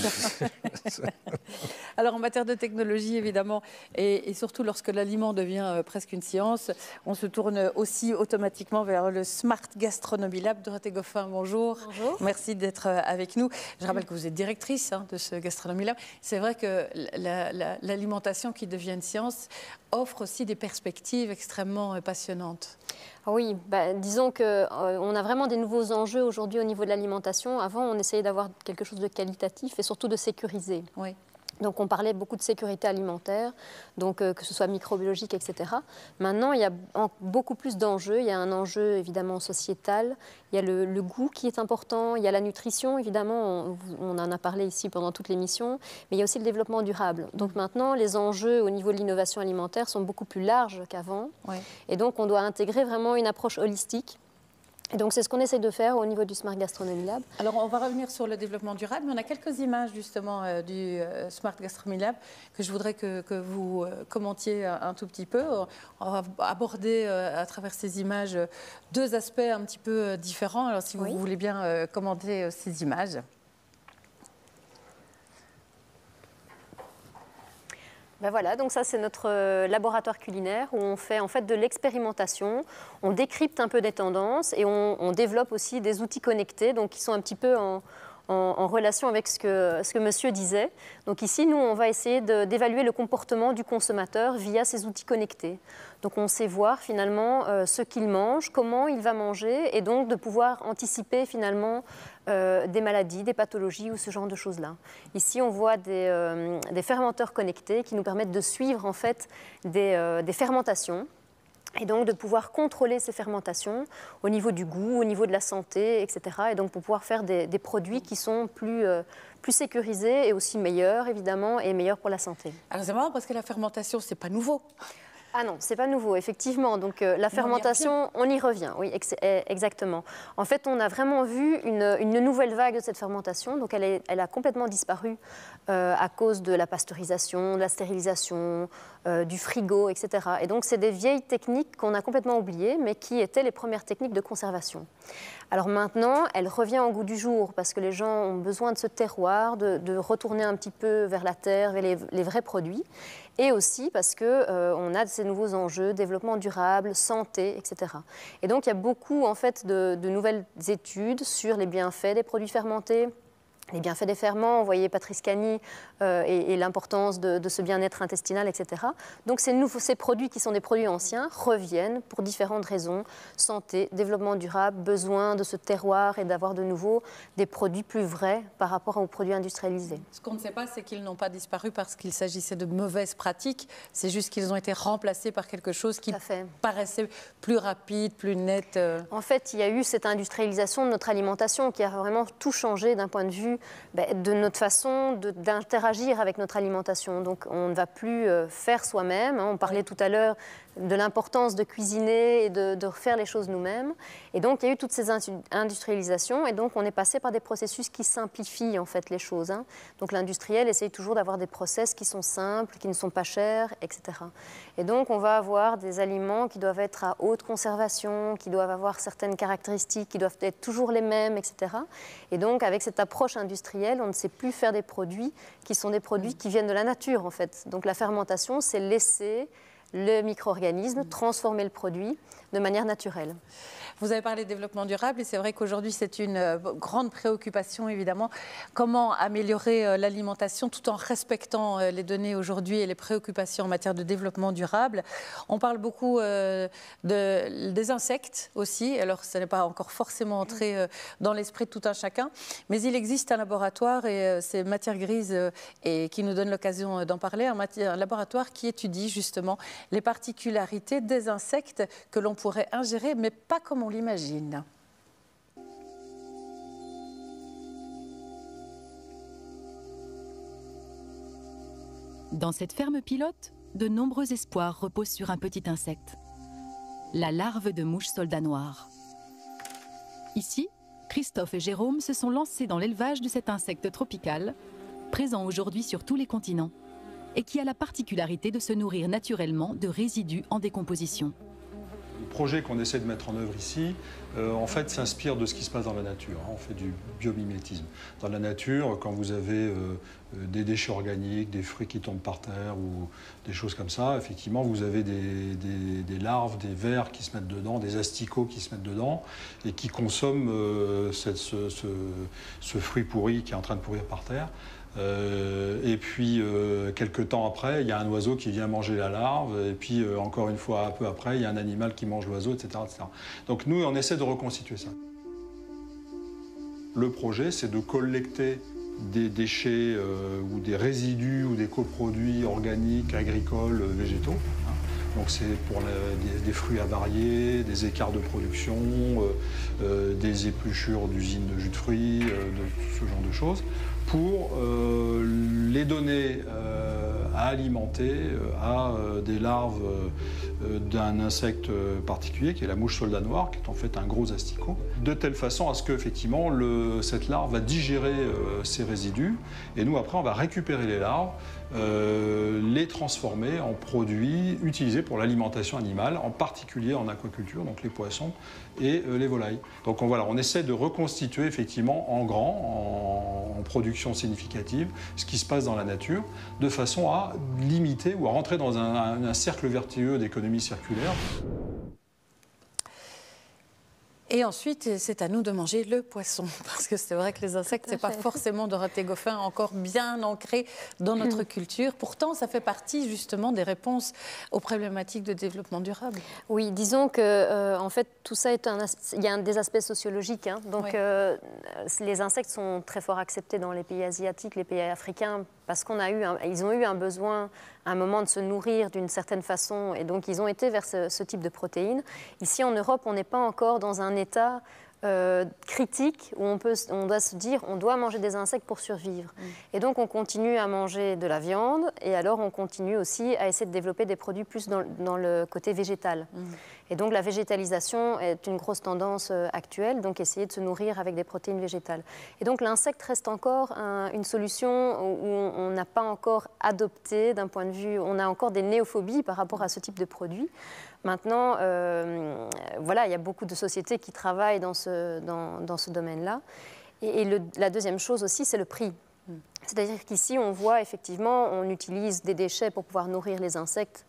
ça. Alors, en matière de technologie, évidemment, et, et surtout lorsque l'aliment devient euh, presque une science, on se tourne aussi automatiquement vers le Smart Gastronomy Lab. Dorothée Goffin, bonjour. Bonjour. Merci d'être euh, avec nous. Je rappelle que vous êtes directrice hein, de ce Gastronomy Lab. C'est vrai que la, la, l'alimentation qui devient une science offre aussi des perspectives extrêmement euh, passionnantes. Oui, bah, disons qu'on euh, a vraiment des nouveaux enjeux aujourd'hui au niveau de l'alimentation. Avant, on essayait d'avoir quelque chose de qualitatif et surtout de sécurisé. Oui. Donc on parlait beaucoup de sécurité alimentaire, donc euh, que ce soit microbiologique, et cetera. Maintenant, il y a en, beaucoup plus d'enjeux. Il y a un enjeu évidemment sociétal, il y a le, le goût qui est important, il y a la nutrition, évidemment, on, on en a parlé ici pendant toute l'émission, mais il y a aussi le développement durable. Donc maintenant, les enjeux au niveau de l'innovation alimentaire sont beaucoup plus larges qu'avant. Oui. Et donc on doit intégrer vraiment une approche holistique. Et donc, c'est ce qu'on essaie de faire au niveau du Smart Gastronomy Lab. Alors, on va revenir sur le développement durable, mais on a quelques images, justement, euh, du euh, Smart Gastronomy Lab que je voudrais que, que vous euh, commentiez un, un tout petit peu. On va aborder, euh, à travers ces images, euh, deux aspects un petit peu euh, différents. Alors, si vous oui. voulez bien euh, commenter euh, ces images. Ben voilà, donc ça c'est notre laboratoire culinaire où on fait en fait de l'expérimentation, on décrypte un peu des tendances et on, on développe aussi des outils connectés donc qui sont un petit peu en, en, en relation avec ce que, ce que monsieur disait. Donc ici, nous, on va essayer de, d'évaluer le comportement du consommateur via ces outils connectés. Donc on sait voir finalement euh, ce qu'il mange, comment il va manger et donc de pouvoir anticiper finalement Euh, des maladies, des pathologies ou ce genre de choses-là. Ici, on voit des, euh, des fermenteurs connectés qui nous permettent de suivre en fait des, euh, des fermentations et donc de pouvoir contrôler ces fermentations au niveau du goût, au niveau de la santé, et cetera. Et donc pour pouvoir faire des, des produits qui sont plus, euh, plus sécurisés et aussi meilleurs, évidemment, et meilleurs pour la santé. Alors c'est marrant parce que la fermentation, c'est pas nouveau. Ah non, c'est pas nouveau, effectivement. Donc euh, la fermentation, on y revient, oui, ex- exactement. En fait, on a vraiment vu une, une nouvelle vague de cette fermentation. Donc elle, est, elle a complètement disparu euh, à cause de la pasteurisation, de la stérilisation, euh, du frigo, et cetera. Et donc c'est des vieilles techniques qu'on a complètement oubliées, mais qui étaient les premières techniques de conservation. Alors maintenant, elle revient au goût du jour parce que les gens ont besoin de ce terroir, de, de retourner un petit peu vers la terre, vers les, les vrais produits. Et aussi parce qu'on euh, a ces nouveaux enjeux, développement durable, santé, et cetera. Et donc, il y a beaucoup en fait, de, de nouvelles études sur les bienfaits des produits fermentés, les bienfaits des ferments, vous voyez Patrice Cagny euh, et, et l'importance de, de ce bien-être intestinal, et cetera. Donc ces, nouveaux, ces produits qui sont des produits anciens reviennent pour différentes raisons, santé, développement durable, besoin de ce terroir et d'avoir de nouveau des produits plus vrais par rapport aux produits industrialisés. Ce qu'on ne sait pas, c'est qu'ils n'ont pas disparu parce qu'il s'agissait de mauvaises pratiques, c'est juste qu'ils ont été remplacés par quelque chose qui paraissait plus rapide, plus net. Euh... En fait, il y a eu cette industrialisation de notre alimentation qui a vraiment tout changé d'un point de vue Ben, de notre façon d'interagir avec notre alimentation. Donc on ne va plus euh, faire soi-même. Hein. On parlait tout à l'heure de l'importance de cuisiner et de, de refaire les choses nous-mêmes. Et donc il y a eu toutes ces industrialisations et donc on est passé par des processus qui simplifient en fait les choses. Hein. Donc l'industriel essaye toujours d'avoir des process qui sont simples, qui ne sont pas chers, et cetera. Et donc on va avoir des aliments qui doivent être à haute conservation, qui doivent avoir certaines caractéristiques, qui doivent être toujours les mêmes, et cetera. Et donc avec cette approche industrielle, on ne sait plus faire des produits qui sont des produits qui viennent de la nature en fait. Donc la fermentation, c'est laisser le micro-organisme transformer le produit de manière naturelle. Vous avez parlé de développement durable et c'est vrai qu'aujourd'hui c'est une euh, grande préoccupation évidemment. Comment améliorer euh, l'alimentation tout en respectant euh, les données aujourd'hui et les préoccupations en matière de développement durable. On parle beaucoup euh, de, des insectes aussi, alors ce n'est pas encore forcément entré euh, dans l'esprit de tout un chacun, mais il existe un laboratoire et euh, c'est Matière Grise euh, et qui nous donne l'occasion d'en parler, un, un laboratoire qui étudie justement les particularités des insectes que l'on pourrait ingérer, mais pas comme on l'imagine. Dans cette ferme pilote, de nombreux espoirs reposent sur un petit insecte, la larve de mouche soldat noir. Ici, Christophe et Jérôme se sont lancés dans l'élevage de cet insecte tropical, présent aujourd'hui sur tous les continents, et qui a la particularité de se nourrir naturellement de résidus en décomposition. Le projet qu'on essaie de mettre en œuvre ici, euh, en fait, s'inspire de ce qui se passe dans la nature. Hein. On fait du biomimétisme. Dans la nature, quand vous avez euh, des déchets organiques, des fruits qui tombent par terre ou des choses comme ça, effectivement, vous avez des, des, des larves, des vers qui se mettent dedans, des asticots qui se mettent dedans et qui consomment euh, cette, ce, ce, ce fruit pourri qui est en train de pourrir par terre. Euh, et puis, euh, quelques temps après, il y a un oiseau qui vient manger la larve, et puis, euh, encore une fois, un peu après, il y a un animal qui mange l'oiseau, et cetera, et cetera. Donc, nous, on essaie de reconstituer ça. Le projet, c'est de collecter des déchets euh, ou des résidus ou des coproduits organiques, agricoles, végétaux. Hein. Donc, c'est pour la, des, des fruits avariés, des écarts de production, euh, euh, des épluchures d'usines de jus de fruits, euh, de tout ce genre de choses, pour euh, les donner euh, à alimenter euh, à euh, des larves euh, d'un insecte particulier, qui est la mouche soldat noire, qui est en fait un gros asticot, de telle façon à ce que effectivement, le, cette larve va digérer euh, ces résidus, et nous après on va récupérer les larves, euh, les transformer en produits utilisés pour l'alimentation animale, en particulier en aquaculture, donc les poissons et euh, les volailles. Donc on, voilà, on essaie de reconstituer effectivement en grand, en, en production significative, ce qui se passe dans la nature, de façon à limiter ou à rentrer dans un, un, un cercle vertueux d'économie circulaire. Et ensuite, c'est à nous de manger le poisson, parce que c'est vrai que les insectes, c'est pas forcément Dorothée Goffin encore bien ancré dans notre culture. Pourtant, ça fait partie justement des réponses aux problématiques de développement durable. Oui, disons que euh, en fait, tout ça est un, il y a un, des aspects sociologiques. Hein. Donc, oui. euh, les insectes sont très fort acceptés dans les pays asiatiques, les pays africains, parce qu'on a eu, un, ils ont eu un besoin à un moment de se nourrir d'une certaine façon, et donc ils ont été vers ce, ce type de protéines. Ici, en Europe, on n'est pas encore dans un état euh, critique où on, peut, on doit se dire on doit manger des insectes pour survivre. Mmh. Et donc, on continue à manger de la viande, et alors on continue aussi à essayer de développer des produits plus dans, dans le côté végétal. Mmh. Et donc, la végétalisation est une grosse tendance euh, actuelle, donc essayer de se nourrir avec des protéines végétales. Et donc, l'insecte reste encore un, une solution où on n'a pas encore adopté d'un point de vue... On a encore des néophobies par rapport à ce type de produit. Maintenant, euh, voilà, il y a beaucoup de sociétés qui travaillent dans ce, dans, dans ce domaine-là. Et, et le, la deuxième chose aussi, c'est le prix. C'est-à-dire qu'ici, on voit effectivement, on utilise des déchets pour pouvoir nourrir les insectes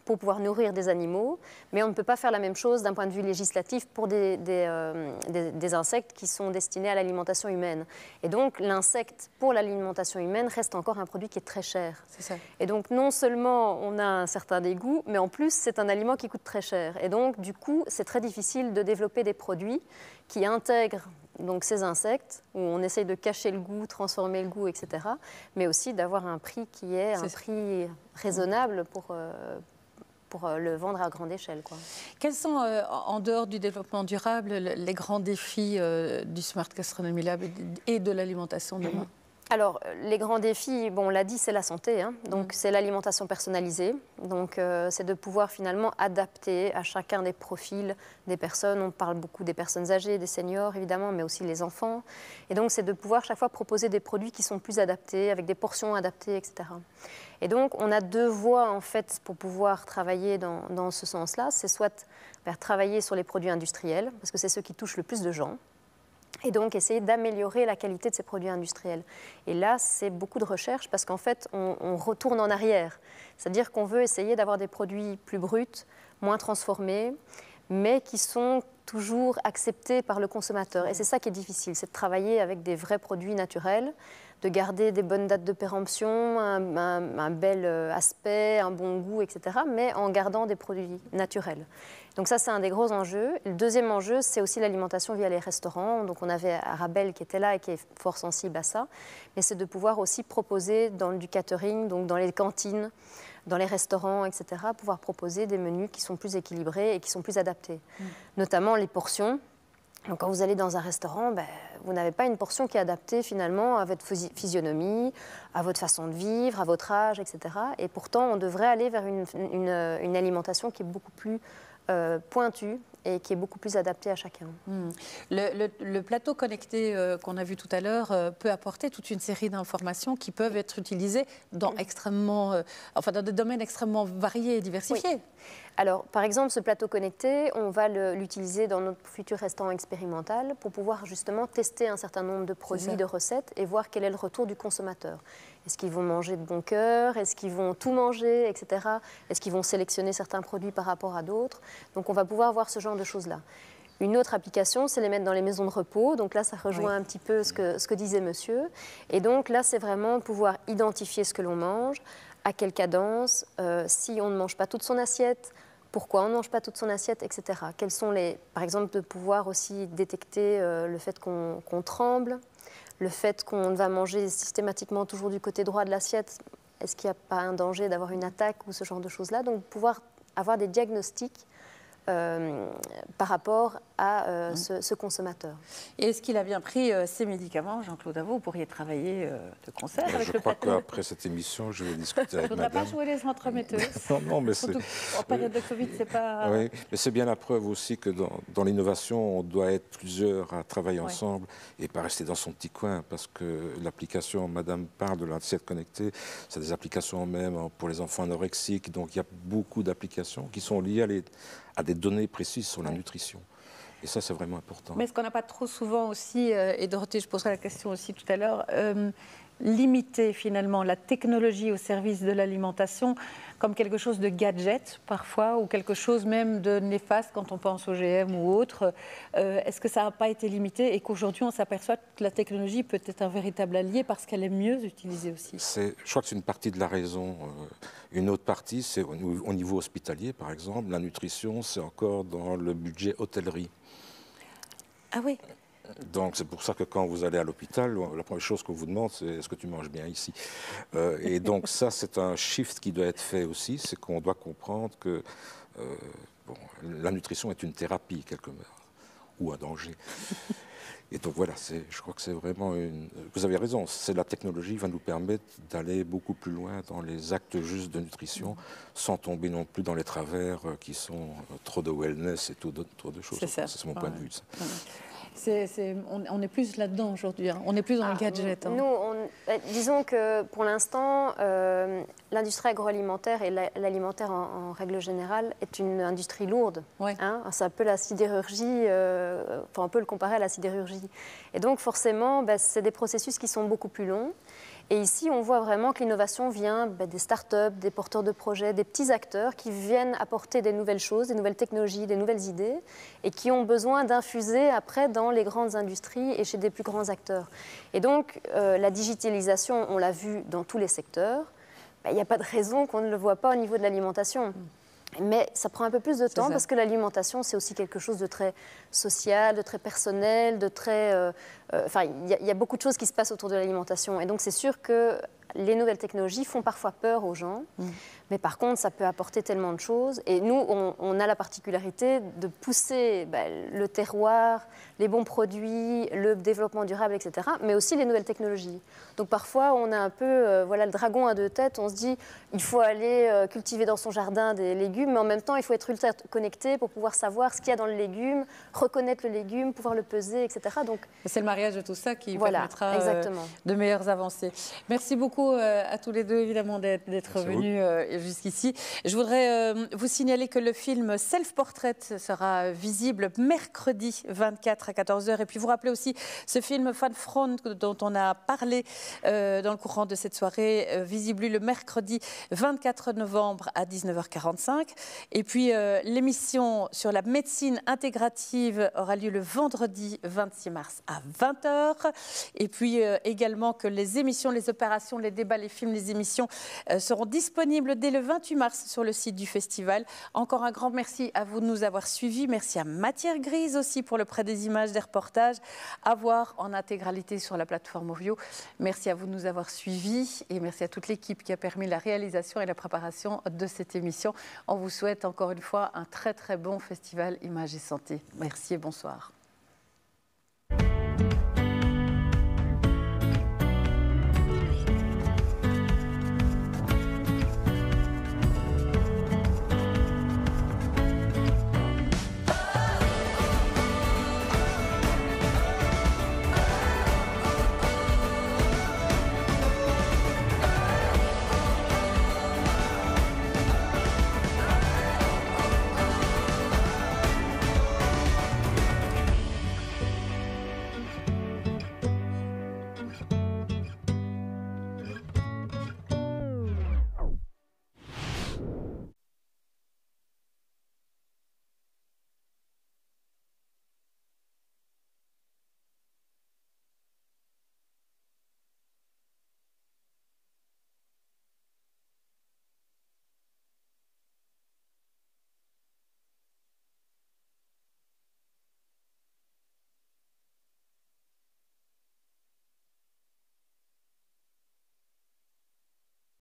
pour pouvoir nourrir des animaux, mais on ne peut pas faire la même chose d'un point de vue législatif pour des, des, euh, des, des insectes qui sont destinés à l'alimentation humaine. Et donc l'insecte pour l'alimentation humaine reste encore un produit qui est très cher. C'est ça. Et donc non seulement on a un certain dégoût, mais en plus c'est un aliment qui coûte très cher. Et donc du coup c'est très difficile de développer des produits qui intègrent donc ces insectes, où on essaye de cacher le goût, transformer le goût, et cetera, mais aussi d'avoir un prix qui est, est un ça. prix raisonnable pour, euh, pour le vendre à grande échelle, quoi. Quels sont, euh, en dehors du développement durable, les grands défis euh, du Smart Gastronomy Lab et de l'alimentation demain? Alors, les grands défis, bon, on l'a dit, c'est la santé, hein. Donc mmh. c'est l'alimentation personnalisée. Donc euh, c'est de pouvoir finalement adapter à chacun des profils des personnes. On parle beaucoup des personnes âgées, des seniors évidemment, mais aussi les enfants. Et donc c'est de pouvoir chaque fois proposer des produits qui sont plus adaptés, avec des portions adaptées, et cetera. Et donc on a deux voies en fait pour pouvoir travailler dans, dans ce sens-là. C'est soit vers travailler sur les produits industriels, parce que c'est ceux qui touchent le plus de gens. Et donc essayer d'améliorer la qualité de ces produits industriels. Et là, c'est beaucoup de recherche parce qu'en fait, on, on retourne en arrière. C'est-à-dire qu'on veut essayer d'avoir des produits plus bruts, moins transformés, mais qui sont toujours acceptés par le consommateur. Et c'est ça qui est difficile, c'est de travailler avec des vrais produits naturels, de garder des bonnes dates de péremption, un, un, un bel aspect, un bon goût, et cetera, mais en gardant des produits naturels. Donc ça, c'est un des gros enjeux. Le deuxième enjeu, c'est aussi l'alimentation via les restaurants. Donc on avait Arabelle qui était là et qui est fort sensible à ça. Mais c'est de pouvoir aussi proposer dans du catering, donc dans les cantines, dans les restaurants, et cetera, pouvoir proposer des menus qui sont plus équilibrés et qui sont plus adaptés. Mmh. Notamment les portions. Donc quand vous allez dans un restaurant, ben, vous n'avez pas une portion qui est adaptée finalement à votre physionomie, à votre façon de vivre, à votre âge, et cetera. Et pourtant, on devrait aller vers une, une, une alimentation qui est beaucoup plus Euh, pointu et qui est beaucoup plus adapté à chacun. Mmh. Le, le, le plateau connecté euh, qu'on a vu tout à l'heure euh, peut apporter toute une série d'informations qui peuvent être utilisées dans, extrêmement, euh, enfin, dans des domaines extrêmement variés et diversifiés. Oui. Alors, par exemple, ce plateau connecté, on va l'utiliser dans notre futur restaurant expérimental pour pouvoir justement tester un certain nombre de produits, de recettes et voir quel est le retour du consommateur. Est-ce qu'ils vont manger de bon cœur? Est-ce qu'ils vont tout manger, et cetera. Est-ce qu'ils vont sélectionner certains produits par rapport à d'autres? Donc, on va pouvoir voir ce genre de choses-là. Une autre application, c'est les mettre dans les maisons de repos. Donc là, ça rejoint oui. un petit peu ce que, ce que disait monsieur. Et donc là, c'est vraiment pouvoir identifier ce que l'on mange, à quelle cadence, euh, si on ne mange pas toute son assiette, pourquoi on ne mange pas toute son assiette, et cetera. Quels sont les, par exemple, de pouvoir aussi détecter euh, le fait qu'on qu'on tremble, le fait qu'on va manger systématiquement toujours du côté droit de l'assiette. Est-ce qu'il n'y a pas un danger d'avoir une attaque ou ce genre de choses-là? Donc pouvoir avoir des diagnostics Euh, par rapport à euh, mmh. ce, ce consommateur. Et est-ce qu'il a bien pris euh, ses médicaments, Jean-Claude Avaux? Vous pourriez travailler euh, de concert ben, avec je le crois plateau. qu'après cette émission, je vais discuter avec madame. Il ne faudra pas jouer les entremetteuses. non, non, mais c'est... En période de Covid, c'est pas... Oui, mais c'est bien la preuve aussi que dans, dans l'innovation, on doit être plusieurs à travailler ouais. ensemble et pas rester dans son petit coin, parce que l'application, madame parle de l'assiette connectée, c'est des applications même pour les enfants anorexiques, donc il y a beaucoup d'applications qui sont liées à, les, à des données précises sur la nutrition. Et ça, c'est vraiment important. Mais est-ce qu'on n'a pas trop souvent aussi, euh, et Dorothée, je poserai la question aussi tout à l'heure, euh, limiter finalement la technologie au service de l'alimentation comme quelque chose de gadget parfois, ou quelque chose même de néfaste quand on pense au G M ou autre. Euh, est-ce que ça n'a pas été limité et qu'aujourd'hui on s'aperçoit que la technologie peut être un véritable allié parce qu'elle est mieux utilisée aussi? Je crois que c'est une partie de la raison. Une autre partie, c'est au, au niveau hospitalier par exemple. La nutrition, c'est encore dans le budget hôtellerie. Ah oui. Donc c'est pour ça que quand vous allez à l'hôpital, la première chose qu'on vous demande, c'est est-ce que tu manges bien ici? euh, Et donc ça, c'est un shift qui doit être fait aussi, c'est qu'on doit comprendre que euh, bon, la nutrition est une thérapie quelque part, ou un danger. Et donc voilà, je crois que c'est vraiment une... Vous avez raison, c'est la technologie qui va nous permettre d'aller beaucoup plus loin dans les actes justes de nutrition, sans tomber non plus dans les travers qui sont trop de wellness et tout de, trop de choses. C'est enfin, mon ouais. point de vue. Ça. Ouais. C'est, c'est, on, on est plus là-dedans aujourd'hui, hein. On est plus dans ah, le gadget. Hein. Nous, on, bah, disons que pour l'instant, euh, l'industrie agroalimentaire et la, l'alimentaire en, en règle générale est une industrie lourde. Ouais. Hein. C'est un peu la sidérurgie, euh, enfin on peut le comparer à la sidérurgie. Et donc forcément, bah, c'est des processus qui sont beaucoup plus longs. Et ici, on voit vraiment que l'innovation vient ben, des startups, des porteurs de projets, des petits acteurs qui viennent apporter des nouvelles choses, des nouvelles technologies, des nouvelles idées et qui ont besoin d'infuser après dans les grandes industries et chez des plus grands acteurs. Et donc, euh, la digitalisation, on l'a vu dans tous les secteurs, ben, il n'y a pas de raison qu'on ne le voit pas au niveau de l'alimentation. Mais ça prend un peu plus de temps parce que l'alimentation, c'est aussi quelque chose de très social, de très personnel, de très... Euh, euh, enfin, il y, y a beaucoup de choses qui se passent autour de l'alimentation. Et donc, c'est sûr que les nouvelles technologies font parfois peur aux gens. Mmh. Mais par contre, ça peut apporter tellement de choses. Et nous, on, on a la particularité de pousser ben, le terroir, les bons produits, le développement durable, et cetera, mais aussi les nouvelles technologies. Donc parfois, on a un peu euh, voilà, le dragon à deux têtes. On se dit, il faut aller euh, cultiver dans son jardin des légumes, mais en même temps, il faut être ultra connecté pour pouvoir savoir ce qu'il y a dans le légume, reconnaître le légume, pouvoir le peser, et cetera. Donc, c'est le mariage de tout ça qui voilà, permettra euh, de meilleures avancées. Merci beaucoup euh, à tous les deux, évidemment, d'être venus euh, jusqu'ici. Je voudrais euh, vous signaler que le film Self Portrait sera visible mercredi vingt-quatre à quatorze heures. Et puis vous rappelez aussi ce film Fan Front dont on a parlé euh, dans le courant de cette soirée, euh, visible le mercredi vingt-quatre novembre à dix-neuf heures quarante-cinq. Et puis euh, l'émission sur la médecine intégrative aura lieu le vendredi vingt-six mars à vingt heures. Et puis euh, également que les émissions, les opérations, les débats, les films, les émissions euh, seront disponibles dès le vingt-huit mars sur le site du festival. Encore un grand merci à vous de nous avoir suivis. Merci à Matière Grise aussi pour le prêt des images, des reportages à voir en intégralité sur la plateforme Ovio. Merci à vous de nous avoir suivis et merci à toute l'équipe qui a permis la réalisation et la préparation de cette émission. On vous souhaite encore une fois un très très bon festival Images et Santé. Merci et bonsoir.